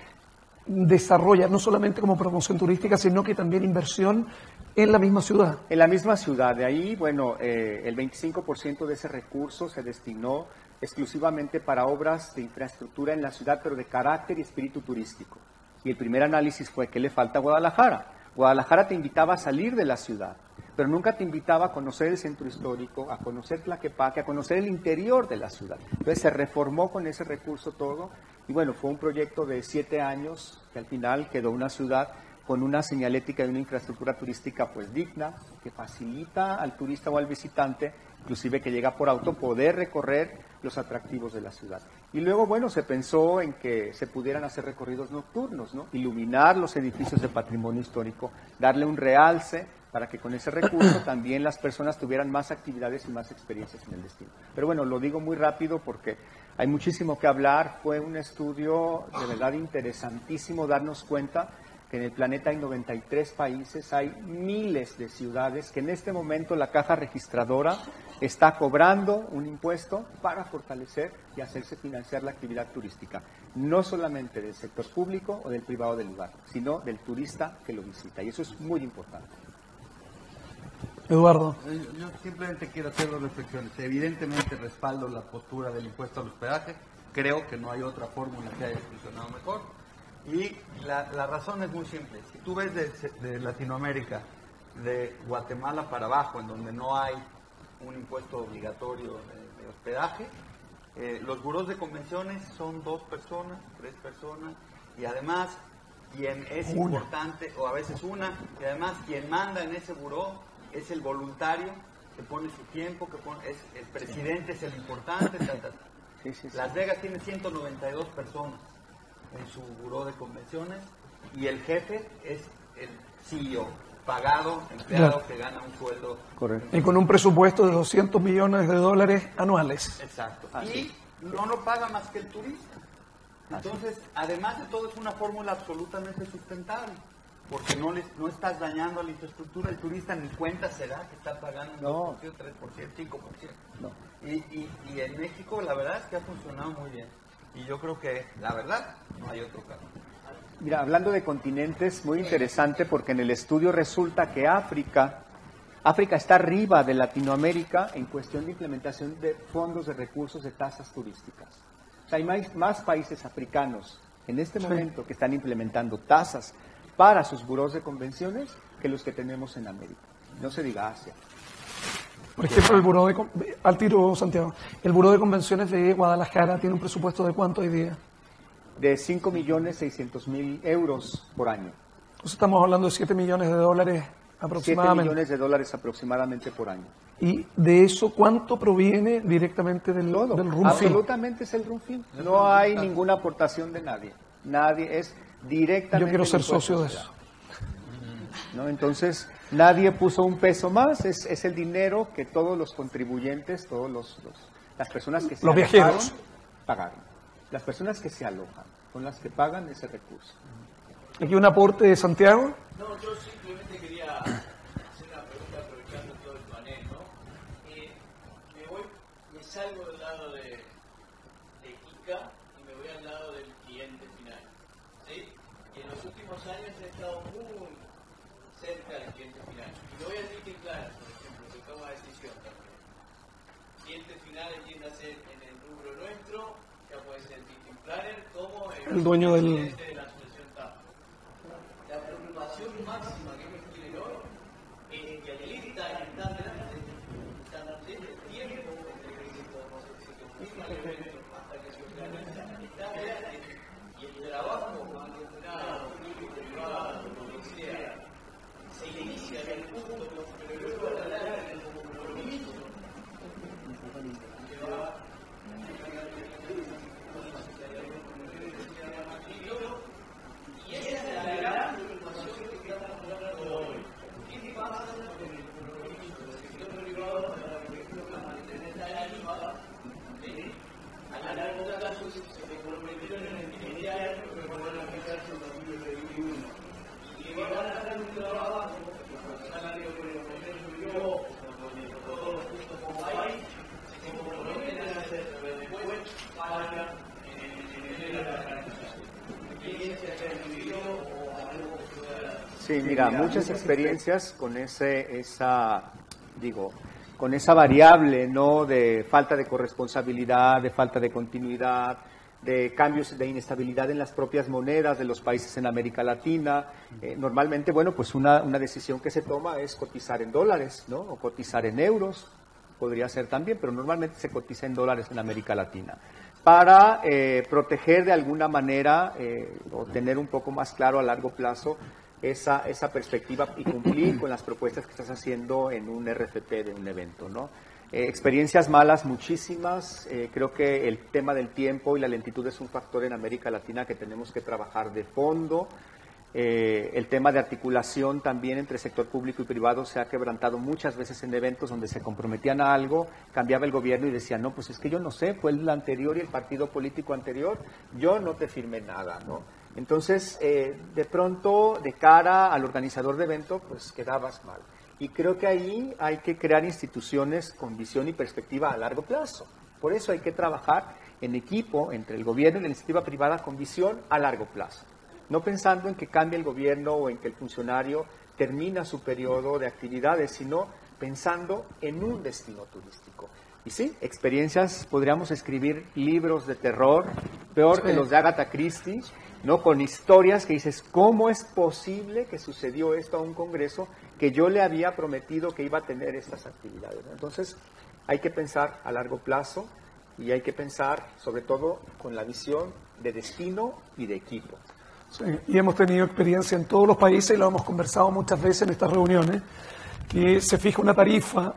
desarrolla no solamente como promoción turística, sino que también inversión en la misma ciudad.
En la misma ciudad, de ahí, bueno, el 25% de ese recurso se destinó exclusivamente para obras de infraestructura en la ciudad, pero de carácter y espíritu turístico. Y el primer análisis fue, ¿qué le falta a Guadalajara? Guadalajara te invitaba a salir de la ciudad, pero nunca te invitaba a conocer el centro histórico, a conocer Tlaquepaque, a conocer el interior de la ciudad. Entonces se reformó con ese recurso todo, y bueno, fue un proyecto de 7 años, que al final quedó una ciudad con una señalética y una infraestructura turística pues digna, que facilita al turista o al visitante, inclusive que llega por auto, poder recorrer los atractivos de la ciudad. Y luego, bueno, se pensó en que se pudieran hacer recorridos nocturnos, ¿no? Iluminar los edificios de patrimonio histórico, darle un realce para que con ese recurso también las personas tuvieran más actividades y más experiencias en el destino. Pero bueno, lo digo muy rápido porque hay muchísimo que hablar. Fue un estudio de verdad interesantísimo darnos cuenta que en el planeta hay 93 países, hay miles de ciudades que en este momento la caja registradora está cobrando un impuesto para fortalecer y hacerse financiar la actividad turística, no solamente del sector público o del privado del lugar, sino del turista que lo visita, y eso es muy importante.
Eduardo.
Yo simplemente quiero hacer 2 reflexiones. Evidentemente respaldo la postura del impuesto al hospedaje, creo que no hay otra fórmula que haya funcionado mejor. Y la razón es muy simple. Si tú ves de Latinoamérica, de Guatemala para abajo, en donde no hay un impuesto obligatorio de hospedaje, los burós de convenciones son 2 personas, 3 personas, y además quien es importante, o a veces una, y además quien manda en ese buró es el voluntario que pone su tiempo, es el presidente, es el importante. Sí. Las Vegas tiene 192 personas en su buró de convenciones y el jefe es el CEO, pagado, empleado, que gana un sueldo.
Correcto.
Y con un presupuesto de $200 millones anuales.
Exacto. Y no lo paga más que el turista. Entonces, además de todo, es una fórmula absolutamente sustentable, porque no estás dañando a la infraestructura. El turista ni cuenta se da que está pagando un 2%, 3%, 5%. No. Y en México la verdad es que ha funcionado muy bien. Y yo creo que, la verdad, no hay otro caso.
Mira, hablando de continentes, muy interesante porque en el estudio resulta que África está arriba de Latinoamérica en cuestión de implementación de fondos de recursos de tasas turísticas. O sea, hay más países africanos en este momento que están implementando tasas para sus burós de convenciones que los que tenemos en América. No se diga Asia.
Por ejemplo, al tiro, Santiago, el buró de convenciones de Guadalajara tiene un presupuesto de ¿cuánto hoy día?
De 5.600.000 euros por año.
Entonces estamos hablando de $7 millones aproximadamente.
7 millones de dólares aproximadamente por año.
¿Y de eso cuánto proviene directamente del RUNFIN?
Absolutamente es el RUNFIN. No hay ninguna aportación de nadie. Nadie es directamente.
Yo quiero ser socio de eso.
¿No? Entonces, nadie puso un peso más, es el dinero que todos los contribuyentes, las personas que se
los viajeros
pagaron. Las personas que se alojan son las que pagan ese recurso.
¿Aquí un aporte de Santiago?
No, yo simplemente quería hacer una pregunta aprovechando todo el panel, ¿no? Me salgo del lado de Kika y me voy al lado del cliente final, ¿sí? cliente final. Y me voy al ticket planner, por ejemplo, que toma decisión también. Cliente final, entiéndase en el rubro nuestro, ya puede ser el ticket planner como
el dueño del...
de la asociación TAP. La preocupación máxima que ellos tienen hoy es que el lista está delante de el tiempo entre que se confirma el evento hasta que se organiza, está delante, y el trabajo mancomunado, público, privado, lo que sea, se inicia en el punto, pero luego a la larga en el compromiso que va y esa es la gran preocupación que estamos hablando hoy. ¿Qué pasa con el compromiso del sector privado para mantener la tarifa a la largo plazo? Se comprometieron en el inicial que van a aplicarse en 2021 y que van a hacer un trabajo salario por el gobierno y todos los puntos como país se comprometen a hacer, pero después pagan en la organización.
Sí, mira, muchas experiencias con con esa variable, ¿no? De falta de corresponsabilidad, de falta de continuidad, de cambios de inestabilidad en las propias monedas de los países en América Latina. Normalmente, bueno, pues una decisión que se toma es cotizar en dólares, ¿no? O cotizar en euros, podría ser también, pero normalmente se cotiza en dólares en América Latina, para proteger de alguna manera o tener un poco más claro a largo plazo esa perspectiva y cumplir con las propuestas que estás haciendo en un RFP de un evento, ¿no? Experiencias malas muchísimas, creo que el tema del tiempo y la lentitud es un factor en América Latina que tenemos que trabajar de fondo. El tema de articulación también entre sector público y privado se ha quebrantado muchas veces en eventos donde se comprometían a algo, cambiaba el gobierno y decían, no, pues es que yo no sé, fue el anterior y el partido político anterior, yo no te firmé nada, ¿no? Entonces, de pronto, de cara al organizador de evento, pues quedabas mal. Y creo que ahí hay que crear instituciones con visión y perspectiva a largo plazo. Por eso hay que trabajar en equipo entre el gobierno y la iniciativa privada con visión a largo plazo. No pensando en que cambie el gobierno o en que el funcionario termina su periodo de actividades, sino pensando en un destino turístico. Y sí, experiencias, podríamos escribir libros de terror, peor que los de Agatha Christie, ¿no? Con historias que dices, ¿cómo es posible que sucedió esto a un congreso que yo le había prometido que iba a tener estas actividades? Entonces, hay que pensar a largo plazo y hay que pensar, sobre todo, con la visión de destino y de equipo.
Sí, y hemos tenido experiencia en todos los países y lo hemos conversado muchas veces en estas reuniones, que se fija una tarifa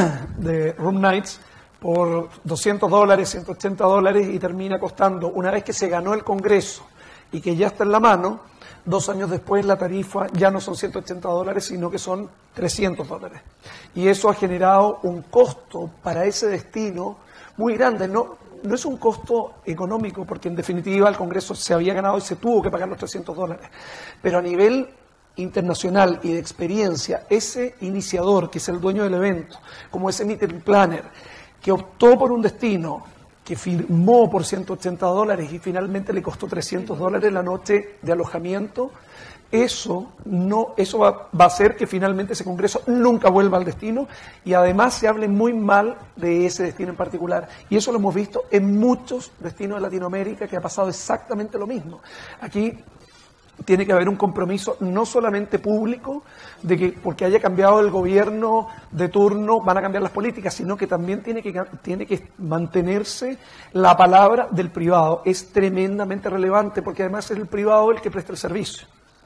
de room nights por $200, $180 y termina costando, una vez que se ganó el Congreso y que ya está en la mano, 2 años después la tarifa ya no son $180, sino que son $300. Y eso ha generado un costo para ese destino muy grande. No es un costo económico, porque en definitiva el Congreso se había ganado y se tuvo que pagar los $300. Pero a nivel internacional y de experiencia, ese iniciador, que es el dueño del evento, como ese meeting planner, que optó por un destino, que firmó por $180 y finalmente le costó $300 la noche de alojamiento, eso va a hacer que finalmente ese congreso nunca vuelva al destino y además se hable muy mal de ese destino en particular. Y eso lo hemos visto en muchos destinos de Latinoamérica, que ha pasado exactamente lo mismo. Aquí tiene que haber un compromiso no solamente público, de que porque haya cambiado el gobierno de turno van a cambiar las políticas, sino que también tiene que mantenerse la palabra del privado. Es tremendamente relevante porque además es el privado el que presta el servicio.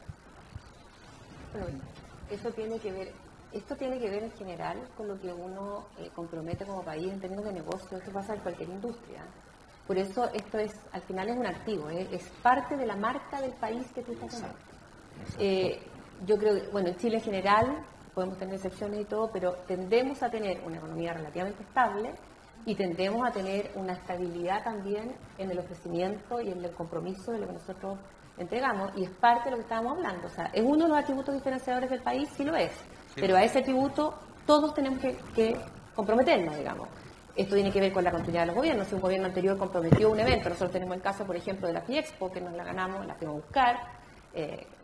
Bueno, esto tiene que ver en general con lo que uno compromete como país en términos de negocio. Esto pasa en cualquier industria. Por eso esto al final es un activo, es parte de la marca del país que tú estás en. Yo creo que, bueno, en Chile en general, podemos tener excepciones y todo, pero tendemos a tener una economía relativamente estable y tendemos a tener una estabilidad también en el ofrecimiento y en el compromiso de lo que nosotros entregamos, y es parte de lo que estábamos hablando. O sea, ¿es uno de los atributos diferenciadores del país? Sí lo es, sí, pero a ese atributo todos tenemos que comprometernos, digamos. Esto tiene que ver con la continuidad de los gobiernos. Si un gobierno anterior comprometió un evento, nosotros tenemos el caso, por ejemplo, de la FIEXPO, que nos la ganamos, la fuimos a buscar,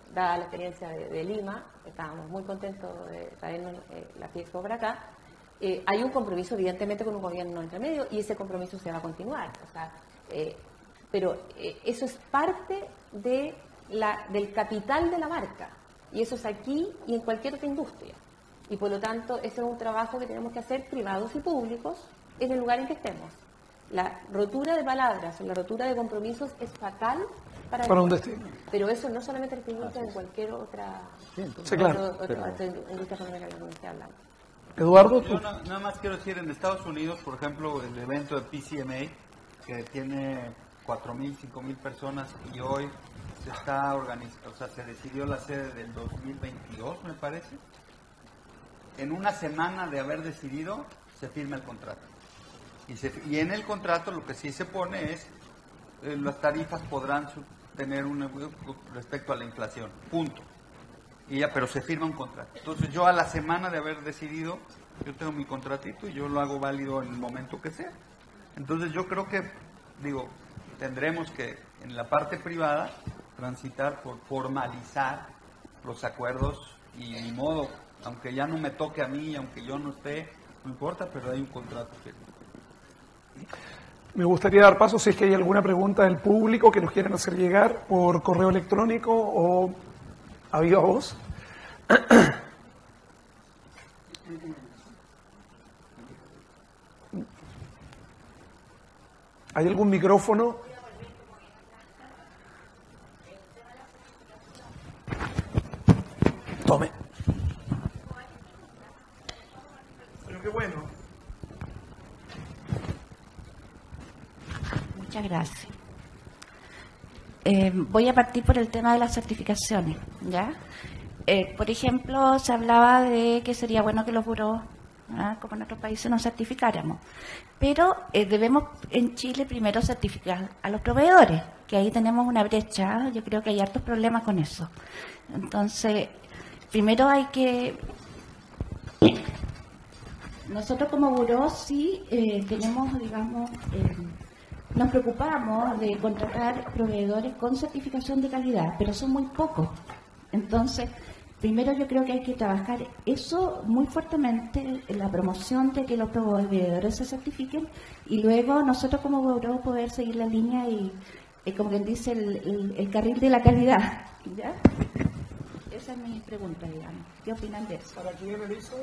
dada la experiencia de Lima, estábamos muy contentos de traernos la FIEXPO para acá. Hay un compromiso evidentemente con un gobierno entre medio y ese compromiso se va a continuar. O sea, pero eso es parte del capital de la marca y eso es aquí y en cualquier otra industria. Y por lo tanto, ese es un trabajo que tenemos que hacer privados y públicos en el lugar en que estemos. La rotura de palabras, la rotura de compromisos es fatal para
un destino.
Pero eso no solamente en esta industria, en cualquier otra,
Sí, claro.
otra industria económica de la que esté hablando.
Eduardo,
yo nada más quiero decir, en Estados Unidos, por ejemplo, el evento de PCMA, que tiene 4.000, 5.000 personas, y hoy se está organizando, o sea, se decidió la sede del 2022, me parece. En una semana de haber decidido, se firma el contrato. Y en el contrato lo que sí se pone es, las tarifas podrán tener respecto a la inflación, punto. Y ya, pero se firma un contrato. Entonces yo a la semana de haber decidido, yo tengo mi contratito y yo lo hago válido en el momento que sea. Entonces yo creo que, tendremos que en la parte privada transitar por formalizar los acuerdos y ni modo, aunque ya no me toque a mí, aunque yo no esté, no importa, pero hay un contrato firme.
me gustaría dar paso si es que hay alguna pregunta del público que nos quieran hacer llegar por correo electrónico o a viva voz. ¿Hay algún micrófono? Tome. Pero qué bueno.
Muchas gracias. Voy a partir por el tema de las certificaciones, ¿ya? Por ejemplo, se hablaba de que sería bueno que los burós, como en otros países, nos certificáramos. Pero debemos en Chile primero certificar a los proveedores, que ahí tenemos una brecha. Yo creo que hay hartos problemas con eso. Entonces, primero hay que... Nosotros como buró sí tenemos, digamos... nos preocupamos de contratar proveedores con certificación de calidad, pero son muy pocos. Entonces, primero yo creo que hay que trabajar eso muy fuertemente, en la promoción de que los proveedores se certifiquen, y luego nosotros como buró poder seguir la línea y, como quien dice, el carril de la calidad, ¿ya? Esa es mi pregunta, digamos. ¿Qué opinan de eso?
¿Para quién me dice?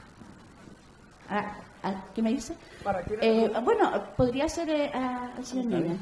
¿Qué me dice?
¿Para quién?
Bueno, podría ser al señor Nina.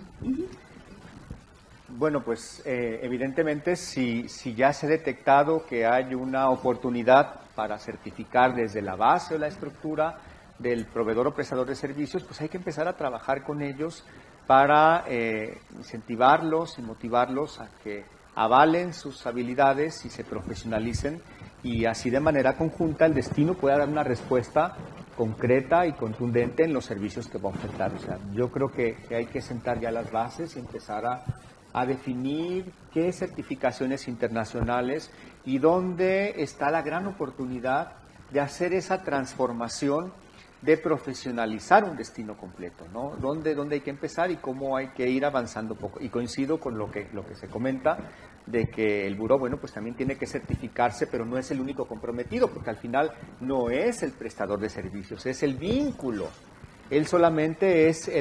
Bueno, pues evidentemente si ya se ha detectado que hay una oportunidad para certificar desde la base o la estructura del proveedor o prestador de servicios, pues hay que empezar a trabajar con ellos para incentivarlos y motivarlos a que avalen sus habilidades y se profesionalicen, y así de manera conjunta el destino pueda dar una respuesta concreta y contundente en los servicios que va a ofertar. O sea, yo creo que hay que sentar ya las bases y empezar a definir qué certificaciones internacionales y dónde está la gran oportunidad de hacer esa transformación, de profesionalizar un destino completo, ¿no? ¿Dónde hay que empezar y cómo hay que ir avanzando poco? Y coincido con lo que se comenta, de que el buró, bueno, pues también tiene que certificarse, pero no es el único comprometido, porque al final no es el prestador de servicios, es el vínculo. Él solamente es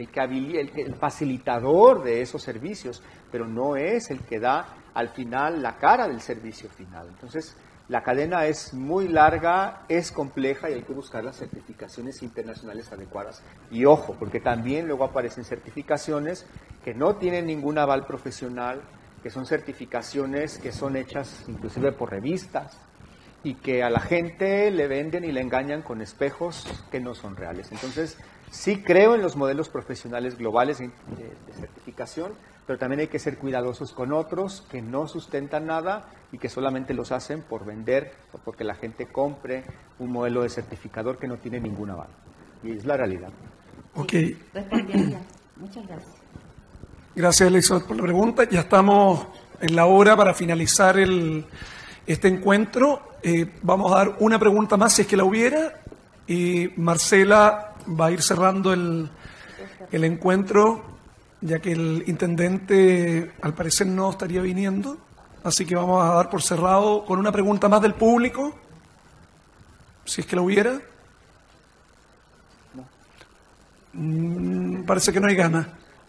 el facilitador de esos servicios, pero no es el que da al final la cara del servicio final. Entonces, la cadena es muy larga, es compleja y hay que buscar las certificaciones internacionales adecuadas. Y ojo, porque también luego aparecen certificaciones que no tienen ningún aval profesional, que son certificaciones que son hechas inclusive por revistas y que a la gente le venden y le engañan con espejos que no son reales. Entonces, sí creo en los modelos profesionales globales de certificación, pero también hay que ser cuidadosos con otros que no sustentan nada y que solamente los hacen por vender o porque la gente compre un modelo de certificador que no tiene ningún aval. Y es la realidad.
Ok.
Respondería. Muchas gracias.
Gracias, Elizabeth, por la pregunta. Ya estamos en la hora para finalizar este encuentro. Vamos a dar una pregunta más, si es que la hubiera, y Marcela va a ir cerrando el encuentro, ya que el intendente al parecer no estaría viniendo. así que vamos a dar por cerrado con una pregunta más del público, si es que la hubiera. Parece que no hay ganas.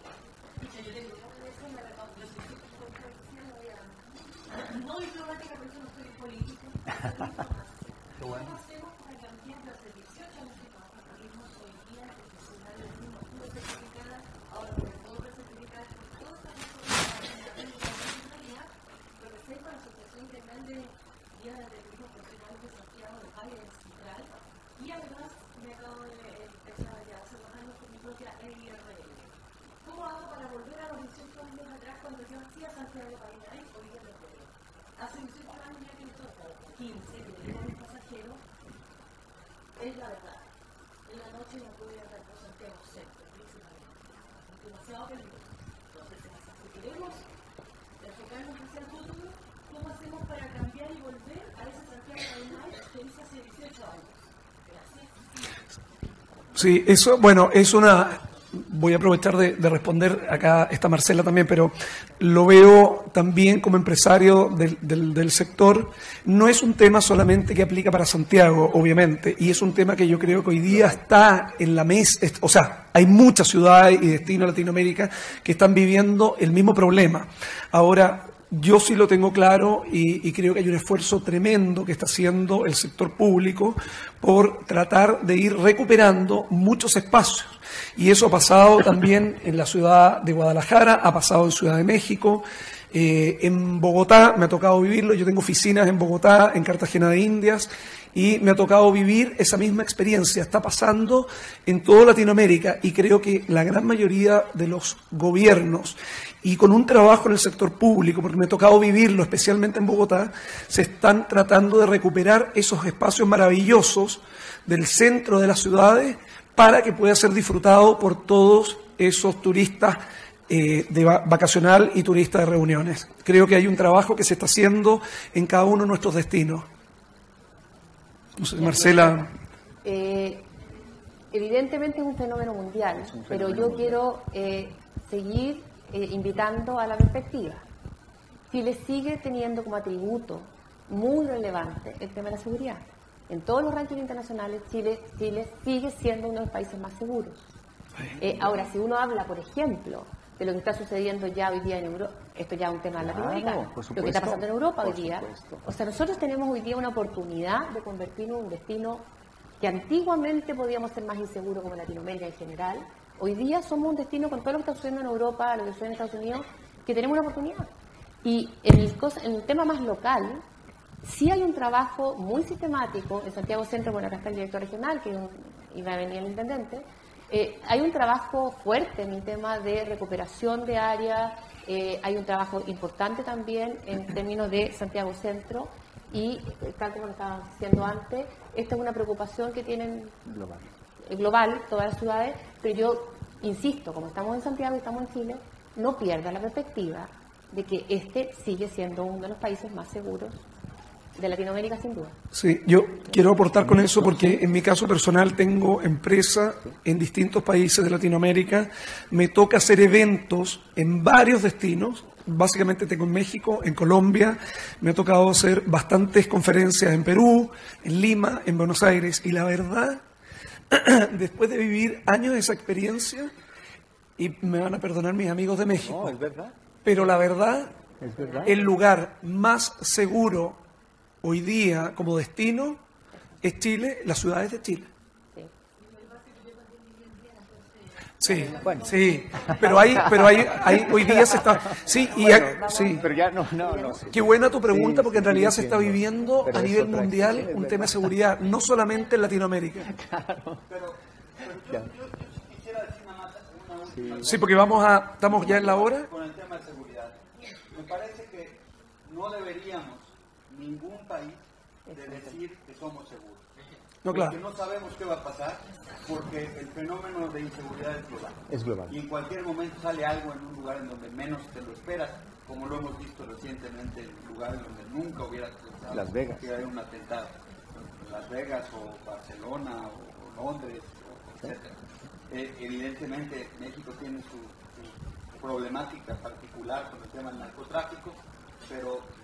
Sí, eso, bueno, es una... Voy a aprovechar de responder, acá está Marcela también, pero lo veo también como empresario del sector. No es un tema solamente que aplica para Santiago, obviamente, y es un tema que yo creo que hoy día está en la mesa. O sea, hay muchas ciudades y destinos de Latinoamérica que están viviendo el mismo problema. Ahora, yo sí lo tengo claro y creo que hay un esfuerzo tremendo que está haciendo el sector público por tratar de ir recuperando muchos espacios. Y eso ha pasado también en la ciudad de Guadalajara, ha pasado en Ciudad de México, en Bogotá me ha tocado vivirlo. Yo tengo oficinas en Bogotá, en Cartagena de Indias, y me ha tocado vivir esa misma experiencia. Está pasando en toda Latinoamérica y creo que la gran mayoría de los gobiernos, y con un trabajo en el sector público, porque me ha tocado vivirlo especialmente en Bogotá, se están tratando de recuperar esos espacios maravillosos del centro de las ciudades para que pueda ser disfrutado por todos esos turistas de vacacional y turistas de reuniones. Creo que hay un trabajo que se está haciendo en cada uno de nuestros destinos. No sé, Marcela.
Evidentemente es un fenómeno mundial, pero yo quiero seguir invitando a la perspectiva. Chile sigue teniendo como atributo muy relevante el tema de la seguridad. En todos los rankings internacionales, Chile sigue siendo uno de los países más seguros. Ahora, si uno habla, por ejemplo, de lo que está sucediendo ya hoy día en Europa, esto ya es un tema latinoamericano, lo que está pasando en Europa hoy día. O sea, nosotros tenemos hoy día una oportunidad de convertirnos en un destino que antiguamente podíamos ser más inseguros como Latinoamérica en general. Hoy día somos un destino con todo lo que está sucediendo en Europa, lo que sucede en Estados Unidos, que tenemos una oportunidad. Y en el tema más local, sí hay un trabajo muy sistemático en Santiago Centro. Bueno, acá está el director regional, que iba a venir el intendente. Hay un trabajo fuerte en el tema de recuperación de áreas, hay un trabajo importante también en términos de Santiago Centro y, tal como lo estaba diciendo antes, esta es una preocupación que tienen global todas las ciudades, pero yo insisto, como estamos en Santiago y estamos en Chile, no pierda la perspectiva de que este sigue siendo uno de los países más seguros de Latinoamérica, sin duda.
Sí, yo quiero aportar con eso porque en mi caso personal tengo empresa en distintos países de Latinoamérica, me toca hacer eventos en varios destinos, básicamente tengo en México, en Colombia, me ha tocado hacer bastantes conferencias en Perú, en Lima, en Buenos Aires, y la verdad, después de vivir años de esa experiencia, y me van a perdonar mis amigos de México,
No, es verdad.
pero la verdad,
Es verdad.
el lugar más seguro hoy día como destino es Chile, las ciudades de Chile. Sí,
Bueno.
sí, pero hay hoy día se está, sí, y sí.
Pero ya no. Sí.
Qué buena tu pregunta,
Sí,
porque en
sí,
realidad
sí,
se está
entiendo.
viviendo
Pero
a
es
nivel
otra
mundial
experiencia,
un
es
tema de
verdad.
seguridad, no solamente en Latinoamérica.
Ya.
Quisiera decir nada más una última
Sí, porque estamos ya en la hora.
con el tema de seguridad. Me parece que no deberíamos ningún país de decir que somos seguros.
No, claro.
Porque no sabemos qué va a pasar, porque el fenómeno de inseguridad es global.
Es global.
Y en cualquier momento sale algo en un lugar en donde menos te lo esperas, como lo hemos visto recientemente en lugares donde nunca hubiera pensado
Las Vegas.
que haya un atentado. Las Vegas o Barcelona o Londres, etc. Evidentemente México tiene su problemática particular con el tema del narcotráfico, pero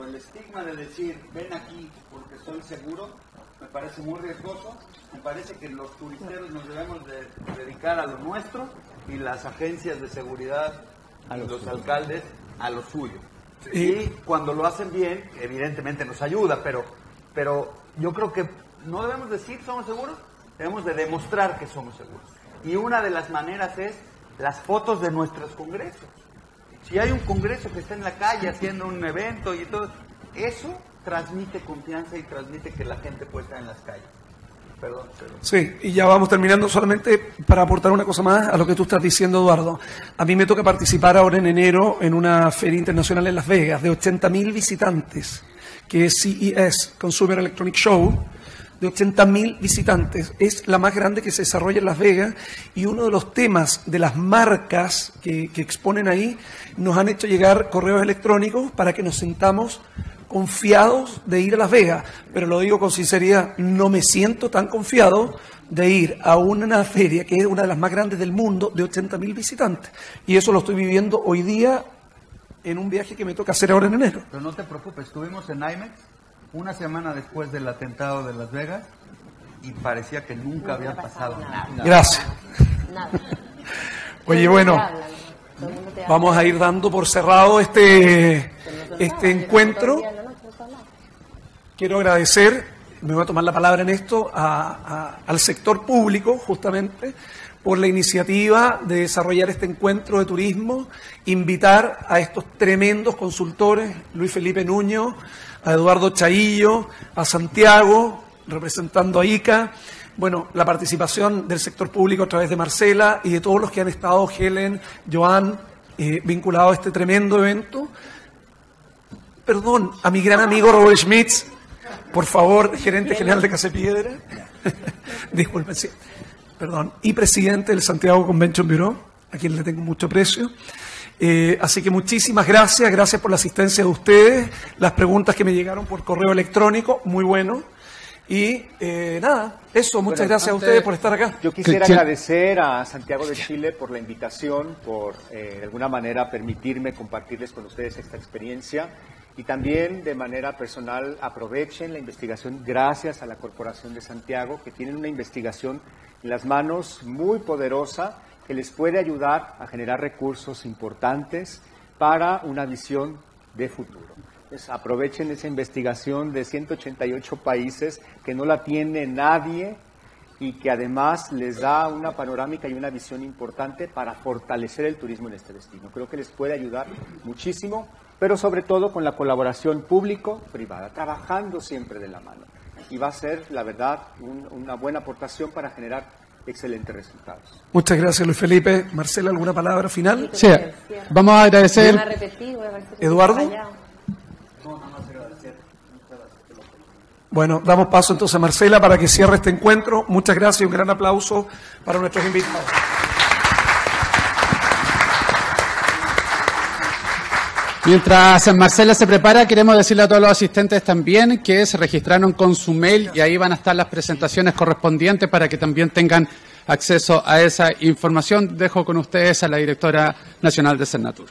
el estigma de decir, ven aquí porque estoy seguro, me parece muy riesgoso. Me parece que los turisteros nos debemos de dedicar a lo nuestro y las agencias de seguridad, a los alcaldes, a lo suyo. Y cuando lo hacen bien, evidentemente nos ayuda, pero yo creo que no debemos decir somos seguros, debemos de demostrar que somos seguros. Y una de las maneras es las fotos de nuestros congresos. Si hay un congreso que está en la calle haciendo un evento y todo, eso transmite confianza y transmite que la gente puede estar en las calles. Perdón.
Sí, y ya vamos terminando, solamente para aportar una cosa más a lo que tú estás diciendo, Eduardo. A mí me toca participar ahora en enero en una feria internacional en Las Vegas de 80.000 visitantes, que es CES, Consumer Electronic Show, de 80.000 visitantes. Es la más grande que se desarrolla en Las Vegas y uno de los temas de las marcas que exponen ahí nos han hecho llegar correos electrónicos para que nos sintamos confiados de ir a Las Vegas, pero lo digo con sinceridad, no me siento tan confiado de ir a una feria que es una de las más grandes del mundo de 80.000 visitantes, y eso lo estoy viviendo hoy día en un viaje que me toca hacer ahora en enero.
Pero no te preocupes, estuvimos en IMEX una semana después del atentado de Las Vegas y parecía que nunca había pasado nada.
Gracias.
Nada.
Oye, bueno, vamos a ir dando por cerrado este encuentro. Quiero agradecer, me voy a tomar la palabra en esto, al sector público, justamente, por la iniciativa de desarrollar este encuentro de turismo, invitar a estos tremendos consultores, Luis Felipe Nuño, a Eduardo Chaillo, a Santiago, representando a ICA, bueno, la participación del sector público a través de Marcela y de todos los que han estado, Helen, Joan, vinculados a este tremendo evento. Perdón, a mi gran amigo Robert Schmitz, por favor, gerente general de Casepiedra, disculpen, sí, perdón, y presidente del Santiago Convention Bureau, a quien le tengo mucho aprecio. Así que muchísimas gracias, gracias por la asistencia de ustedes, las preguntas que me llegaron por correo electrónico, muy bueno. Y nada, eso, muchas gracias a ustedes por estar acá.
Yo quisiera agradecer a Santiago de Chile por la invitación, por de alguna manera permitirme compartirles con ustedes esta experiencia. Y también de manera personal aprovechen la investigación gracias a la Corporación de Santiago, que tienen una investigación en las manos muy poderosa que les puede ayudar a generar recursos importantes para una visión de futuro. Entonces, aprovechen esa investigación de 188 países que no la tiene nadie y que además les da una panorámica y una visión importante para fortalecer el turismo en este destino. Creo que les puede ayudar muchísimo, pero sobre todo con la colaboración público-privada, trabajando siempre de la mano. Y va a ser, la verdad, una buena aportación para generar excelentes resultados.
Muchas gracias, Luis Felipe. Marcela, ¿alguna palabra final?
Sí, vamos a agradecer.
Eduardo. Bueno, damos paso entonces a Marcela para que cierre este encuentro. Muchas gracias y un gran aplauso para nuestros invitados.
Mientras Marcela se prepara, queremos decirle a todos los asistentes también que se registraron con su mail y ahí van a estar las presentaciones correspondientes para que también tengan acceso a esa información. Dejo con ustedes a la directora nacional de Cernatur.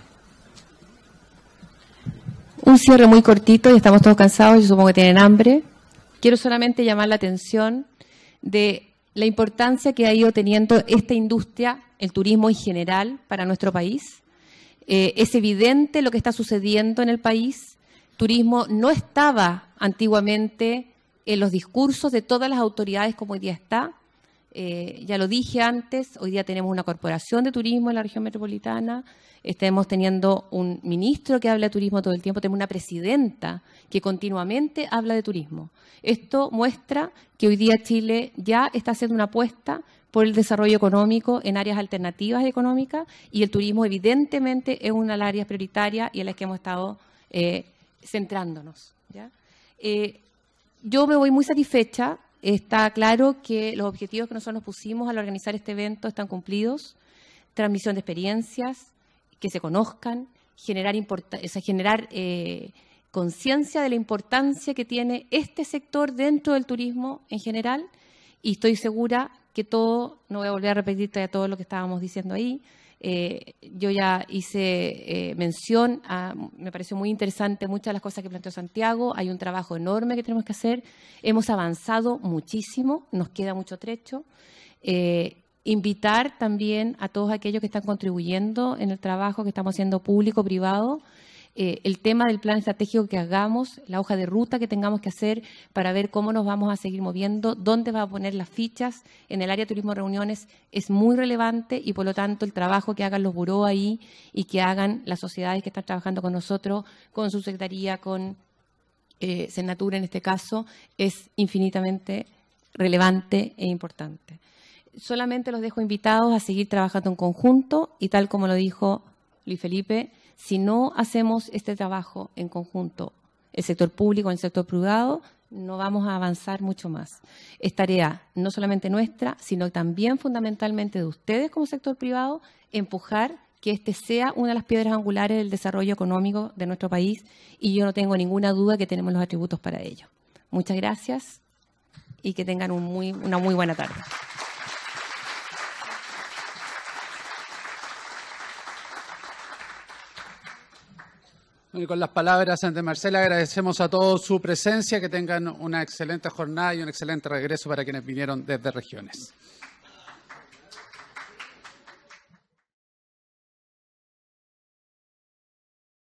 Un cierre muy cortito y estamos todos cansados, yo supongo que tienen hambre. Quiero solamente llamar la atención de la importancia que ha ido teniendo esta industria, el turismo en general, para nuestro país. Es evidente lo que está sucediendo en el país. Turismo no estaba antiguamente en los discursos de todas las autoridades como hoy día está. Ya lo dije antes, hoy día tenemos una corporación de turismo en la región metropolitana, estamos teniendo un ministro que habla de turismo todo el tiempo, tenemos una presidenta que continuamente habla de turismo. Esto muestra que hoy día Chile ya está haciendo una apuesta por el desarrollo económico en áreas alternativas económicas y el turismo evidentemente es una de las áreas prioritarias y en las que hemos estado centrándonos, ¿ya? Yo me voy muy satisfecha. Está claro que los objetivos que nosotros nos pusimos al organizar este evento están cumplidos. Transmisión de experiencias, que se conozcan, generar conciencia de la importancia que tiene este sector dentro del turismo en general. Y estoy segura que todo, no voy a volver a repetir todo lo que estábamos diciendo ahí, Yo ya hice mención, me pareció muy interesante muchas de las cosas que planteó Santiago. Hay un trabajo enorme que tenemos que hacer. Hemos avanzado muchísimo, nos queda mucho trecho. Invitar también a todos aquellos que están contribuyendo en el trabajo que estamos haciendo público-privado, el tema del plan estratégico que hagamos, la hoja de ruta que tengamos que hacer para ver cómo nos vamos a seguir moviendo, dónde va a poner las fichas en el área de turismo reuniones es muy relevante y por lo tanto el trabajo que hagan los buró ahí y que hagan las sociedades que están trabajando con nosotros, con su secretaría, con Senatura en este caso, es infinitamente relevante e importante. Solamente los dejo invitados a seguir trabajando en conjunto y tal como lo dijo Luis Felipe, si no hacemos este trabajo en conjunto, el sector público y el sector privado, no vamos a avanzar mucho más. Es tarea no solamente nuestra, sino también fundamentalmente de ustedes como sector privado, empujar que este sea una de las piedras angulares del desarrollo económico de nuestro país y yo no tengo ninguna duda que tenemos los atributos para ello. Muchas gracias y que tengan una muy buena tarde.
Y con las palabras de Marcela agradecemos a todos su presencia, que tengan una excelente jornada y un excelente regreso para quienes vinieron desde regiones.